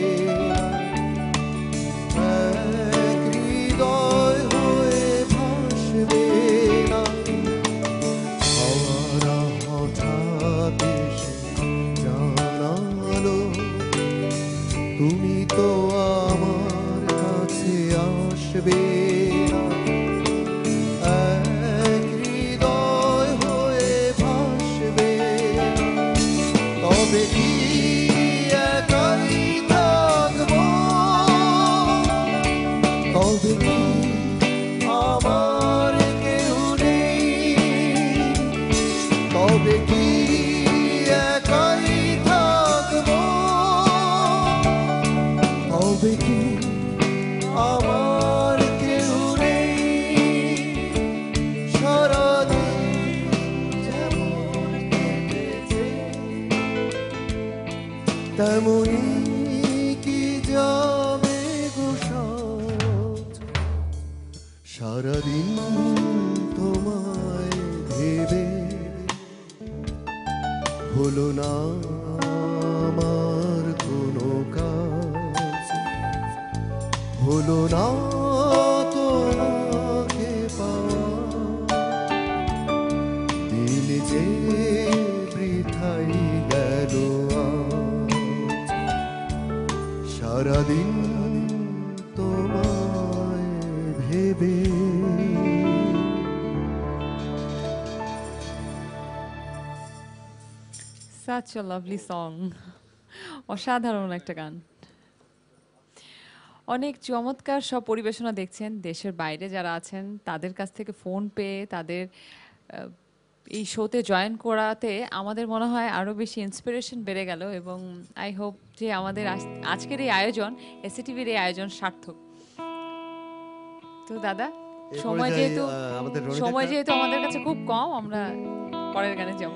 এক হৃদয় হয়ে ভাসবে না হাওয়ারা হঠাৎ এসে জানালো তুমি তো আমার কাছে আসবে না এক হৃদয় হয়ে তবে কি আমার কেউ নেই, তবে কি একাই থাকবো, তবে কি আমার কেউ নেই, সারাদিন যেমন কেটেছে তেমনি কি যাবে গো সাজ, সারাদিন তোমায় ভেবে হলো না আমার কোনো কাজ, হলো না তোমাকে পাওয়া, দিন যে বৃথাই গেল আজ, সারাদিন তোমায় ভেবে। Such a lovely song. অসাধারণ একটা গান। অনেক চমৎকার সব পরিবেশনা দেখছেন। দেশের বাইরে যারা আছেন তাদের কাছ থেকে ফোন পেয়ে তাদের আহ, এই শোতে জয়েন করাতে আমাদের মনে হয় আরও বেশি ইন্সপিরেশন বেড়ে গেল এবং আই হোপ যে আমাদের আজ- আজকের এই আয়োজন এসএটিভির এই আয়োজন সার্থক। তো দাদা সময় যাই, যেহেতু আহ, আমাদের রনিতা সময় একটা- যেহেতু আমাদের কাছে খুব কম, আমরা পরের গানে যাব।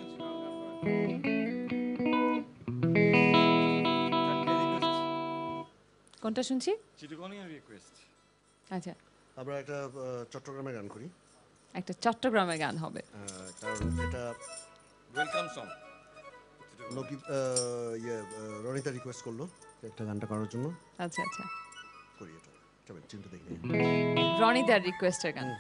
কোনটা শুনছি? আচ্ছা, আমরা একটা আহ, চট্টগ্রামে গান করি, একটা চট্টগ্রামের গান হবে। আহ, কারণ এটা ওয়েলকাম সং নকিব আহ, ইয়ে আহ, রনিতা রিকোয়েস্ট করলো যে একটা গানটা করার জন্য, আচ্ছা আচ্ছা, করি এটা চলেন চিন্তা দেখি। রনিতার রিকোয়েস্টের গান।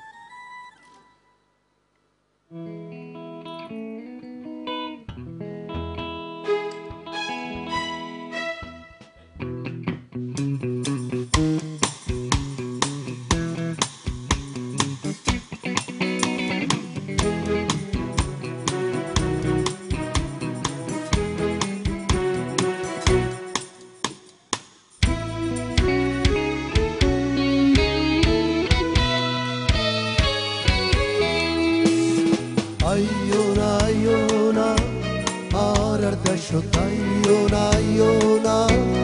আইও না আইও না আর আর দেশ তাইও না আইও না,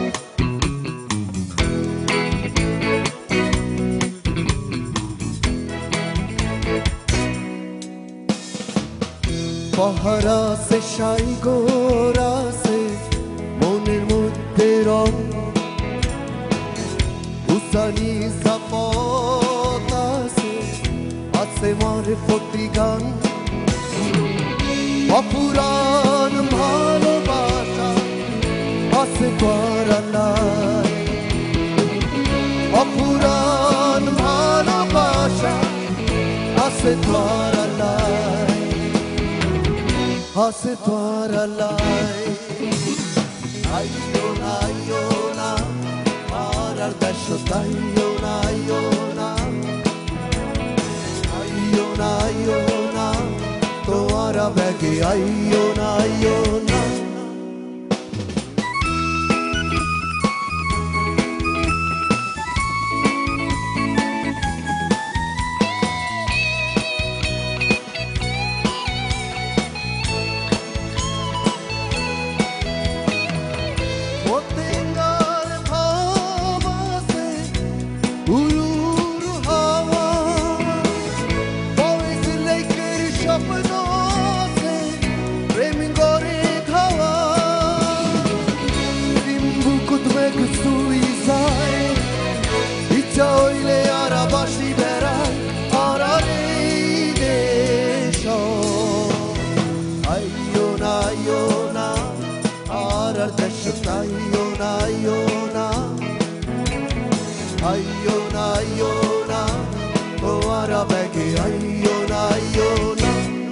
পাহারা সে সাই গোরা সে মনের মধ্যে রং, উসানি সাপত আছে আছে মারে ফটি গান, অপুরাণ ভালোবাসা আছে তোরালাই, অপুরাণ ভালোবাসা আছে তোরালাই, আছে তোরালাই। আইও না আইও না আর আর দেশ তাইও না আইও না, আইও না আইও না তোরা ব্যাগে আইও না আইও না। ও তেঙ্গার ভাবাসে উড়ু উড়ু হাওয়া, বয়স লেকের স্বপ্ন আছে প্রেম গড়ে খাওয়া, রিম্বুকুত মেঘ শুই যায় ইচ্ছা হইলে আরাবাসী বেড়ায় আর আর এই দেশ। আইও না আইও না আর আর দেশ তাইও না আইও না, আইও না আইও না তোরা ব্যাগে আইও না আইও না।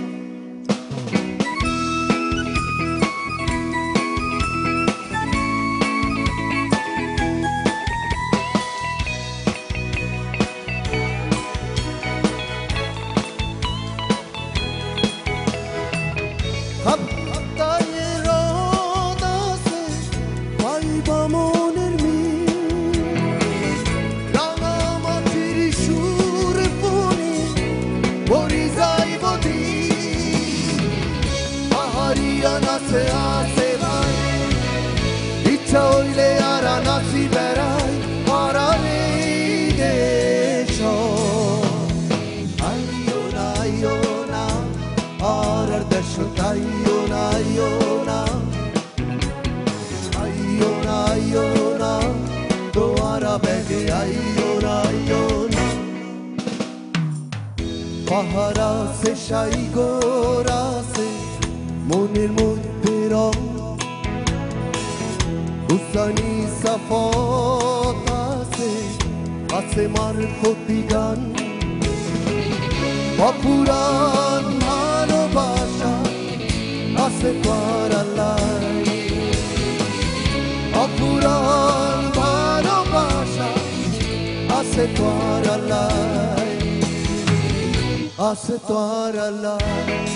হাপ্তায়ে রোদ আছে পাইবা মনের মিল, আইও না আইও না পাহাড় আছে সাইগর আছে মনের মধ্যে রং হুসানি সাফত আছে আছে মার ক্ষতি গান অপুরান ভালোবাসা আছে তোর আল্লাহ অপুরান ভালোবাসা আছে তোর আল্লাহ আছে তোর আল্লাহ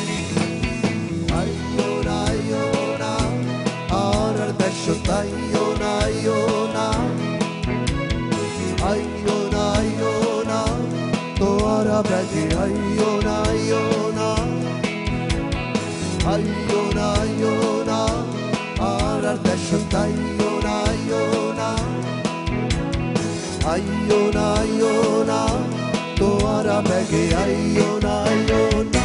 আইও না আইও না আর দেশ তাইও না আইও না আইও না আইও না তোর ব্যাগে আইও না আইও না আইও না আইও না আর দেশ তাইও না আইও না আইও না আইও না তোর ব্যাগে আইও না আইও না।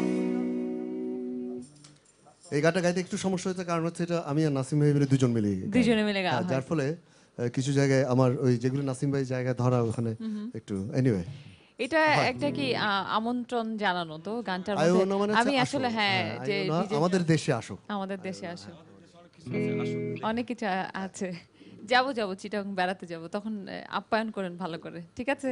এই গানটা গাইতে একটু সমস্যা হয়েছে, কারণ হচ্ছে এটা আমি আর নাসিম ভাই মিলে দুজন মিলে দুজনে মিলে গাওয়া, যার ফলে কিছু জায়গায় আমার ওই যেগুলো নাসিম ভাই জায়গায় ধরা ওখানে একটু এনিওয়ে এটা একটা কি আমন্ত্রণ জানানো তো গানটার মধ্যে আমি আসলে হ্যাঁ যে আমাদের দেশে আসো আমাদের দেশে আসো অনেক কিছু আছে, যাব যাব চিটাং বেড়াতে যাব, তখন আপ্যায়ন করেন ভালো করে, ঠিক আছে?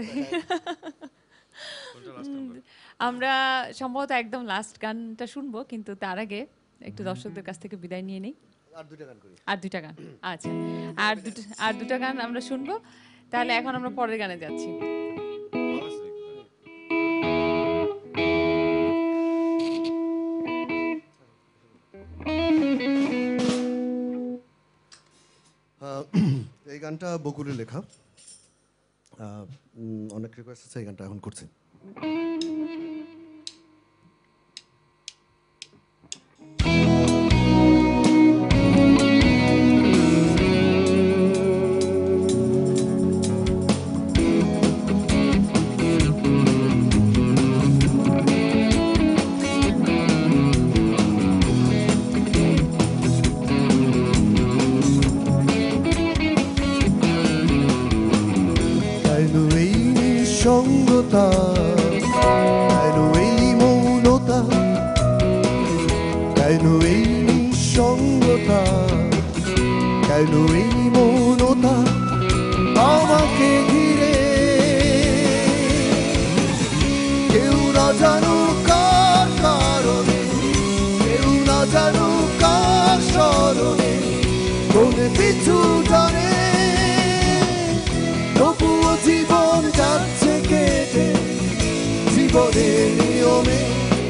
আমরা সম্ভবত একদম লাস্ট গানটা শুনবো, কিন্তু তার আগে একটু দর্শকদের কাছ থেকে বিদায় নিয়ে নেই। আর দুইটা গান করি, আর দুইটা গান আচ্ছা, আর দুটো আর দুটো গান আমরা শুনবো। তাহলে এখন আমরা পরের গানে যাচ্ছি। এই গানটা বকুলের লেখা, অনেক রিকোয়েস্ট আছে, এই গানটা এখন করছি। সঙ্গতা কেন এই মৌনতা, কেন এই সঙ্গতা, কেন এই মৌনতা আমাকে ঘিরে, কেউ না জানুক কার কারণে, কেউ না জানুক কার স্মরণে, কোন পিছু জানে, তবুও জীবন যাচ্ছে কেটে জীবনের নিয়মে,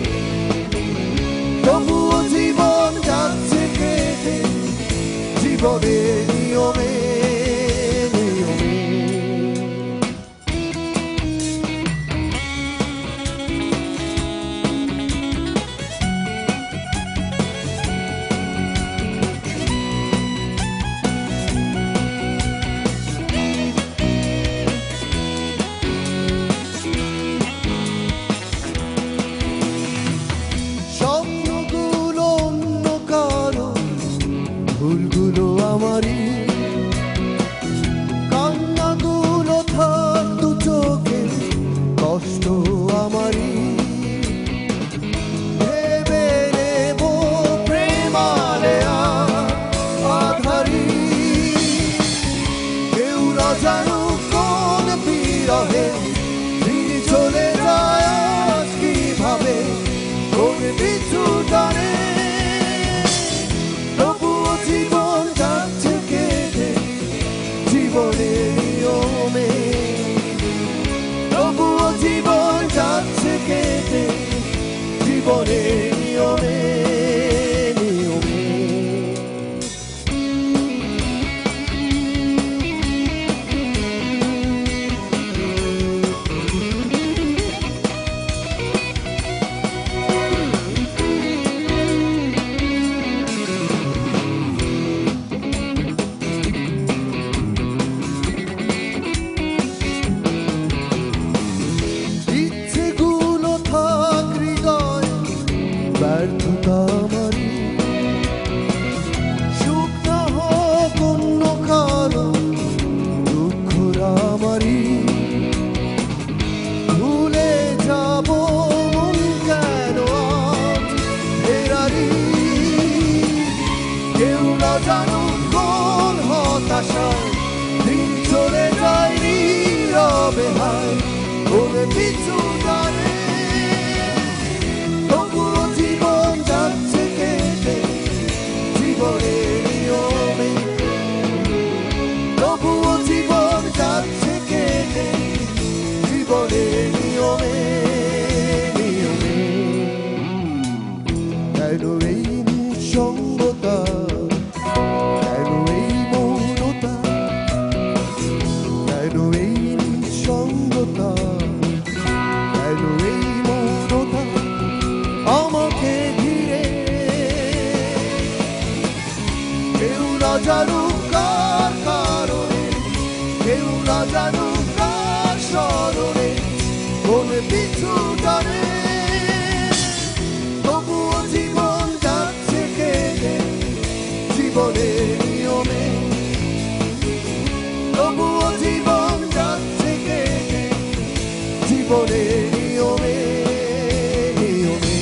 তবুও জীবন যাচ্ছে কেটে জীবনের নিয়মে নিয়মে। ভুলগুলো আমারই, কান্নাগুলো থাকতো চোখে, কষ্ট আমারই, ভেবে নেব প্রেমালেয়া আধারি, কেউ না জানুক কোন বিরহে দিন চলে যায় আজ কিভাবে, কোন পিছু টানে, জীবন যাচ্ছে কেটে জীবনের নিয়মে, তবুও জীবন যাচ্ছে কেটে জীবনের নিয়মে নিয়মে। পিছু টানে তবুও জীবন যাচ্ছে কেটে জীবনের নিয়মে তবুও জীবন যাচ্ছে কেটে জীবনের নিয়মে নিয়মে কেন এই নিঃসঙ্গতা কেন এই মৌনতা কেন এই নিঃসঙ্গতা কেন এই মৌনতা আমাকে ঘিরে কেউ না জানুক কার কারণে কেউ না জানুক কার স্মরণে কোন পিছু টানে তবুও জীবন যাচ্ছে কেটে জীবনের নিয়মে তবুও জীবন যাচ্ছে কেটে জীবনের নিয়মে নিয়মে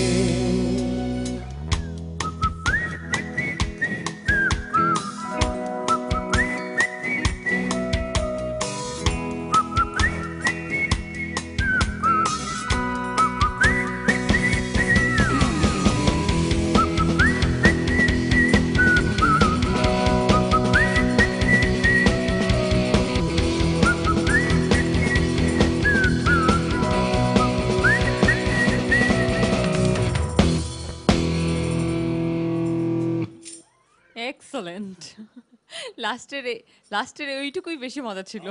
এক্সেলেন্ট লাস্টের লাস্টের ওইটুকুই বেশি মজা ছিল।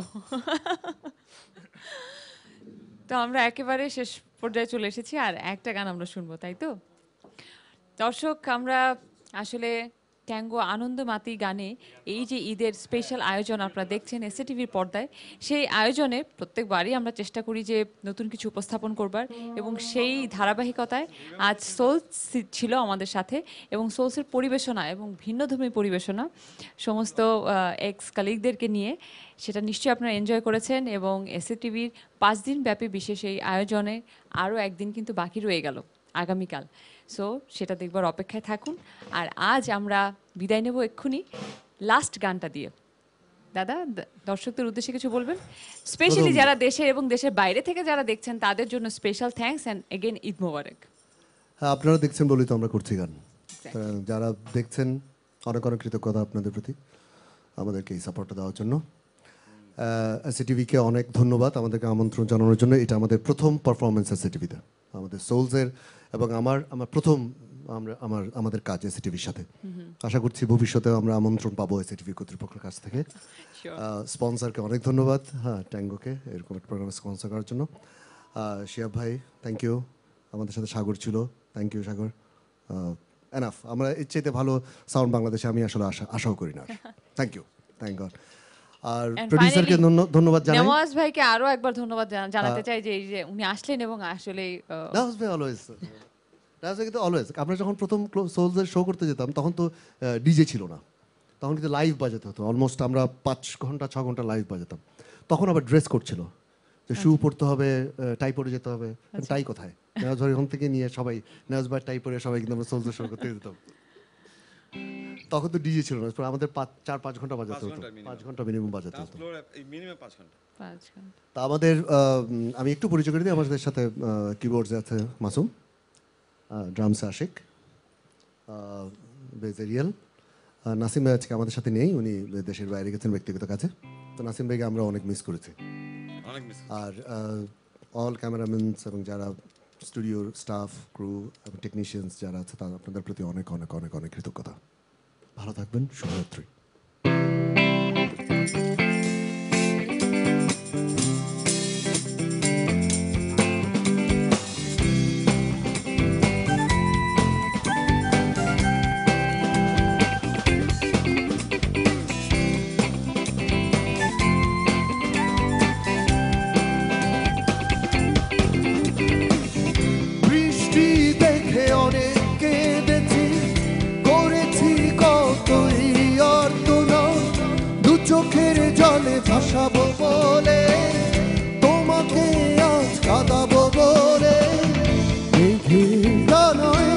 তো আমরা একেবারে শেষ পর্যায়ে চলে এসেছি, আর একটা গান আমরা শুনবো, তাই তো দর্শক? আমরা আসলে ট্যাঙ্গো আনন্দ মাতি গানে এই যে ঈদের স্পেশাল আয়োজন আপনারা দেখছেন এস এ টিভির পর্দায়, সেই আয়োজনে প্রত্যেকবারই আমরা চেষ্টা করি যে নতুন কিছু উপস্থাপন করবার, এবং সেই ধারাবাহিকতায় আজ সোলস ছিল আমাদের সাথে, এবং সোলসের পরিবেশনা এবং ভিন্নধর্মী পরিবেশনা সমস্ত এক্স কালিগদেরকে নিয়ে, সেটা নিশ্চয়ই আপনারা এনজয় করেছেন। এবং এস এ টিভির পাঁচ দিন ব্যাপী বিশেষ এই আয়োজনে আরও একদিন কিন্তু বাকি রয়ে গেল আগামীকাল, সো সেটা দেখবার অপেক্ষায় থাকুন। আর আজ আমরা বিদায় নেব এক্ষুনি লাস্ট গানটা দিয়ে। দাদা, দর্শকদের উদ্দেশ্যে কিছু বলবেন? স্পেশালি যারা দেশে এবং দেশের বাইরে থেকে যারা দেখছেন তাদের জন্য special thanks and again Eid Mubarak. হ্যাঁ, আপনারা দেখছেন বলেই তো আমরা করছি গান। যারা দেখছেন অনেক অনেক কৃতজ্ঞতা আপনাদের প্রতি, আমাদেরকে এই সাপোর্টটা দেওয়ার জন্য। এস এ টিভিকে অনেক ধন্যবাদ আমাদেরকে আমন্ত্রণ জানানোর জন্য। এটা আমাদের প্রথম পারফরমেন্স এস এ টিভিতে, আমাদের সোলসের, এবং আমার আমার প্রথম আমরা আমার আমাদের কাজ এস এ টিভির সাথে। আশা করছি ভবিষ্যতেও আমরা আমন্ত্রণ পাবো এস এ টিভি কর্তৃপক্ষের কাছ থেকে। স্পন্সরকে অনেক ধন্যবাদ, হ্যাঁ ট্যাঙ্গোকে এরকম একটা প্রোগ্রাম স্পন্সর করার জন্য। শিয়াব ভাই থ্যাংক ইউ, আমাদের সাথে সাগর ছিল, থ্যাংক ইউ সাগর। এনাফ, আমরা এর চাইতে ভালো সাউন্ড বাংলাদেশে আমি আসলে আশা আশাও করি না। Thank you, thank God. আর প্রোডিউসারকে ধন্যবাদ জানাই, নওয়াজ ভাইকে আরো একবার ধন্যবাদ জানাতে চাই যে এই যে উনি আসলেন এবং আসলে নওয়াজ ভাই অলওয়েজ নওয়াজ ভাই কিন্তু অলওয়েজ। আমরা যখন প্রথম সোলসের শো করতে যেতাম তখন তো ডিজে ছিল না, তখন কিন্তু লাইভ বাজাতে হতো। অলমোস্ট আমরা পাঁচ ঘন্টা ছ ঘন্টা লাইভ বাজাতাম। তখন আবার ড্রেস কোড ছিল, যে শু পরতে হবে, টাই পরে যেতে হবে। টাই কোথায়? নওয়াজ ভাই ওখান থেকে নিয়ে সবাই নওয়াজ ভাই টাই পরে সবাই কিন্তু আমরা সোলসের শো করতে যেতাম। তখন তো ডিজে ছিল না, আমাদের পাঁচ চার পাঁচ ঘন্টা বাজাতে হতো, পাঁচ ঘন্টা মিনিমাম বাজাতে হতো। তা আমাদের আমি একটু পরিচয় করে দিই, আমাদের সাথে কিবোর্ডসে আছে মাসুম, ড্রামসে আশিক, বেজে রিয়াল। নাসিম ভাই আজকে আমাদের সাথে নেই, উনি দেশের বাইরে গেছেন ব্যক্তিগত কাজে। তো নাসিম ভাইকে আমরা অনেক মিস করেছি। আর অল ক্যামেরাম্যানস এবং যারা স্টুডিওর স্টাফ, ক্রু এবং টেকনিশিয়ানস যারা আছে তাদের আপনাদের প্রতি অনেক অনেক অনেক অনেক কৃতজ্ঞতা। ভালো থাকবেন, শুভরাত্রি। বৃষ্টি দেখে অনেক কেঁদেছি, করেছি কতই অর্থনা, দু চোখের জলে ভাসাবো বলে তোমাকে আজ কাঁদাবো বলে। মেঘের ডানায়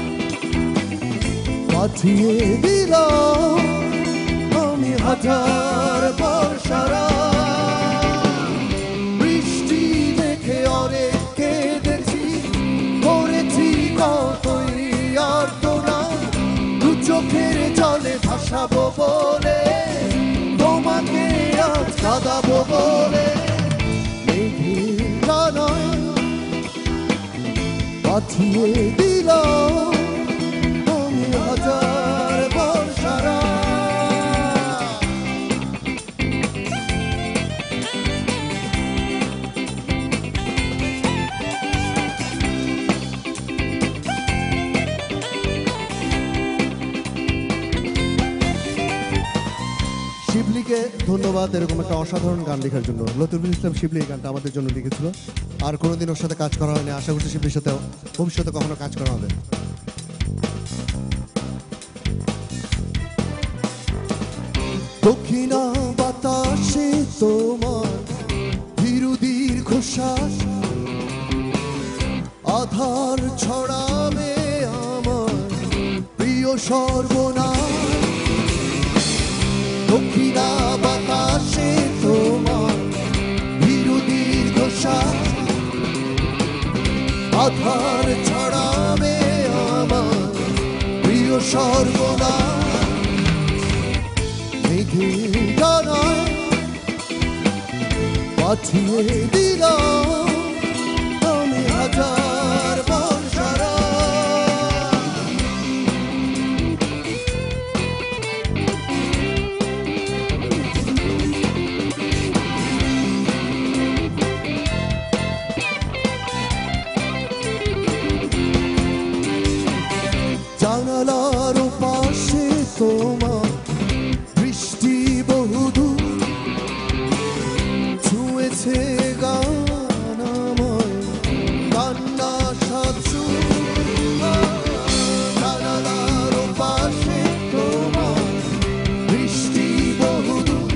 পাঠিয়ে দিলাম আমি হাজার বর্ষারা, বৃষ্টি দেখে অনেক সাজাবো বলে মেঘের ডানায় পাঠিয়ে দিলাম আমি হাজার বর্ষারা। শিবলিকে ধন্যবাদ এরকম একটা অসাধারণ গান লেখার জন্য। লতিফুল ইসলাম শিবলি এই গানটা আমাদের জন্য লিখেছিল। আর কোনোদিন ওর সাথে কাজ করা হয়নি, আশা করছি শিবলির সাথে ভবিষ্যতে কখনো কাজ করা হবে। দক্ষিণা বাতাসে তোমার ধীরু দীর্ঘশ্বাস আধার ছড়াবে আমার প্রিয় সর্বনাশ। দক্ষিণা বাতাসে তোমার ধীরু দীর্ঘশ্বাস আধার ছড়াবে আমার প্রিয় সর্বনাশ। মেঘের ডানায় পাঠিয়ে দিলাম আমি হাজার বর্ষারা। জানালার পাশে তোমার বৃষ্টি বহুদূর ছুঁয়েছে গান আমায় কান্না সাচু। জানালার পাশে তোমার বৃষ্টি বহুদূর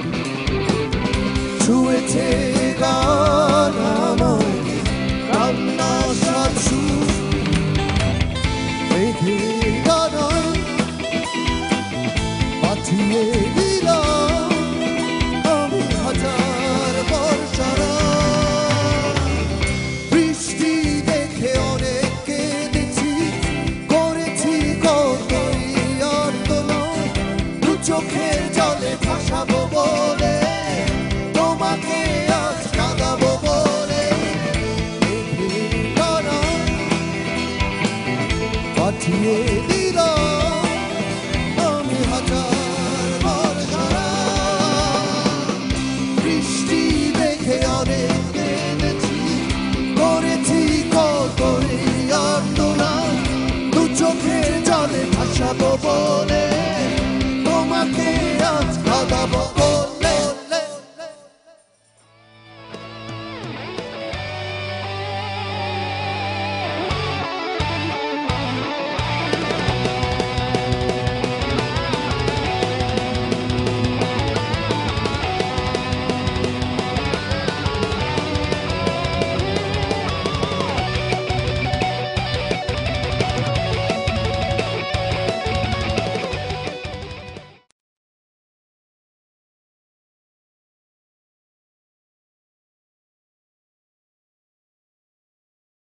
ছুঁয়েছে গান আমায় কান্না সাচু। মেঘের